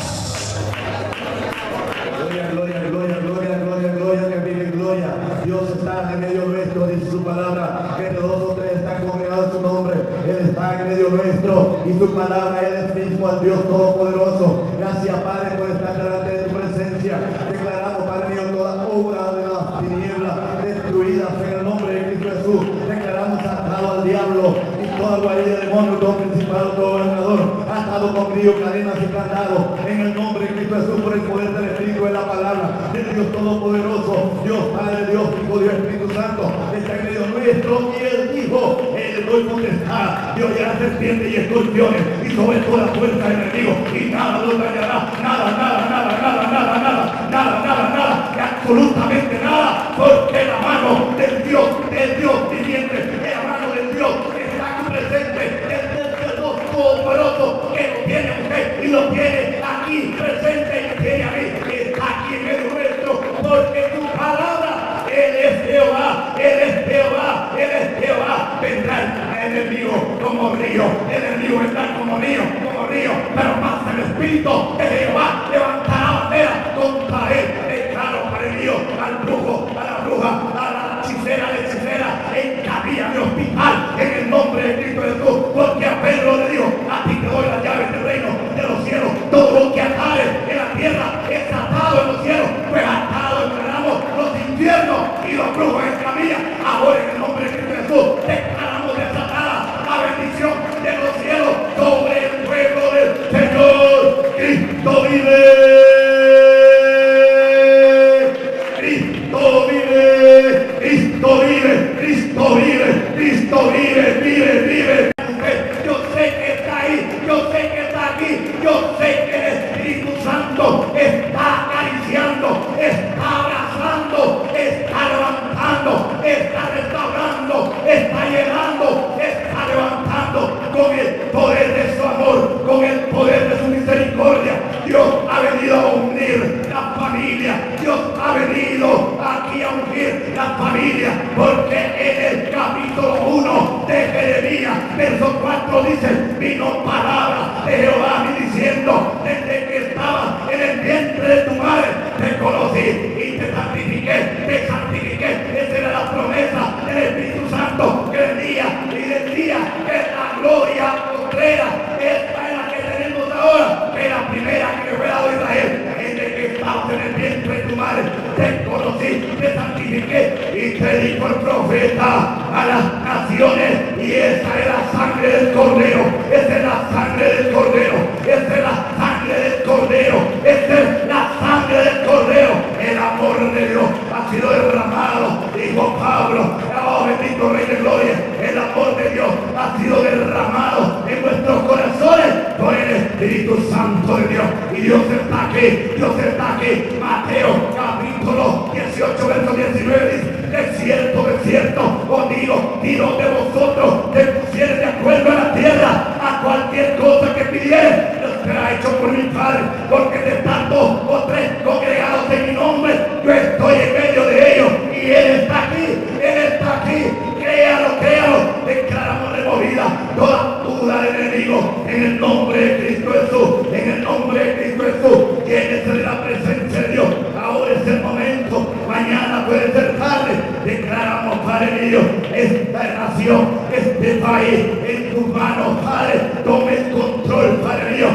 Gloria, gloria, gloria, gloria, gloria, gloria, que vive gloria. Dios está en medio nuestro, dice su palabra, que dos o tres están congregados en su nombre. Él está en medio nuestro y su palabra, Él es mismo al Dios Todopoderoso. Gracias, Padre, por estar delante de tu presencia. Declaramos, Padre mío, toda obra de las tinieblas destruidas en el nombre de Cristo Jesús. Declaramos atado al diablo y toda guardia de demonio, todo principado, todo gobernador, atado con grillos, cadenas y candados en el nombre de Cristo Jesús, por el poder del Espíritu de la palabra del Dios Todopoderoso. Dios Padre, Dios Hijo, Dios Espíritu Santo está en medio nuestro, y Él dijo: Él doy potestad, Dios ya serpientes y escorpiones y sobre toda fuerza del enemigo, y nada lo dañará, nada, y absolutamente nada, porque la mano del Dios viviente, la mano del Dios está aquí presente, el Dios Todopoderoso, que lo tiene usted y lo tiene aquí presente y me tiene a mí, que está aquí en medio nuestro, porque tu palabra, Él es Jehová, vendrá el enemigo como río, el enemigo vendrá como río, pero más el Espíritu de Jehová levantará bandera contra él. Declaro, Padre mío, al brujo, a la bruja, a la hechicera, en cabilla de hospital, en el nombre de Cristo Jesús, porque a Pedro le dijo: a ti te doy las llaves del reino de los cielos, todo lo que atares en la tierra es atado en los cielos, pues atado entraremos los infiernos y los brujos en camilla. Ahora en el nombre de Cristo Jesús declaramos desatada la bendición de los cielos sobre el pueblo del Señor. Cristo vive. día. Verso 4 dice, vino palabra de Jehová a mí diciendo, desde que estaba en el vientre de tu madre, te conocí y te santifiqué, te santifiqué. Esa era la promesa del Espíritu Santo que venía y decía que la gloria postrera, esta es la que tenemos ahora, que la primera que fue dado a Israel. Desde que estabas en el vientre de tu madre, te conocí, te santifiqué y te di por profeta a las naciones. Y esa es la sangre del Cordero, esa es la sangre del Cordero, esa es la sangre del Cordero, esa es la sangre del Cordero. El amor de Dios ha sido derramado, dijo Pablo. Oh, bendito Rey de Gloria, el amor de Dios ha sido derramado en nuestros corazones por el Espíritu Santo de Dios. Y Dios está aquí, Dios está aquí. Mateo capítulo 18, verso 19 dice, de cierto, os digo, ni donde vosotros te pusieres de acuerdo en la tierra a cualquier cosa que pidieres, lo será hecho por mi Padre, porque de tanto o tres congregados en mi nombre, yo estoy en medio de ellos, y Él está aquí, créalo, declaramos removida toda duda del enemigo, en el nombre de Cristo Jesús, en el nombre de Cristo Jesús. Llénese de la presencia de Dios, ahora es el momento, mañana puede ser tarde. Declaramos, Padre mío, esta nación, este país, en tus manos, Padre. Tome el control, Padre mío,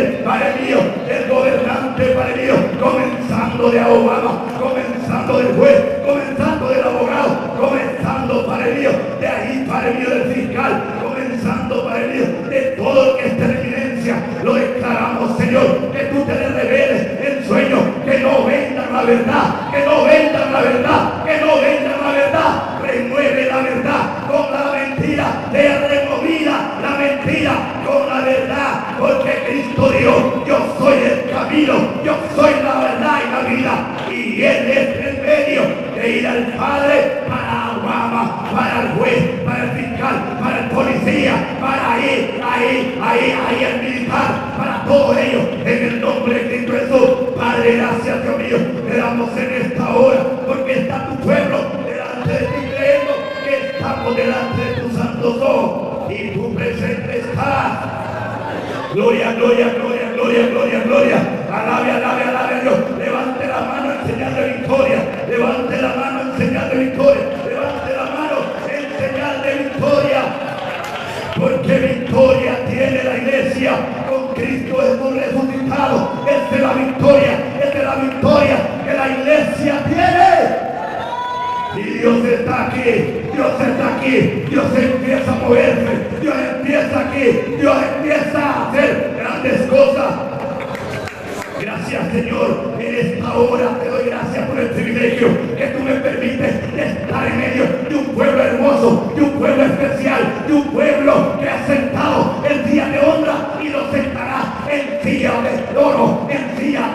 del gobernante, Padre mío, comenzando de Obama, comenzando del juez, comenzando del abogado, comenzando, Padre mío, de ahí, Padre mío, del fiscal, comenzando, Padre mío, de todo lo que esté en eminencia. Lo declaramos, Señor, que tú te le reveles en sueños, que no vendan la verdad, que no vendan la verdad, que no vendan la verdad. Remueve la verdad con la mentira, sea removida la mentira con la verdad, porque Cristo dijo, yo soy el camino, yo soy la verdad y la vida, y Él es el medio de ir al Padre para Obama, para el juez, para el fiscal, para el policía, para ir ahí el militar, para todos ellos, en el nombre de Cristo Jesús. Padre, gracias, Dios mío, te damos en esta hora, porque está tu pueblo delante de ti, creemos que estamos delante de tus santos ojos, y tu presente estás. Gloria, gloria, gloria, gloria, gloria, gloria. Alabe a Dios. Levante la mano en señal de victoria. Levante la mano en señal de victoria. Levante la mano en señal de victoria. Porque victoria tiene la iglesia con Cristo Jesús resucitado. Esta es la victoria que la iglesia tiene. Y Dios está aquí, Dios empieza a moverse, Dios empieza aquí, Dios empieza a hacer grandes cosas. Gracias, Señor, en esta hora te doy gracias por el privilegio que tú me permites estar en medio de un pueblo hermoso, de un pueblo especial, de un pueblo que ha sentado el día de honra y lo sentará en silla de oro, en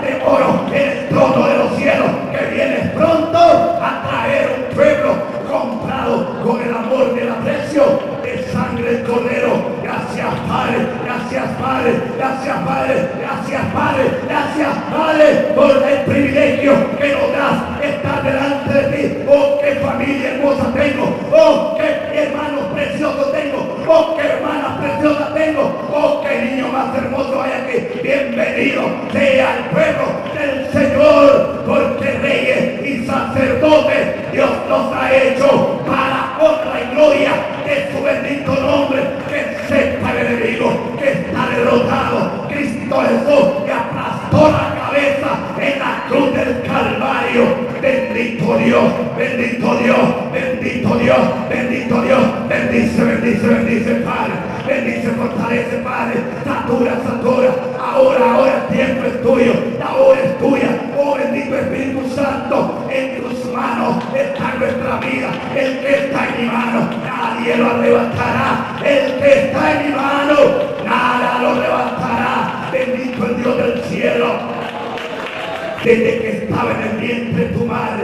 el trono de los cielos, que vienes pronto a traer un pueblo comprado con el amor del aprecio de sangre del Cordero. Gracias, Padre, gracias, Padre, gracias, Padre, gracias, Padre, gracias, Padre, por el privilegio que nos das estar delante de ti. Oh, qué familia hermosa tengo, oh, qué hermanos preciosos tengo, oh, qué hermanas preciosas tengo, oh, qué niño más hermoso hay aquí. Bienvenido sea el pueblo del Señor, porque reyes y sacerdotes Dios nos ha hecho para honra y gloria de su bendito nombre. Que sepa el enemigo que está derrotado. Cristo Jesús que aplastó la cabeza en la cruz del Calvario. Bendito Dios, bendito Dios, bendito Dios, bendito Dios. Bendice, bendice, bendice, Padre. Bendice, fortalece, Padre. Satura. Ahora el tiempo es tuyo, la hora es tuya. Oh, bendito Espíritu Santo, en tus manos está nuestra vida. El que está en mi mano, nadie lo arrebatará. El que está en mi mano, nada lo levantará. Bendito el Dios del cielo. Desde que estaba en el vientre de tu madre,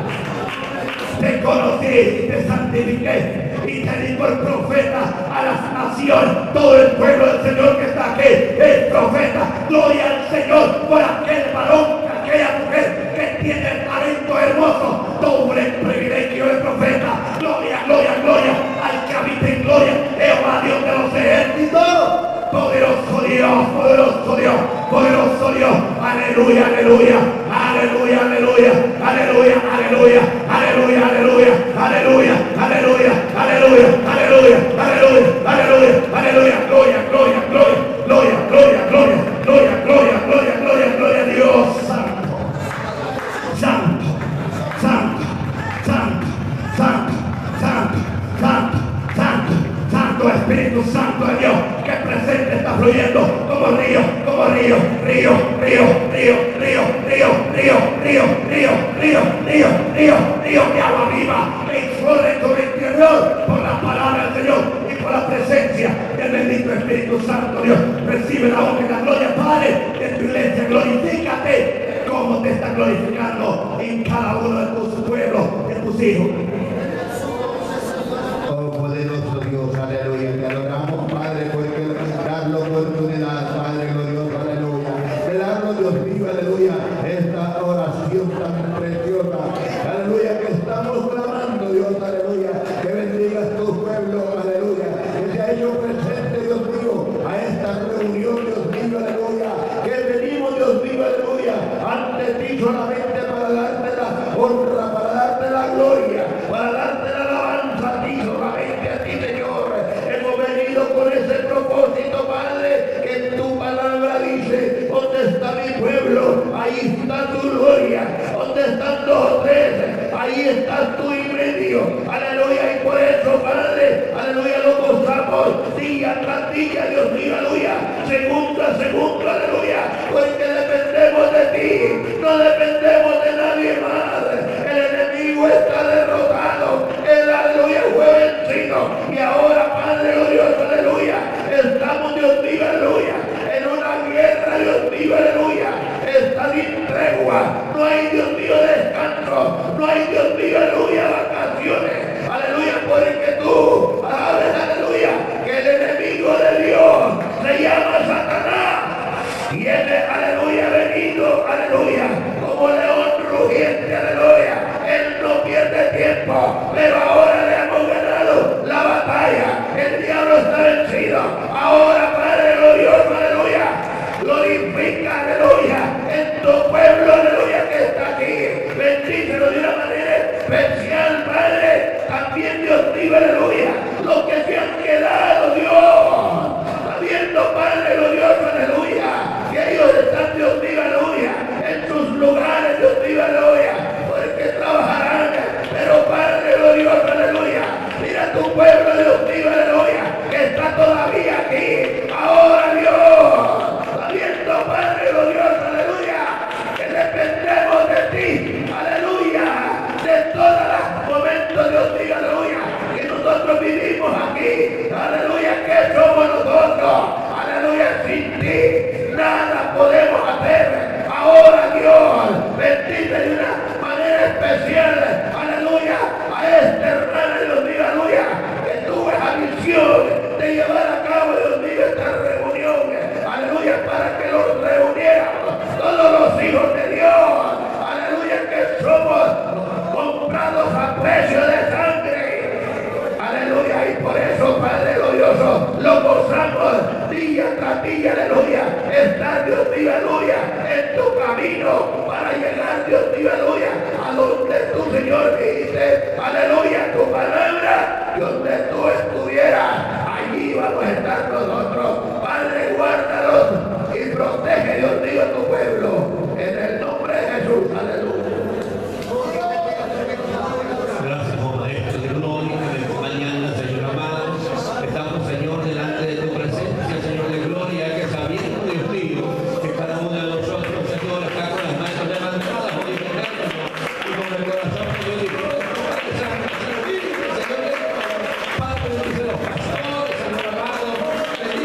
te conocí, te santifiqué y te di por profeta a las naciones. Todo el pueblo del Señor que está aquí es profeta. Gloria al Señor por aquel varón, aquella mujer que tiene el talento hermoso, doble privilegio de profeta. Gloria, gloria, gloria al que habita en gloria. Jehová Dios de los ejércitos. Poderoso Dios, poderoso Dios, poderoso Dios. Aleluya, aleluya, aleluya, aleluya, aleluya, aleluya, aleluya, aleluya, aleluya, aleluya, aleluya, aleluya, aleluya, aleluya, aleluya, gloria, gloria, gloria, gloria, gloria, gloria, gloria, gloria, gloria, gloria, gloria a Dios. Santo, santo, santo, santo, santo, santo, santo, santo, santo, Espíritu Santo de Dios, que presente está fluyendo como río, como río, río, río, río, río, río, río, río, río, río, río, río, río de agua viva, que influye sobre el interior por la palabra del Señor y por la presencia del bendito Espíritu Santo. Dios, recibe la honra y la gloria, Padre, de tu iglesia. Glorifícate como te está glorificando en cada uno de tus pueblos, de tus hijos. Oh poderoso Dios, aleluya, te adoramos, Padre, porque dar la oportunidad, Padre glorioso, aleluya, de darnos, Dios mío, aleluya, esta oración tan preciosa, aleluya, que estamos clamando, Dios, aleluya, que bendigas tu pueblo, aleluya, que se ha hecho presente, Dios mío, a esta reunión, Dios mío, aleluya, que venimos, Dios mío, aleluya, ante ti solamente para darte la honra, para darte la gloria, para darte la alabanza a ti, solamente a ti, Señor. Hemos venido con ese propósito, Padre, que tu palabra dice: ¿dónde está mi pueblo? Ahí está tu gloria. ¿Dónde están dos o tres? Ahí estás tú en medio. Aleluya. Y por eso, Padre, aleluya, lo gozamos día tras día, Dios mío, aleluya, segundo a segundo, aleluya, porque dependemos de ti, no dependemos de nadie más. El enemigo está derrotado, el aleluya fue vencido, y ahora, Padre glorioso, aleluya, estamos, Dios mío, aleluya, en una guerra, Dios mío, aleluya, está sin tregua, no hay, Dios mío, descanso, no hay, Dios mío, aleluya, vacaciones, aleluya, porque tú sabes, aleluya, que el enemigo de Dios se llama Satanás, y él es, aleluya, venido, aleluya, como león rugiente, aleluya, él no pierde tiempo, pero ahora le hemos ganado la batalla, el diablo está vencido, ahora, Padre glorioso, aleluya, glorifica, aleluya, en tu pueblo, aleluya, que está aquí, bendícelo de una manera especial, Padre, también, Dios mío, aleluya, los que se han quedado, Dios, sabiendo, Padre glorioso, aleluya, que ellos están, Dios mío, aleluya, en sus lugares, Dios mío, aleluya, porque trabajarán, pero Padre glorioso, aleluya, mira tu pueblo, Dios mío, aleluya, que está todavía aquí, ahora, Dios, sabiendo, Padre glorioso, aleluya, que dependemos de ti, aleluya, de todos los momentos, Dios mío, aleluya, que nosotros vivimos aquí, aleluya, que somos nosotros, aleluya, sin ti nada podemos hacer. Ahora, Dios, bendice de una manera especial, aleluya, a este hermano, Dios mío, aleluya, que tuvo esa visión de llevar a cabo, Dios mío, esta reunión, aleluya, para que los reuniéramos todos los hijos de Dios, aleluya, que somos comprados a precio de sangre, aleluya, y por eso, Padre glorioso, lo gozamos día tras día, aleluya, estar, Dios mío, aleluya, en tu camino para llegar, Dios mío, aleluya, a donde tu Señor dice, aleluya, tu palabra, donde tú estuvieras, allí vamos a estar nosotros. Padre, guárdalos y protege, Dios mío, a tu pueblo, en el nombre de Jesús, aleluya. Gracias, oh Maestro de gloria, que me acompañan, Señor amado. Estamos, Señor, delante de tu presencia, Señor de gloria, que sabiendo, Dios mío, que cada uno de nosotros, Señor, está con las manos levantadas, glorificándonos, y con el corazón, Señor, dispuesto, Padre Santo, Señor, Padre, bendice los pastores, Señor amado, bendice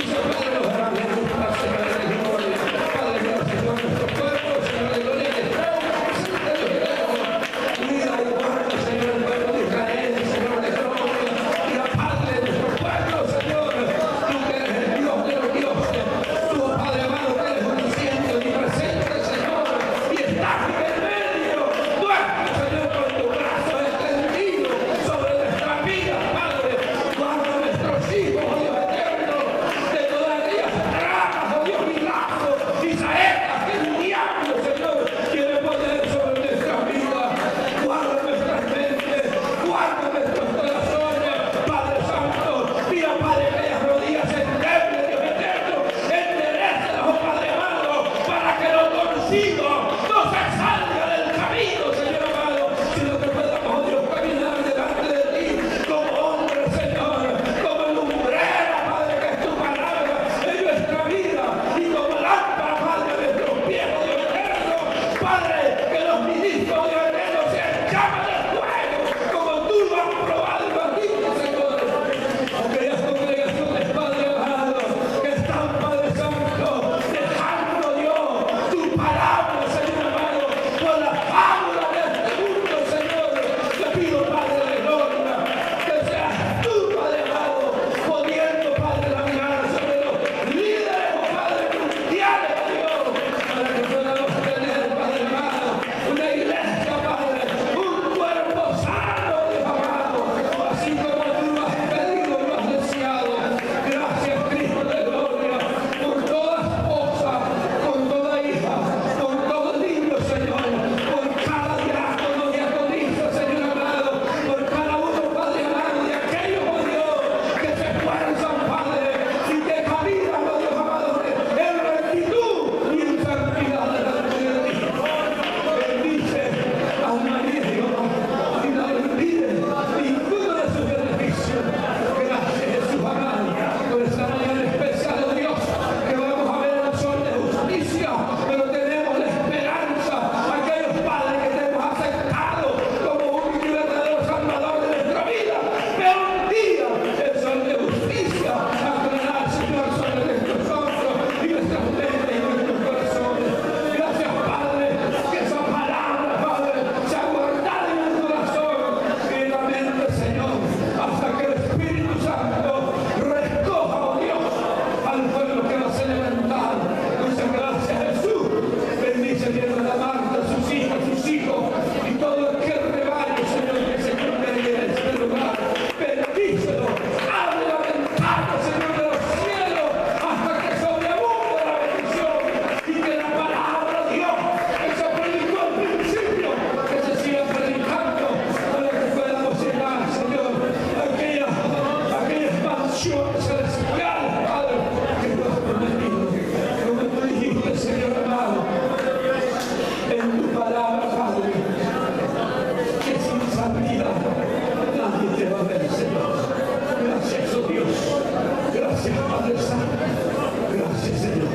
Gracias, Padre, que tú has prometido, como tú dijiste, Señor amado, en tu palabra, Padre, que sin santidad nadie te va a ver, Señor. Gracias, oh Dios. Gracias, Padre Santo. Gracias, Señor.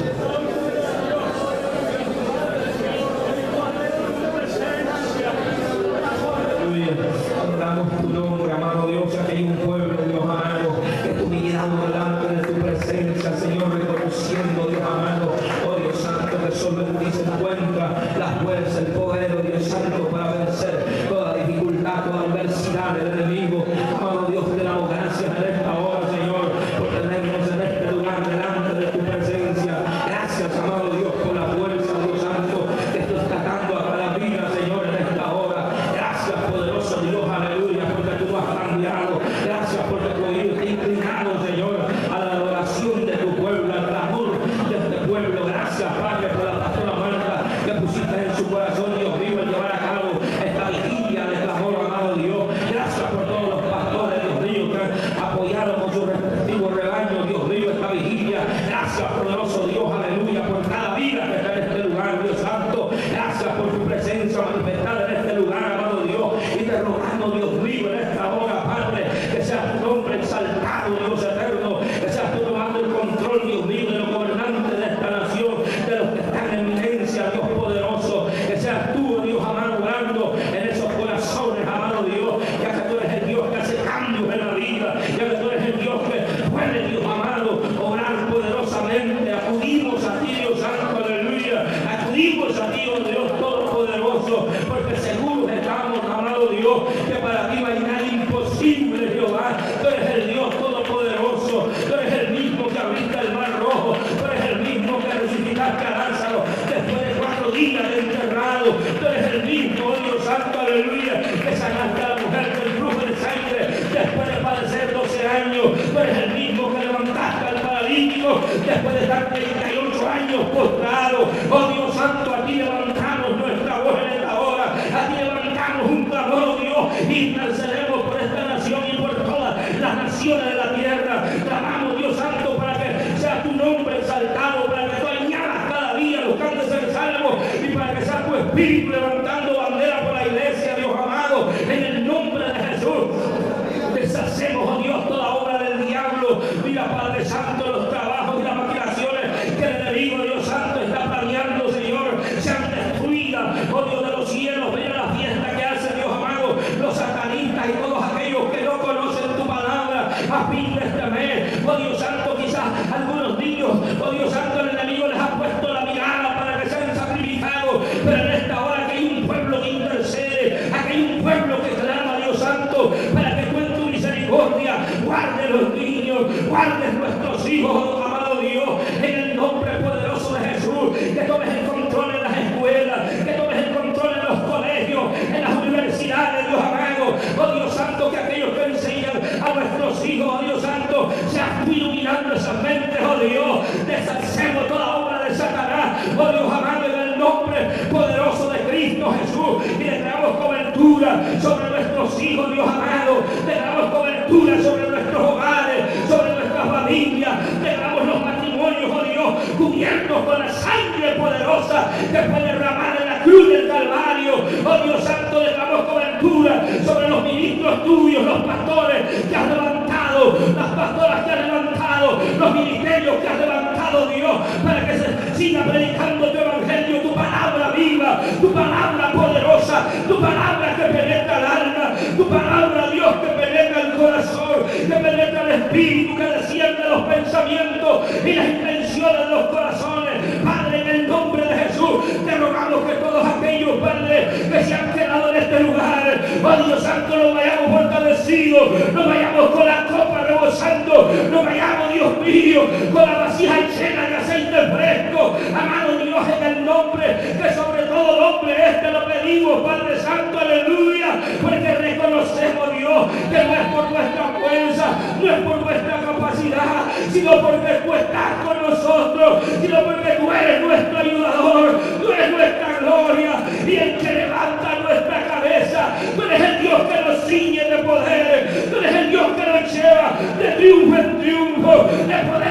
Damos tu nombre, amado Dios, que hay un pueblo, Dios amado, que tú mirando delante de tu presencia, Señor, reconociendo, Dios amado, oh Dios Santo, que solo en ti se encuentra la fuerza, el poder, oh Dios Santo, para vencer toda dificultad, toda adversidad del enemigo. Amado Dios, te damos gracias en esta hora, Señor, por tenernos en este lugar delante de tu presencia. Gracias, amado Dios, por la fuerza, Dios Santo, que tú estás dando a cada vida, Señor, en esta hora. Gracias, poderoso Dios, aleluya, porque tú has cambiado. Gracias porque tu oído está inclinado, Señor, a la adoración de tu pueblo, al clamor de este pueblo. Gracias, Padre, por la pastora Marta, que pusiste en su corazón, Dios mío, el llevar a cabo esta vigilia de clamor, amado Dios. Gracias por todos los pastores, Dios mío, que apoyaron con su respectivo rebaño, Dios mío, esta vigilia. Gracias, poderoso Dios, aleluya, por cada vida que está en este lugar, Dios Santo. Gracias por tu presencia manifestada en este lugar, amado Dios. Y te rogamos, Dios mío, en esta hora, Padre, que sea tu nombre exaltado, Dios eterno, que seas tú tomando el control, Dios mío, de los gobernantes de esta nación, de los que están en eminencia, Dios poderoso, que seas tú, Dios amado, orando en esos corazones, amado Dios, ya que tú eres el Dios que hace cambios en la vida, ya que tú eres el Dios que puede, Dios amado, obrar poderosamente. Acudimos a ti, Dios Santo, aleluya, acudimos a ti, oh Dios todopoderoso, porque seguros estamos, amado Dios, que para ti no hay nada imposible, Jehová. Tú eres el Dios todopoderoso, tú eres el mismo que abriste el mar rojo, tú eres el mismo que resucitaste a Lázaro después de 4 días de enterrado, tú eres el mismo, oh Dios Santo, aleluya, que sanaste a la mujer del flujo de sangre después de padecer 12 años, tú eres el mismo que levantaste al paralítico después de estar 38 años postrado. Oh Dios Santo, a ti levantamos nuestra voz en esta hora, a ti levantamos un clamor, oh Dios, intercedemos por esta nación y por todas las naciones de la tierra. Clamamos, Dios Santo, para que sea tu nombre exaltado, para que tú añadas cada día los cantos en salmo y para que sea tu espíritu levantando bandera por la iglesia, Dios amado, en el nombre de Jesús. Deshacemos, oh Dios, toda obra del diablo. Mira, Padre Santo, los trabajos y las maquinaciones que el enemigo, Dios Santo, está planeando, Señor, sean destruidas, oh Dios de los cielos. Mira la fiesta que hace, Dios amado, los satanistas y todos aquellos que no conocen tu palabra a fin de este mes. Oh Dios Santo, quizás algunos niños, oh Dios Santo, el enemigo les ha puesto la mirada para que sean sacrificados, pero en esta hora que hay un pueblo que intercede, aquí hay un pueblo que clama, Dios Santo, para que tú en tu misericordia guarde los niños, guarde nuestros hijos, amado Dios, en el nombre poderoso de Jesús. Que tomes el control en las escuelas, que tomes el control en los colegios, en las universidades, Dios amado. Oh Dios Santo, que aquellos que enseñan a nuestros hijos, oh Dios Santo, seas tú iluminando esas mentes, oh Dios. Deshacemos toda obra de Satanás, oh Dios amado, en el nombre poderoso de Cristo Jesús. Y le damos cobertura sobre nuestros hijos, Dios amado. Le damos cobertura sobre nuestros hogares, sobre nuestras familias. Le damos los matrimonios, oh Dios, cubiertos con la sangre poderosa que fue derramada en la cruz del Calvario. Oh Dios Santo, le damos cobertura sobre los ministros tuyos, los pastores que has levantado, las pastoras que has levantado, los ministerios que has levantado, Dios, para que se siga predicando tu evangelio, tu palabra viva, tu palabra poderosa, tu palabra que penetra el alma, tu palabra, Dios, que penetra el corazón, que penetra el espíritu, que desciende los pensamientos y las intenciones de los corazones. Padre, en el nombre de Jesús, te rogamos que todos aquellos, Padre, que se han quedado en este lugar, oh Dios Santo, nos vayamos fortalecidos, nos vayamos con la copa rebosando, nos vayamos, Dios mío, con la vasija llena de aceite fresco, amado Dios, en el nombre que sobre todo nombre este lo pedimos, Padre Santo, aleluya, porque reconocemos, Dios, que no es por nuestra fuerza, no es por nuestra capacidad, sino porque tú estás con nosotros, sino porque tú eres nuestro ayudador, tú eres nuestra gloria y el que levanta nuestra cabeza. Tú eres el Dios que ciñe de poder. Tú eres el Dios que nos lleva de triunfo en triunfo, de poder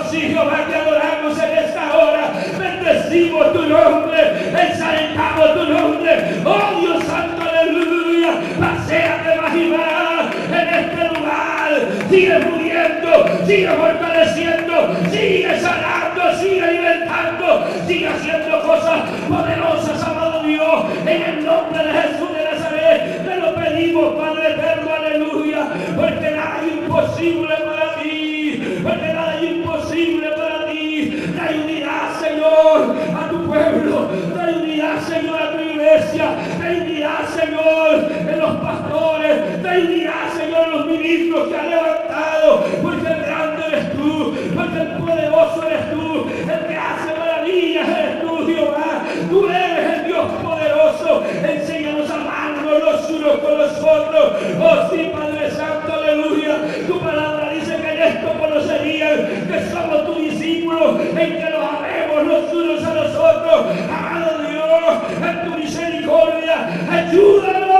sí, Jehová, te adoramos en esta hora. Bendecimos tu nombre, exaltamos tu nombre. Oh Dios santo, aleluya. Paséate más y más en este lugar. Sigue muriendo, sigue fortaleciendo, sigue sanando, sigue libertando, sigue haciendo cosas poderosas, amado Dios. En el nombre de Jesús de Nazaret te lo pedimos, Padre eterno, aleluya. Porque nada es imposible para ti, porque nada es imposible para ti. Trae unidad, Señor, a tu pueblo. Trae unidad, Señor, a tu iglesia. Trae unidad, Señor, en los pastores. Trae unidad, Señor, en los ministros que has levantado. Porque el grande eres tú, porque el poderoso eres tú, el que hace maravillas eres tú, Jehová. Tú eres el Dios poderoso. Enséñanos a amarnos los unos con los otros. Oh sí, Padre Santo, aleluya. Tu palabra dice que en esto conocerían que somos tus discípulos, en que nos amemos los unos a los otros. Amado Dios, en tu misericordia, ayúdanos.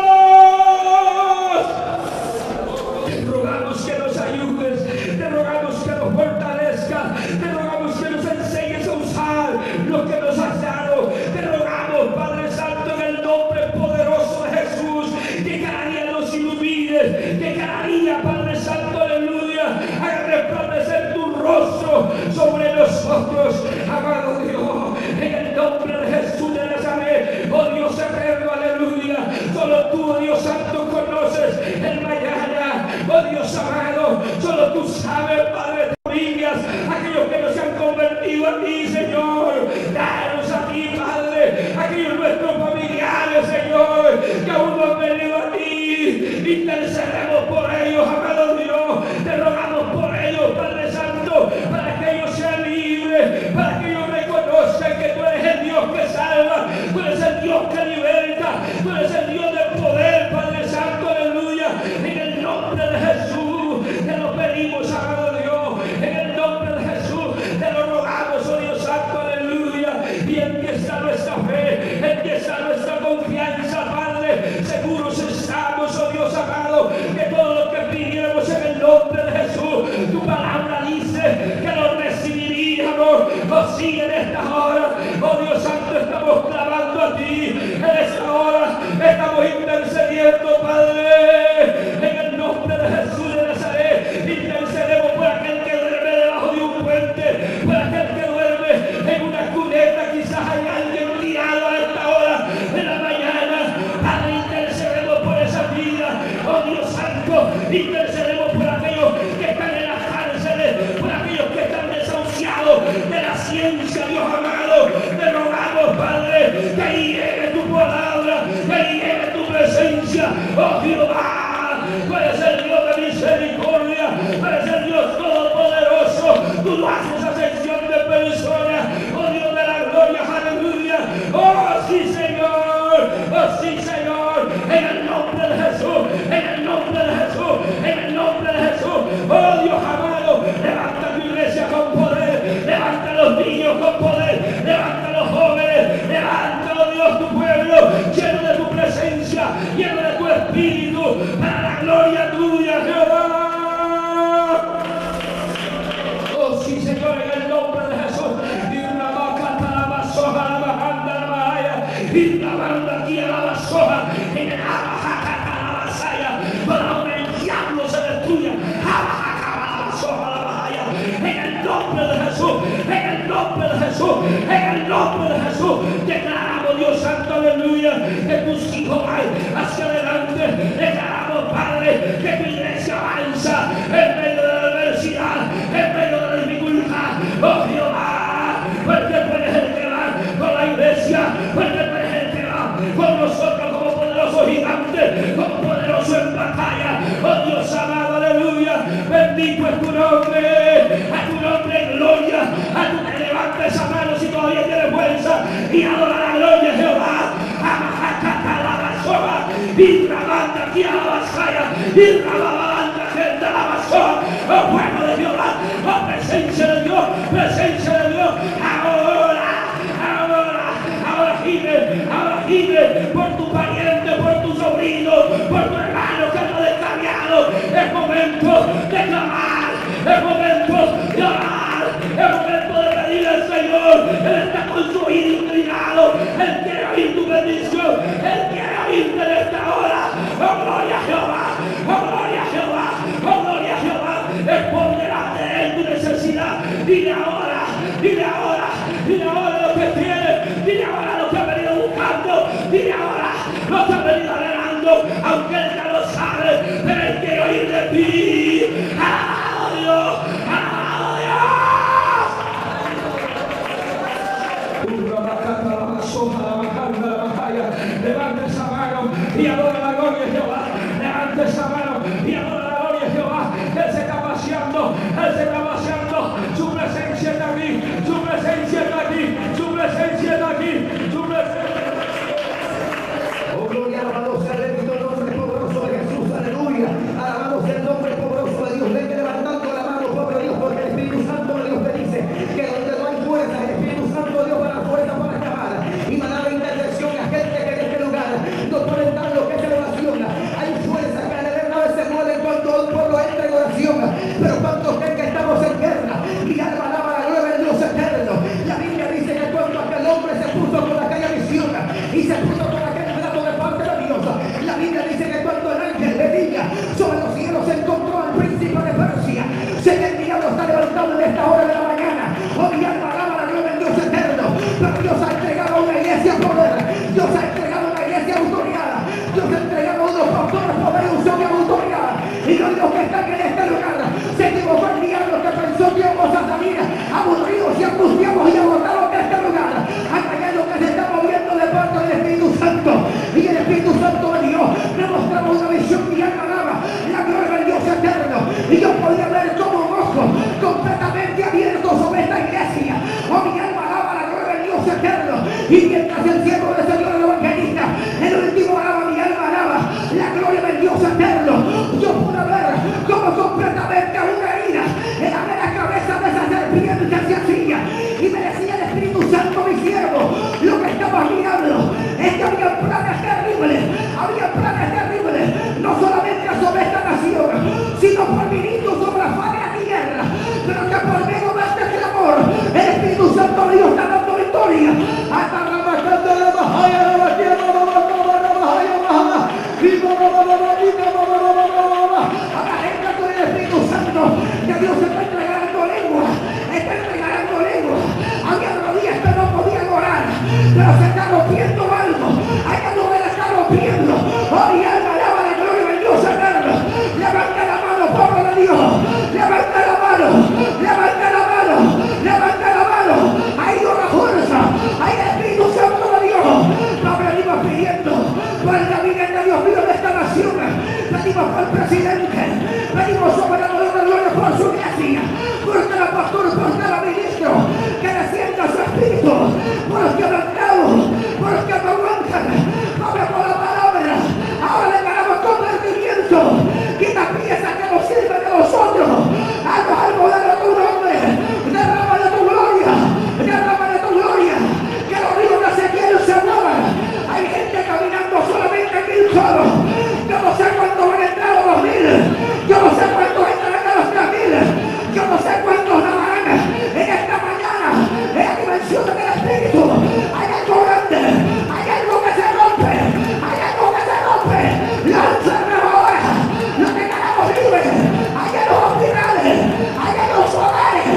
Te rogamos que nos ayudes, te rogamos que nos fortalezcas, te rogamos que nos enseñes a usar lo que nos has dado. Te rogamos, Padre Santo, en el nombre poderoso de Jesús, que cada día nos ilumines, que cada día, Padre Santo, aleluya, haga resplandecer tu rostro sobre nosotros, amado Dios, en el nombre de Jesús de Nazaret. Oh Dios eterno, aleluya. Solo tú, oh Dios Santo, conoces el mañana. Oh Dios amado, solo tú sabes, Padre, familias, aquellos que no se han convertido a ti, Señor. Danos a ti, Padre, aquellos nuestros familiares, Señor, que aún no han venido a ti. Intercedemos por ellos, amado Dios. Te rogamos por ellos, Padre Santo, para que ellos sean libres, para que ellos reconozcan que tú eres el Dios que salva, tú eres el Dios que liberta, tú eres el Dios del poder, Padre Santo, aleluya. En el nombre de Jesús te lo pedimos, amado Dios. En el nombre de Jesús te lo rogamos, oh Dios Santo, aleluya. Y empieza nuestra fe, empieza nuestra confianza, Padre. Seguros estamos, oh Dios amado, que todo lo que pidiéramos en el nombre de Jesús, tu palabra dice que lo recibiríamos. Oh sí, en esta hora, oh Dios Santo, estamos clamando a ti. En esta hora estamos intercediendo, Padre, en el nombre de Jesús de Nazaret. Intercedemos por aquel que duerme debajo de un puente, por aquel que duerme en una cuneta. Quizás hay alguien tirado a esta hora de la mañana. Padre, intercedemos por esa vida, oh Dios Santo. Intercedemos por aquellos que están en las cárceles, por aquellos que están desahuciados de la ciencia, Dios amado. Te rogamos, Padre, que llegue tu palabra, que llegue tu presencia, oh Jehová. Tú eres el Dios de misericordia, tú eres el Dios todopoderoso. Tú no haces acepción de personas, oh Dios de la gloria, aleluya. Oh sí, Señor, oh sí, Señor, en el nombre de Jesús, en el nombre de Jesús, en el nombre de Jesús. Oh Dios amado, levanta tu iglesia con poder, levanta a los niños con poder, levanta a los jóvenes, levanta, oh Dios, tu pueblo lleno de tu presencia, lleno de tu espíritu, para la gloria tuya, Jehová. Oh sí, Señor, en el nombre de Jesús. Y una vaca para la masoja, la bajanda, la bahaya, y la banda aquí a la masoja, en el abajaca, la vasaya, para donde el diablo se destruya, abajaca, la masoja, la bahaya, en el nombre de Jesús, en el nombre de Jesús, en el nombre de Jesús. Declaramos, Dios Santo, aleluya, que tus hijos van hacia adelante. Declaramos, Padre, que tu iglesia avanza en medio de la adversidad, en medio de la dificultad. Oh Jehová, porque tú eres el que va con la iglesia, porque tú eres el que va con nosotros como poderoso gigante, como poderoso en batalla. Oh Dios amado, aleluya, bendito es tu nombre, a tu nombre gloria, a tu que levanta esa mano si todavía tienes fuerza y adora la gloria de Jehová. Amajacata la basoja, y trabanda aquí a la vasaya, y trabanda gente a la basoja. Oh pueblo de Jehová, oh presencia de Dios, presencia de Dios. Ahora gime por tu pariente, por tu sobrino, por tu hermano que anda descarriado. Es momento de clamar, es momento de orar, es pon delante de él tu necesidad. Dile ahora, dile ahora, dile ahora lo que tienes, dile ahora lo que ha venido buscando, dile ahora lo que ha venido anhelando, aunque él ya lo sabe, pero él quiere oír de ti. ¡Alabado Dios! ¡Alabado Dios! Levanta esa mano y adora la gloria de Jehová. Levanta esa mano y adora la gloria de Jehová. Él se está paseando, él se está paseando. Su presencia está aquí, su presencia está aquí, su presencia está aquí, su presencia. Oh, gloria, alabado sea el bendito nombre poderoso de Jesús, aleluya. Alabado sea el nombre poderoso de Dios. Vete levantando la mano, pobre Dios, porque el Espíritu Santo de Dios te dice que donde no hay fuerza, el Espíritu Santo de Dios va a dar fuerza para acabar. Y va a dar intercesión a gente que en este lugar no puede dar lo que es la oración. Hay fuerza que de verdad se mueve cuando el pueblo entra en oración. Pero cuando creen que estamos en guerra, mi alma alaba la gloria del Dios eterno. La Biblia dice que cuando aquel hombre se puso con aquella visión y se puso con aquel plato de parte de Dios, la Biblia dice que cuando el ángel de día sobre los cielos se encontró al príncipe de Persia, sé que el diablo está levantado en esta hora de la mañana. Oh, mi alma alaba la gloria del Dios eterno. Pero Dios ha entregado a una iglesia poder, Dios ha entregado a una iglesia autoridad, Dios ha entregado a unos pastores poder y unción y autoridad. Y los que están en este lugar se equivocó el diablo que pensó que íbamos a salir aburridos y angustiados y agotados de este lugar. Acá hay algo que se está moviendo de parte del Espíritu Santo, y el Espíritu Santo de Dios me mostraba una visión y alma la gloria del Dios eterno, y yo podía ver como un ojo completamente abierto sobre esta iglesia. Oh, mi alma alaba la gloria del Dios eterno. Y mientras el siervo del Señor el evangelista, el último alaba, mi alma alaba la gloria del Dios eterno, yo pude ver como completamente una herida en la cabeza de esa serpiente se hacía, y me decía el Espíritu Santo, mi siervo, lo que estaba mirando es que había planes terribles, no solamente sobre esta nación, sino por ministros sobre la faz de la tierra, pero que por medio de este clamor el Espíritu Santo de Dios está dando victoria. Hasta rematando la bajaya de la tierra, ahora entra con el Espíritu Santo que Dios está entregando lengua, había rodillas que no podían orar, pero se está rompiendo algo, hay algo que le está rompiendo. Oh, mi alma alaba la gloria del Dios eterno. Levanta la mano, pueblo de Dios, levanta la mano, levanta la mano, levanta la mano. Hay una fuerza, hay el Espíritu Santo de Dios. No venimos pidiendo por el gabinete de Dios mío de esta nación, venimos por el presidente, venimos sobre la gloria por su iglesia, por cada pastor, por cada ministro, que descienda su espíritu, por los que han dado, por los que no aguantan, Padre, por la palabra. Ahora le ganamos convertimiento, quita piezas que nos sirven de nosotros, algo de tu nombre, derrama de tu gloria, que los ríos de Ezequiel se muevan. Hay gente caminando solamente en 1000 solos, yo no sé cuántos van a entrar a los 1000, yo no sé cuántos entrarán a los 3000, yo no sé cuántos nadarán en esta mañana, en la dimensión del Espíritu. Hay algo grande, hay algo que se rompe, hay algo que se rompe. Lánzame ahora, lo que queremos libre, hay en los hospitales, hay en los hogares.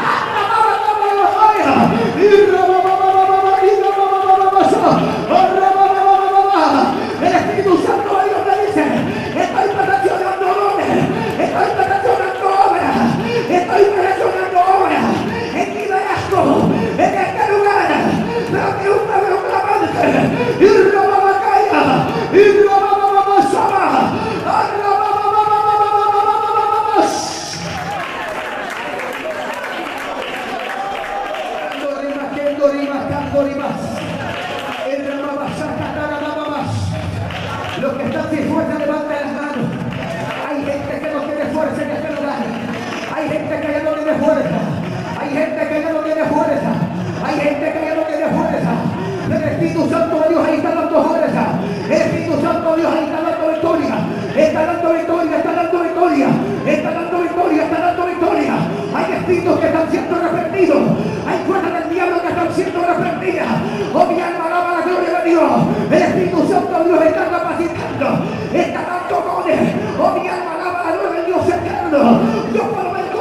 El Espíritu Santo de Dios me dice, estoy perfeccionando dones, estoy perfeccionando obras, en mi liderazgo, en este lugar, pero que un pueblo clamante, y robaba calla, y robaba saba, los que están sin fuerza, levanten las manos. Hay gente que no tiene fuerza en este lugar. Hay gente que ya no tiene fuerza. Hay gente que ya no tiene fuerza. Hay gente que ya no tiene fuerza. El Espíritu Santo de Dios ahí está dando fuerza. El Espíritu Santo de Dios ahí está dando victoria. Está dando victoria, está dando victoria. Está dando victoria, está dando victoria. Hay espíritus que están siendo reprendidos. Hay fuerzas del diablo que están siendo reprendidas. Oh, mi alma alaba la gloria de Dios. El Espíritu Santo de Dios está capacitando. Está dando dones. Oh, mi alma alaba la gloria del Dios eterno. Yo puedo ver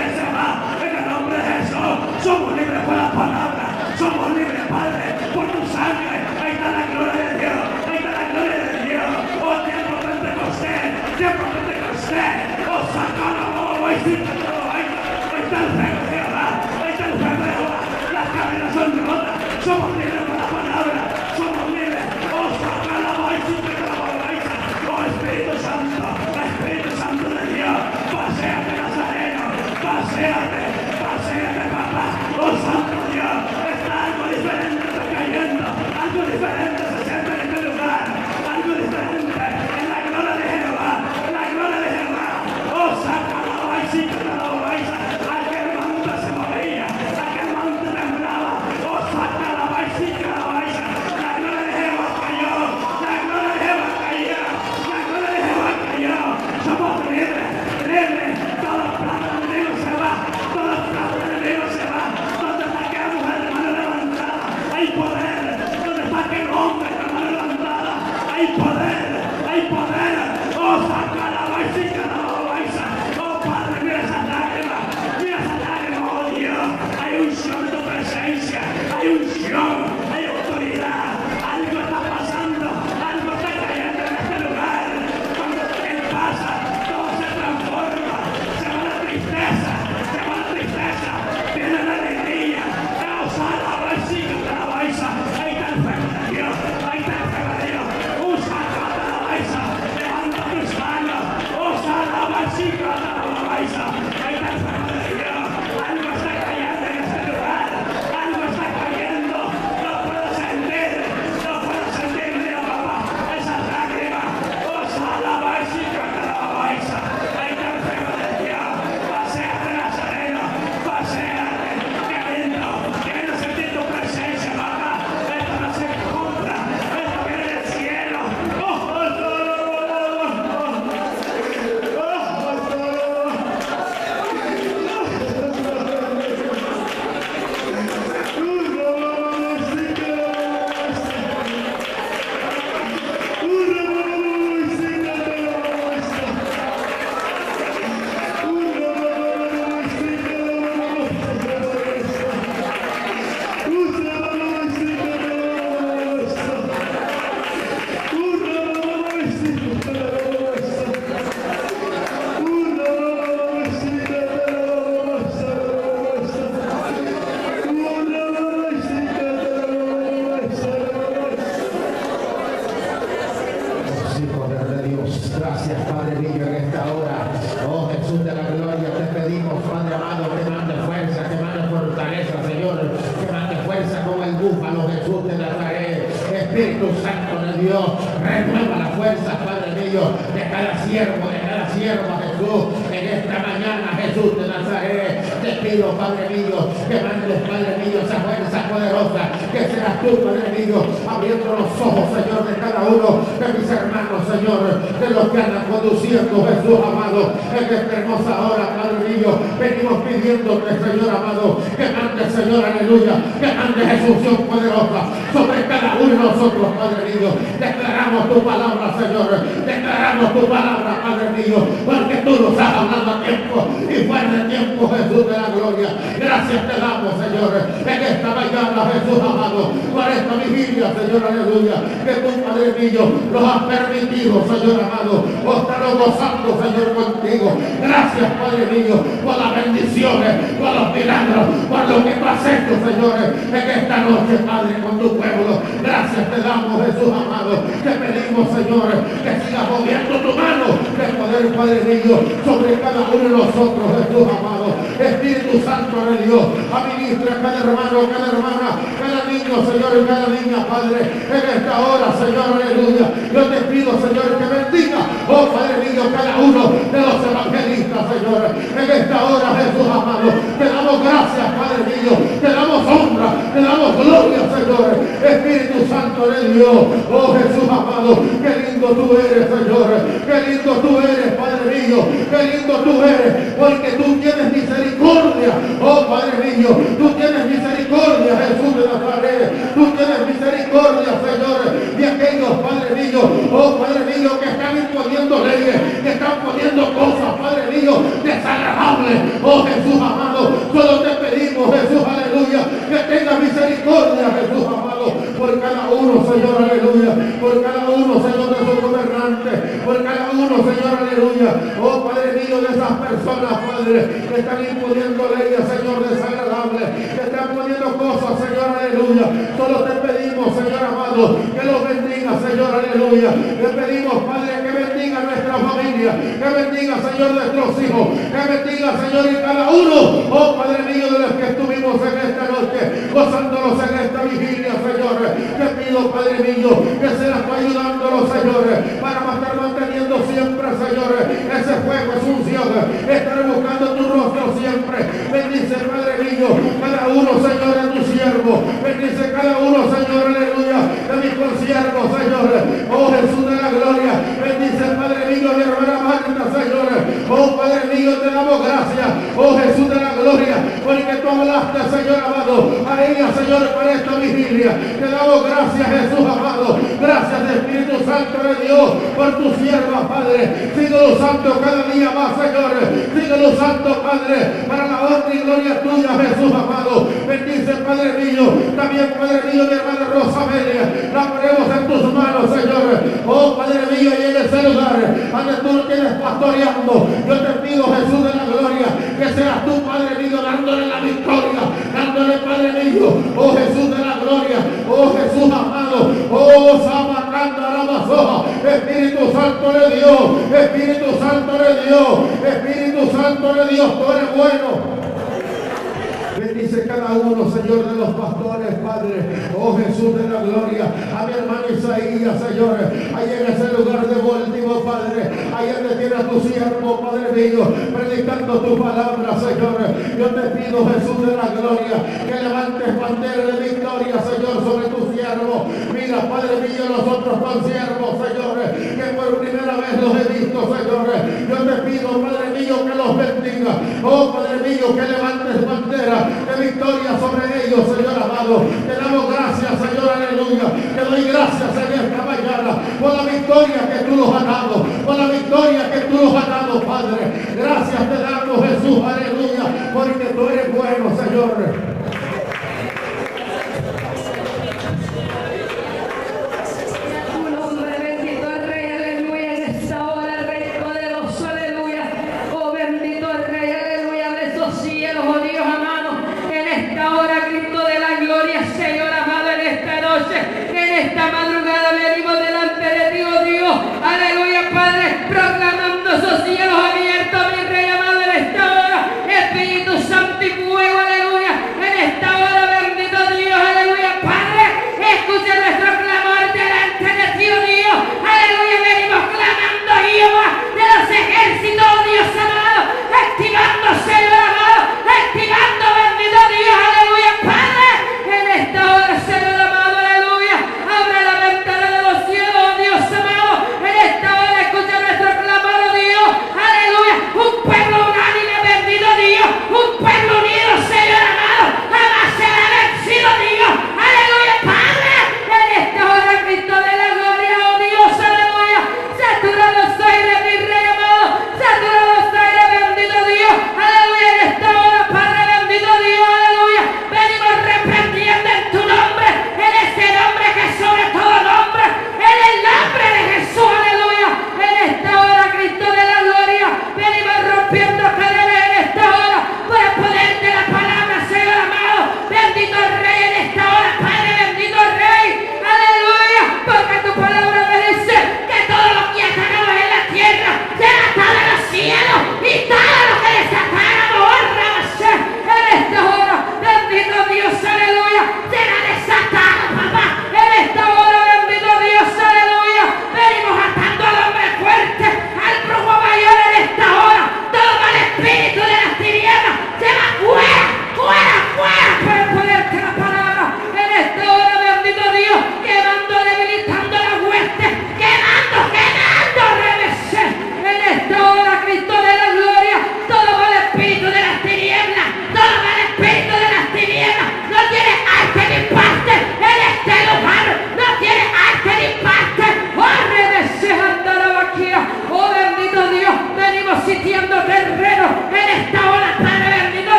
que se va en el nombre de Jesús. Somos libres por la palabra. Somos libres, Padre, por tu sangre. Ahí está la gloria de Dios. Ahí está la gloria de Dios. Oh, tiempo Pentecostés. Tiempo Pentecostés. Oh, sacala, oh, ahí sí, ahí está el fuego de Jehová. Ahí está el fuego de Jehová. Las cadenas son rotas. Somos libres por la palabra. Somos libres. Oh, sacala, ahí sí, oh, Espíritu Santo. Espíritu Santo de Dios. Paséate, Nazareno. Paséate. Paséate, papá. Oh, Santo Dios. Está algo diferente, está cayendo. Algo diferente se siente en este lugar. Algo diferente. En la gloria de Jehová. En la gloria de Jehová. Oh, saca la baisa, aquel monte se movía. Aquel monte temblaba. Oh, saca la baisa. La gloria de Jehová cayó. La gloria de Jehová cayó. La gloria de Jehová cayó. Somos libres. Libres. Todo plano enemigo se va. Todo plano enemigo se va. Donde está aquella mujer de mano levantada, hay poder. Donde está aquel hombre de mano levantada, hay poder. Hay poder. Oh, saca la baisa. Oh, Padre, mira esas lágrimas. Mira esas lágrimas, oh Dios. Hay unción en tu presencia. Hay unción. Hay autoridad. Algo está pasando. Algo está cayendo en este lugar. Cuando Él pasa, todo se transforma. Se va la tristeza. Viene la alegría. La baisa. Ahí está el fuego de Dios. Ahí está el fuego de Dios. Usa la baisa. Levanta tus manos. Usa la baisa. Ahí está el fuego de Dios. Algo está cayendo en este lugar. Algo está cayendo. Lo puedo sentir. Mira, papá. Esas lágrimas. Usa la baisa. Ahí está el fuego de Dios. Paséate, Nazareno. Paséate. Quiero sentir tu presencia, papá. Esto no se compra. Esto viene del cielo. Sí, poder de Dios. Gracias, Padre mío, en esta hora. Oh, Jesús de la gloria, te pedimos, Padre amado, que mande fuerza, que mande fortaleza, Señor. Que mande fuerza como el búfalo, Jesús de Nazaret. Espíritu Santo de Dios, renueva la fuerza, Padre mío, de cada siervo, Jesús. En esta mañana, Jesús de Nazaret, te pido, Padre mío, que mandes, Padre mío, esa fuerza poderosa, que serás tú, Padre mío, abriendo los ojos, Señor, de cada uno de mis hermanos, Señor, de los que andan conduciendo, Jesús amado, en esta hermosa hora, Padre mío, venimos pidiéndote, Señor amado, que mande, Señor, aleluya, que mande ejecución poderosa sobre cada uno de nosotros, Padre mío. Declaramos tu palabra, Señor, declaramos tu palabra, Padre mío, porque tú nos has hablado a tiempo y fuera de tiempo, Jesús de la gloria. Gracias te damos, Señor, en esta mañana, Jesús amado, por esta vigilia, Señor, aleluya, que tú, Padre mío, nos has permitido, Señor amado, o estarnos gozando, Señor, contigo. Gracias, Padre mío, por las bendiciones, por los milagros, por lo que tú has hecho, Señor, en esta noche, Padre, con tu pueblo. Gracias te damos, Jesús amado. Te pedimos, Señor, que sigas moviendo tu mano de poder, Padre mío, sobre cada uno de nosotros, Jesús amado. Espíritu Santo de Dios, administra cada hermano, cada hermana, cada niño, Señor, y cada niña, Padre, en esta hora, Señor, aleluya. Yo te pido, Señor, que bendiga, oh Padre mío, cada uno de los evangelistas, Señor, en esta hora, Jesús amado. Te damos gracias, Padre mío, te damos honra, te damos gloria, Señor. Espíritu Santo de Dios, oh Jesús amado, qué lindo tú eres, Señor, qué lindo tú eres, Padre mío, qué lindo tú eres, porque tú tienes misericordia, oh Padre mío, tú tienes misericordia, Jesús de Nazaret, tú tienes misericordia, Señor, de aquellos, Padre mío, oh Padre mío, que están imponiendo leyes, que están poniendo cosas, Padre mío, desagradables, oh Jesús amado. Solo te pedimos, Jesús, aleluya, que tengas misericordia, Jesús, amado, por cada uno, Señor, aleluya, por cada uno, Señor, de sus gobernantes, por cada uno, Señor, aleluya. Oh, Padre mío, de esas personas, Padre, que están imponiendo leyes, Señor, desagradables, que están poniendo cosas, Señor, aleluya. Solo te pedimos, Señor amado, que los bendiga, Señor, aleluya. Te pedimos, Padre, que bendiga nuestra familia, que bendiga, Señor, nuestros hijos, que bendiga, Señor, y cada uno, oh, Padre mío, de los que estuvimos en esta noche, gozándolos en esta vigilia, Señor. Te pido, Padre mío, que seas tú ayudándolos, Señor, para estar manteniendo siempre, Señor, ese fuego, esa unción, estar buscando tu rostro siempre. Bendice, Padre mío, cada uno, Señor, de tu siervo. Bendice cada uno, Señor, aleluya, de mis consiervos, Señor. Oh, Jesús de la gloria. Bendice, Padre mío, mi hermana Marta, Señor. Oh, Padre mío, te damos gracias. Oh, Jesús de la gloria, porque tú hablaste, Señor amado, a ella, Señor, para esta vigilia. Te damos gracias, Jesús amado. Gracias, Espíritu Santo de Dios, por tu sierva, Padre. Síguelo santo cada día más, Señor. Síguelo santo, Padre, para la honra y gloria tuya, Jesús amado. Bendice, Padre mío, también, Padre mío, mi hermana Rosamelia. La ponemos en tus manos, Señor. Oh, Padre mío, y en ese lugar donde tú lo tienes pastoreando, yo te pido, Jesús de la gloria, que seas tú, Padre mío, dándole la victoria, dándole, Padre mío, oh Jesús de la gloria, oh Jesús amado, oh Samacanda Ramazoja, Espíritu Santo de Dios, Espíritu Santo de Dios, Espíritu Santo de Dios, tú eres bueno. Bendice cada uno, Señor, de los pastores, Padre. Oh, Jesús de la gloria. A mi hermano Isaías, Señor. Ahí en ese lugar de último, Padre. Ahí donde tiene a tu siervo, Padre mío, predicando tu palabra, Señor. Yo te pido, Jesús de la gloria, que levantes bandera de victoria, Señor, sobre tu siervo. Mira, Padre mío, nosotros con siervos, Señor, que por primera vez los he visto, Señor. Yo te pido, Padre mío, que los bendiga. Oh, Padre mío, que levantes bandera de victoria sobre ellos, Señor amado. Te damos gracias, Señor, aleluya. Te doy gracias en esta mañana por la victoria que tú nos has dado, por la victoria que tú nos has dado, Padre. Gracias te damos, Jesús, aleluya, porque tú eres bueno, Señor. Esta madrugada venimos delante de ti, oh Dios, aleluya, Padre, proclamando esos cielos abiertos, mi Rey amado, en esta hora, Espíritu Santo y fuego, aleluya,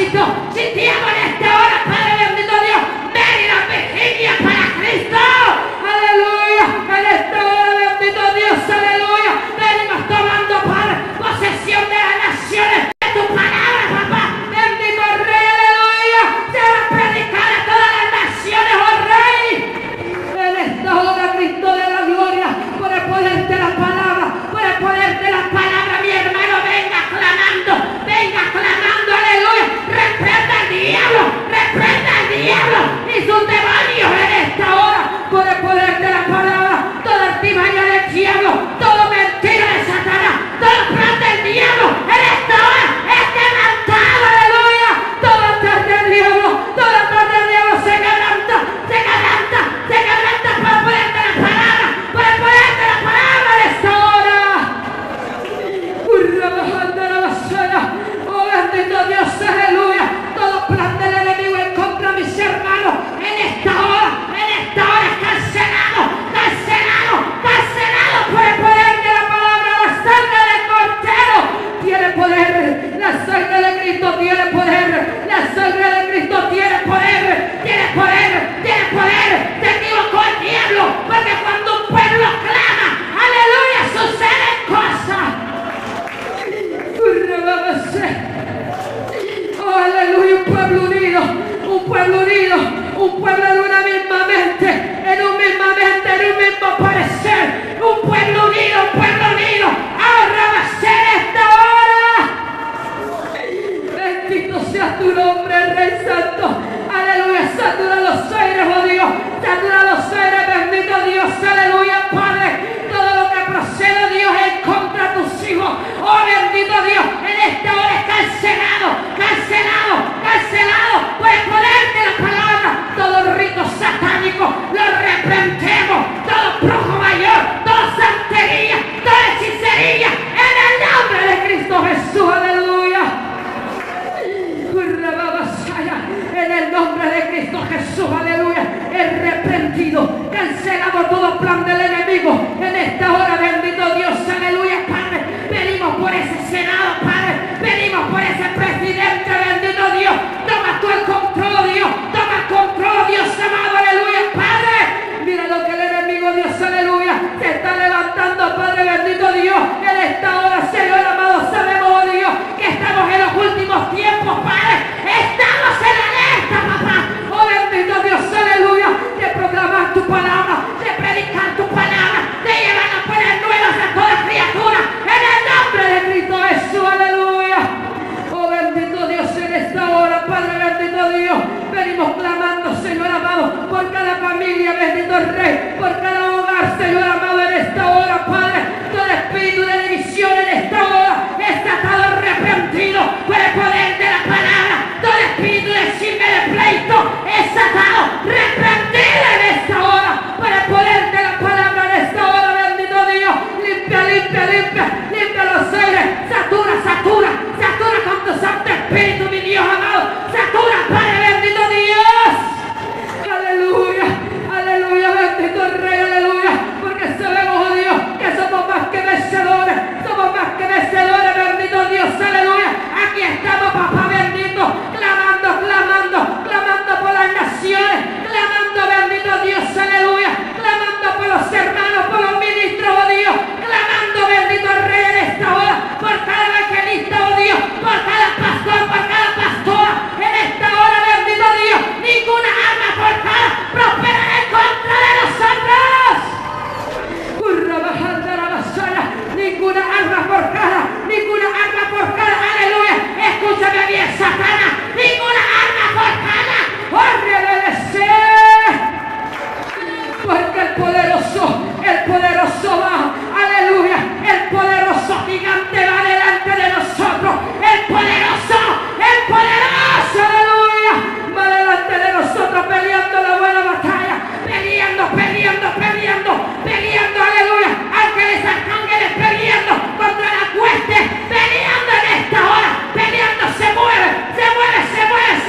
Cristo. Sintiamos en esta hora, Padre bendito Dios, ven y la vigilia para Cristo. Aleluya. En esta hora, bendito Dios, aleluya. Venimos tomando, Padre, posesión de las naciones, de tu palabra, papá. Bendito Rey, aleluya. Se va a predicar a todas las naciones, oh Rey. En esta hora, Cristo de la gloria, por el poder de la palabra, por el poder de la palabra, mi hermano, venga clamando, aleluya. Reprenda al diablo y sus demonios en esta hora, por el poder de la palabra. Toda artimaña del diablo, todo mentira de Satanás, todo plan del diablo en esta hora es quebrantado, aleluya. Todo atrás del diablo, todo atrás del diablo se quebranta por el poder de la palabra, por el poder de la palabra en esta hora. Oh bendito Dios, aleluya. Todo plan del enemigo en contra de mis hermanos en esta hora es cancelado por el poder de la palabra. La sangre del Cordero tiene poder, la sangre de Cristo tiene poder, la sangre de Cristo tiene poder. Te equivocó el diablo, porque cuando un pueblo clama, aleluya, suceden cosas. Oh, aleluya, un pueblo unido, de una misma mente, en un mismo parecer, un pueblo unido. Ahora va a ser esta hora. Bendito sea tu nombre, Rey Santo. Aleluya, satura los aires, oh Dios, satura los aires, bendito Dios, aleluya, Padre. Todo lo que procede, Dios, en contra de tus hijos, oh bendito Dios, en esta hora es cancelado por el poder de la palabra. Todo rito satánico lo reprendemos, todo brujo mayor, toda santería, toda hechicería, en el nombre de Cristo Jesús, aleluya. En el nombre de Cristo Jesús, aleluya, es reprendido, cancelado todo plan del enemigo. En esta hora, bendito Dios, aleluya, Padre, venimos por ese Senado, Padre, venimos por ese presidente, bendito Dios. Toma tú el control, Dios, Dios amado, aleluya, Padre. Mira lo que el enemigo, Dios, aleluya, se está levantando, Padre bendito Dios. En esta hora, Señor amado, sabemos, oh Dios, que estamos en los últimos tiempos, Padre. Estamos en alerta, papá. Oh bendito Dios, aleluya, de proclamar tu palabra, de predicar tu palabra, de llevar las buenas nuevas a toda criatura, en el nombre de Cristo Jesús, aleluya. Oh bendito Dios, en esta hora, Padre bendito Dios, venimos clamando, Señor amado, por cada familia, bendito Rey, por cada hogar, Señor amado, en esta hora, Padre. Todo espíritu de división en esta hora está todo reprendido por el poder de la palabra. Todo espíritu de chisme, de pleito, es atado, reprendido en esta hora por el poder de la palabra en esta hora, bendito Dios. Limpia los aires, satura con tu santo espíritu, mi Dios amado, satura, Padre bendito Dios. Aleluya, bendito Rey, aleluya, porque sabemos, oh Dios, que somos más que vencedores, bendito Dios, aleluya. Aquí estamos, papá bendito, clamando por las naciones, clamando, bendito Dios, aleluya, clamando por los hermanos, por los ministros, oh Dios, clamando, bendito Rey, en esta hora, por cada evangelista, oh Dios, por cada pastor, por cada pastora, en esta hora, bendito Dios, ninguna arma forjada prosperará en contra de nosotros. Ninguna arma forjada, aleluya. Escúchame bien, Satanás, ninguna arma forjada, porque el poderoso va, aleluya, el poderoso gigante va delante de nosotros, el poderoso, aleluya, va delante de nosotros peleando la buena batalla, peleando, aleluya, ángeles, arcángeles peleando contra las huestes, peleando en esta hora, peleando, se mueve,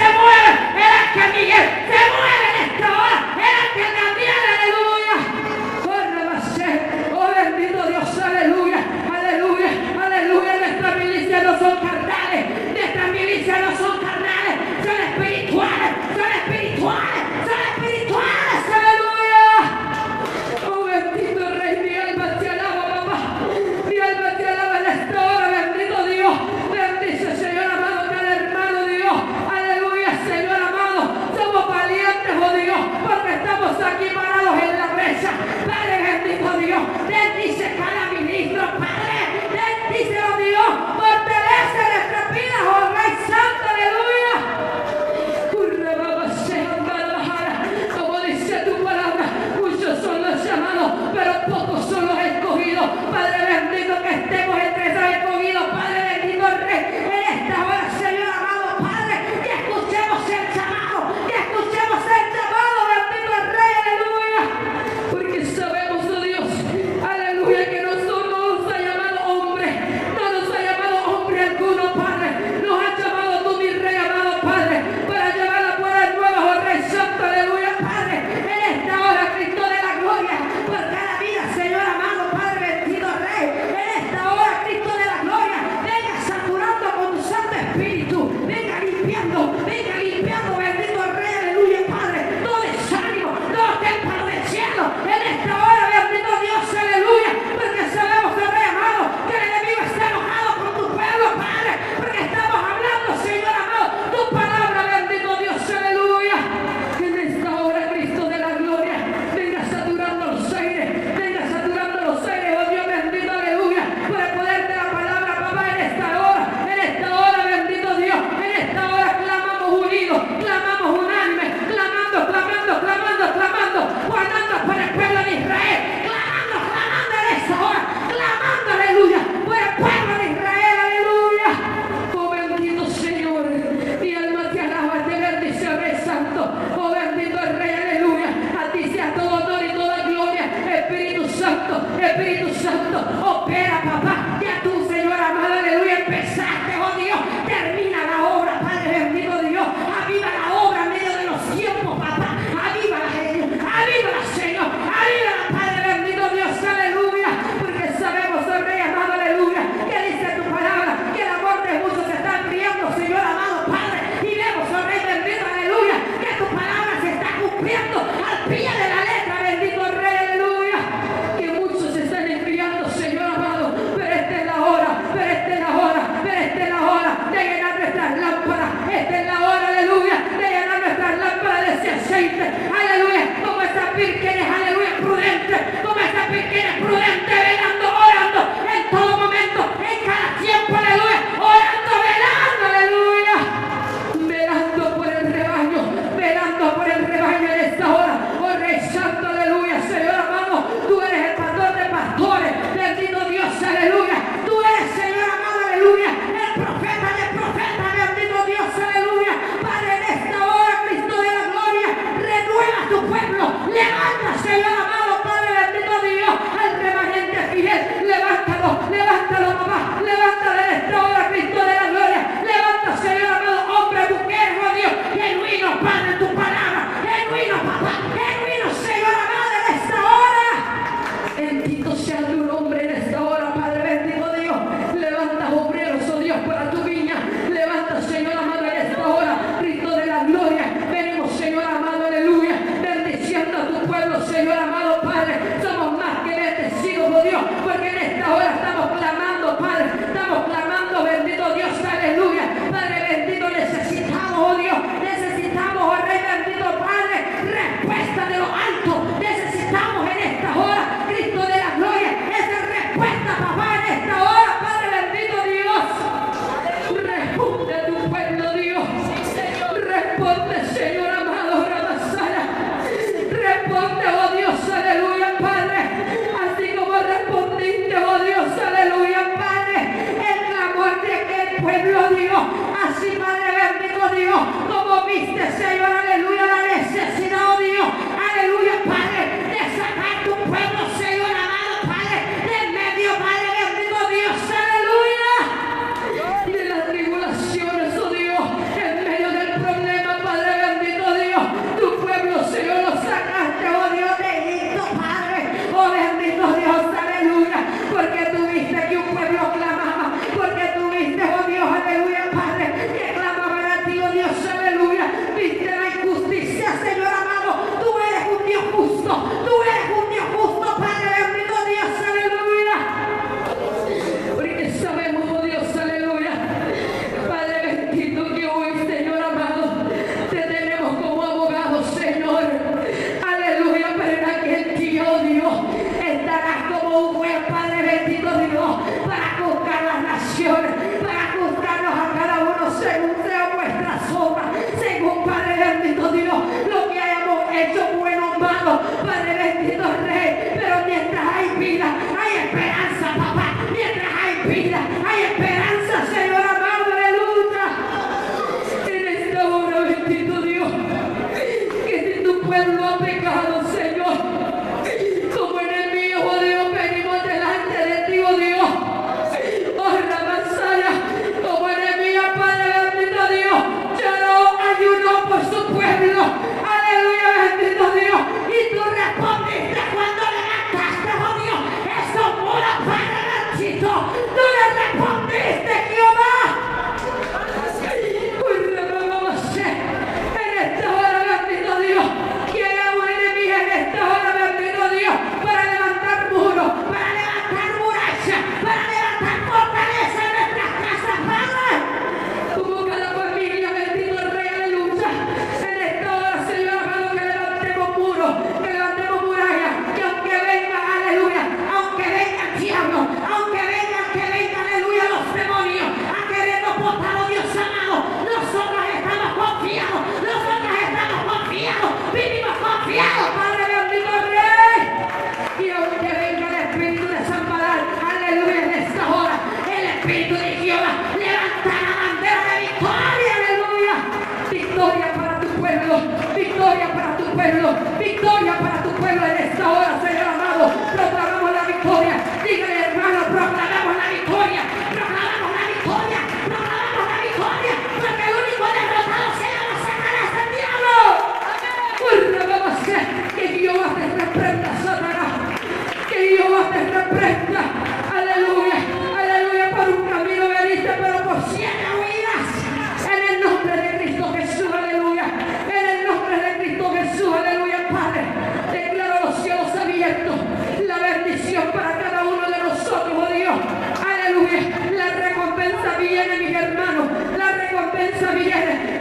pueblo, Dios. Así, Padre bendito, Dios, como viste, Señor, aleluya, la necesidad, oh Dios, aleluya, Padre, de sacar tu pueblo, Señor amado, Padre, del medio, Padre bendito, Dios, aleluya, de las tribulaciones, oh Dios, en medio del problema, Padre bendito, Dios, tu pueblo, Señor, lo sacaste, oh Dios, de Egipto, Padre, oh bendito Dios, aleluya, porque tú viste que un pueblo clamaba, porque tú viste, oh Dios, aleluya, Padre, que clamaban a ti, oh Dios, aleluya, viste la injusticia, Señor amado, tú eres un Dios justo, tú eres un Dios justo, Padre bendito Dios, aleluya, porque sabemos, oh Dios, aleluya, Padre bendito, que hoy, Señor amado, te tenemos como abogado, Señor, aleluya, pero en aquel día, oh Dios, estarás como un buen Padre bendito Dios, para juzgar las naciones, para juzgarnos a cada uno según sea vuestra obras, según, Padre bendito Dios, lo que hayamos hecho, bueno o malo, Padre bendito Rey, pero mientras hay vida, hay esperanza, papá, mientras hay vida, hay esperanza, Señor amado, aleluya, en esta hora, bendito Dios, que si tu pueblo ha pecado, Señor, como enemigos, oh Dios, venimos delante de ti, oh Dios, oh Ramasaya, como enemiga, Padre bendito Dios, ya no ayunó por su pueblo, aleluya, bendito Dios, y tú respondiste cuando levantaste, oh Dios, esos muros, Padre bendito, tú le respondiste, Jehová. En esta hora, bendito Dios, que hagamos enemigos en esta hora, bendito Dios, para levantar muros, para levantar murallas, para levantar fortaleza en nuestras casas, Padre. Como cada familia, bendito Rey, aleluya. En esta hora, Señor amado, que levantemos muros, que levantemos murallas, que aunque venga, aleluya, aunque venga el diablo, aunque venga, aleluya, los demonios, a querernos botar, oh Dios amado, nosotros estamos confiados, vivimos confiados, Padre bendito Rey. Y aunque venga el espíritu de desamparar, aleluya, en esta hora, el espíritu de Jehová levanta la bandera de victoria, aleluya. Victoria para tu pueblo, victoria para tu pueblo, victoria para tu pueblo en esta hora, Señor amado. Proclamamos la victoria. Dígale, hermano, proclamamos la victoria, proclamamos la victoria, proclamamos la victoria, porque el único derrotado se llama Satanás, el diablo. Que Jehová te reprenda, Satanás, que Jehová te reprenda, aleluya, aleluya, por un camino veniste, pero por 7 huidas, en el nombre de Cristo Jesús, aleluya, en el nombre de Cristo Jesús, aleluya, Padre, declaro los cielos abiertos, la bendición para cada uno de nosotros, oh Dios, aleluya, la recompensa viene, mis hermanos, la recompensa viene,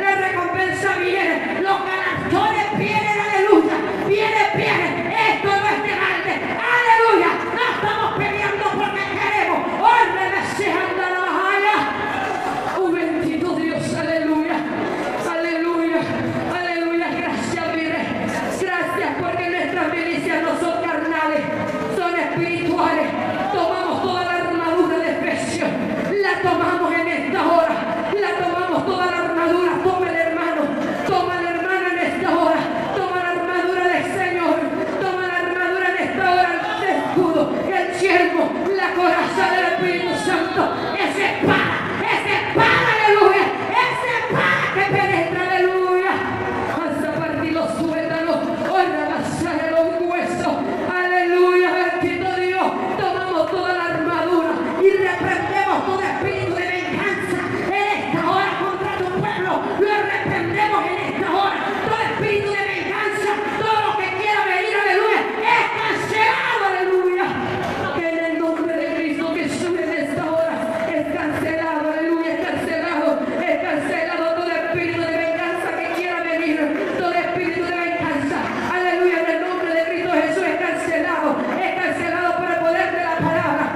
los galardones vienen, aleluya, viene, esto no es de balde, aleluya, no estamos peleando porque queremos, anda la bajada, oh bendito Dios, aleluya, aleluya, aleluya, gracias mi Rey, gracias porque nuestras milicias no son carnales, son espirituales, tomamos toda la armadura de Efesios, la tomamos en esta hora, la tomamos toda la armadura, toma el hermano en esta hora, toma la armadura del Señor, toma la armadura en esta hora, el escudo, el siervo, la coraza del Espíritu Santo, esa espada, aleluya, esa espada que penetra, aleluya, hasta partir los suétanos, rasgar los huesos, aleluya, bendito Dios, tomamos toda la armadura y reprendemos todo espíritu de venganza en esta hora contra tu pueblo, lo reprendemos en esta hora, todo espíritu de venganza, todo lo que quiera venir, aleluya, es cancelado, aleluya, que en el nombre de Cristo Jesús en esta hora es cancelado, aleluya, es cancelado todo espíritu de venganza que quiera venir, todo espíritu de venganza, aleluya, en el nombre de Cristo Jesús es cancelado por el poder de la palabra,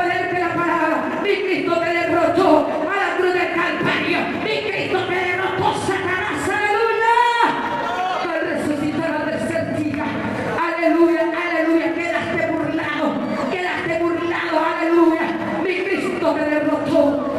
mi Cristo te derrotó a la cruz del Calvario, mi Cristo te derrotó, Satanás, aleluya, al resucitar al tercer día, aleluya, quedaste burlado, aleluya, mi Cristo te derrotó,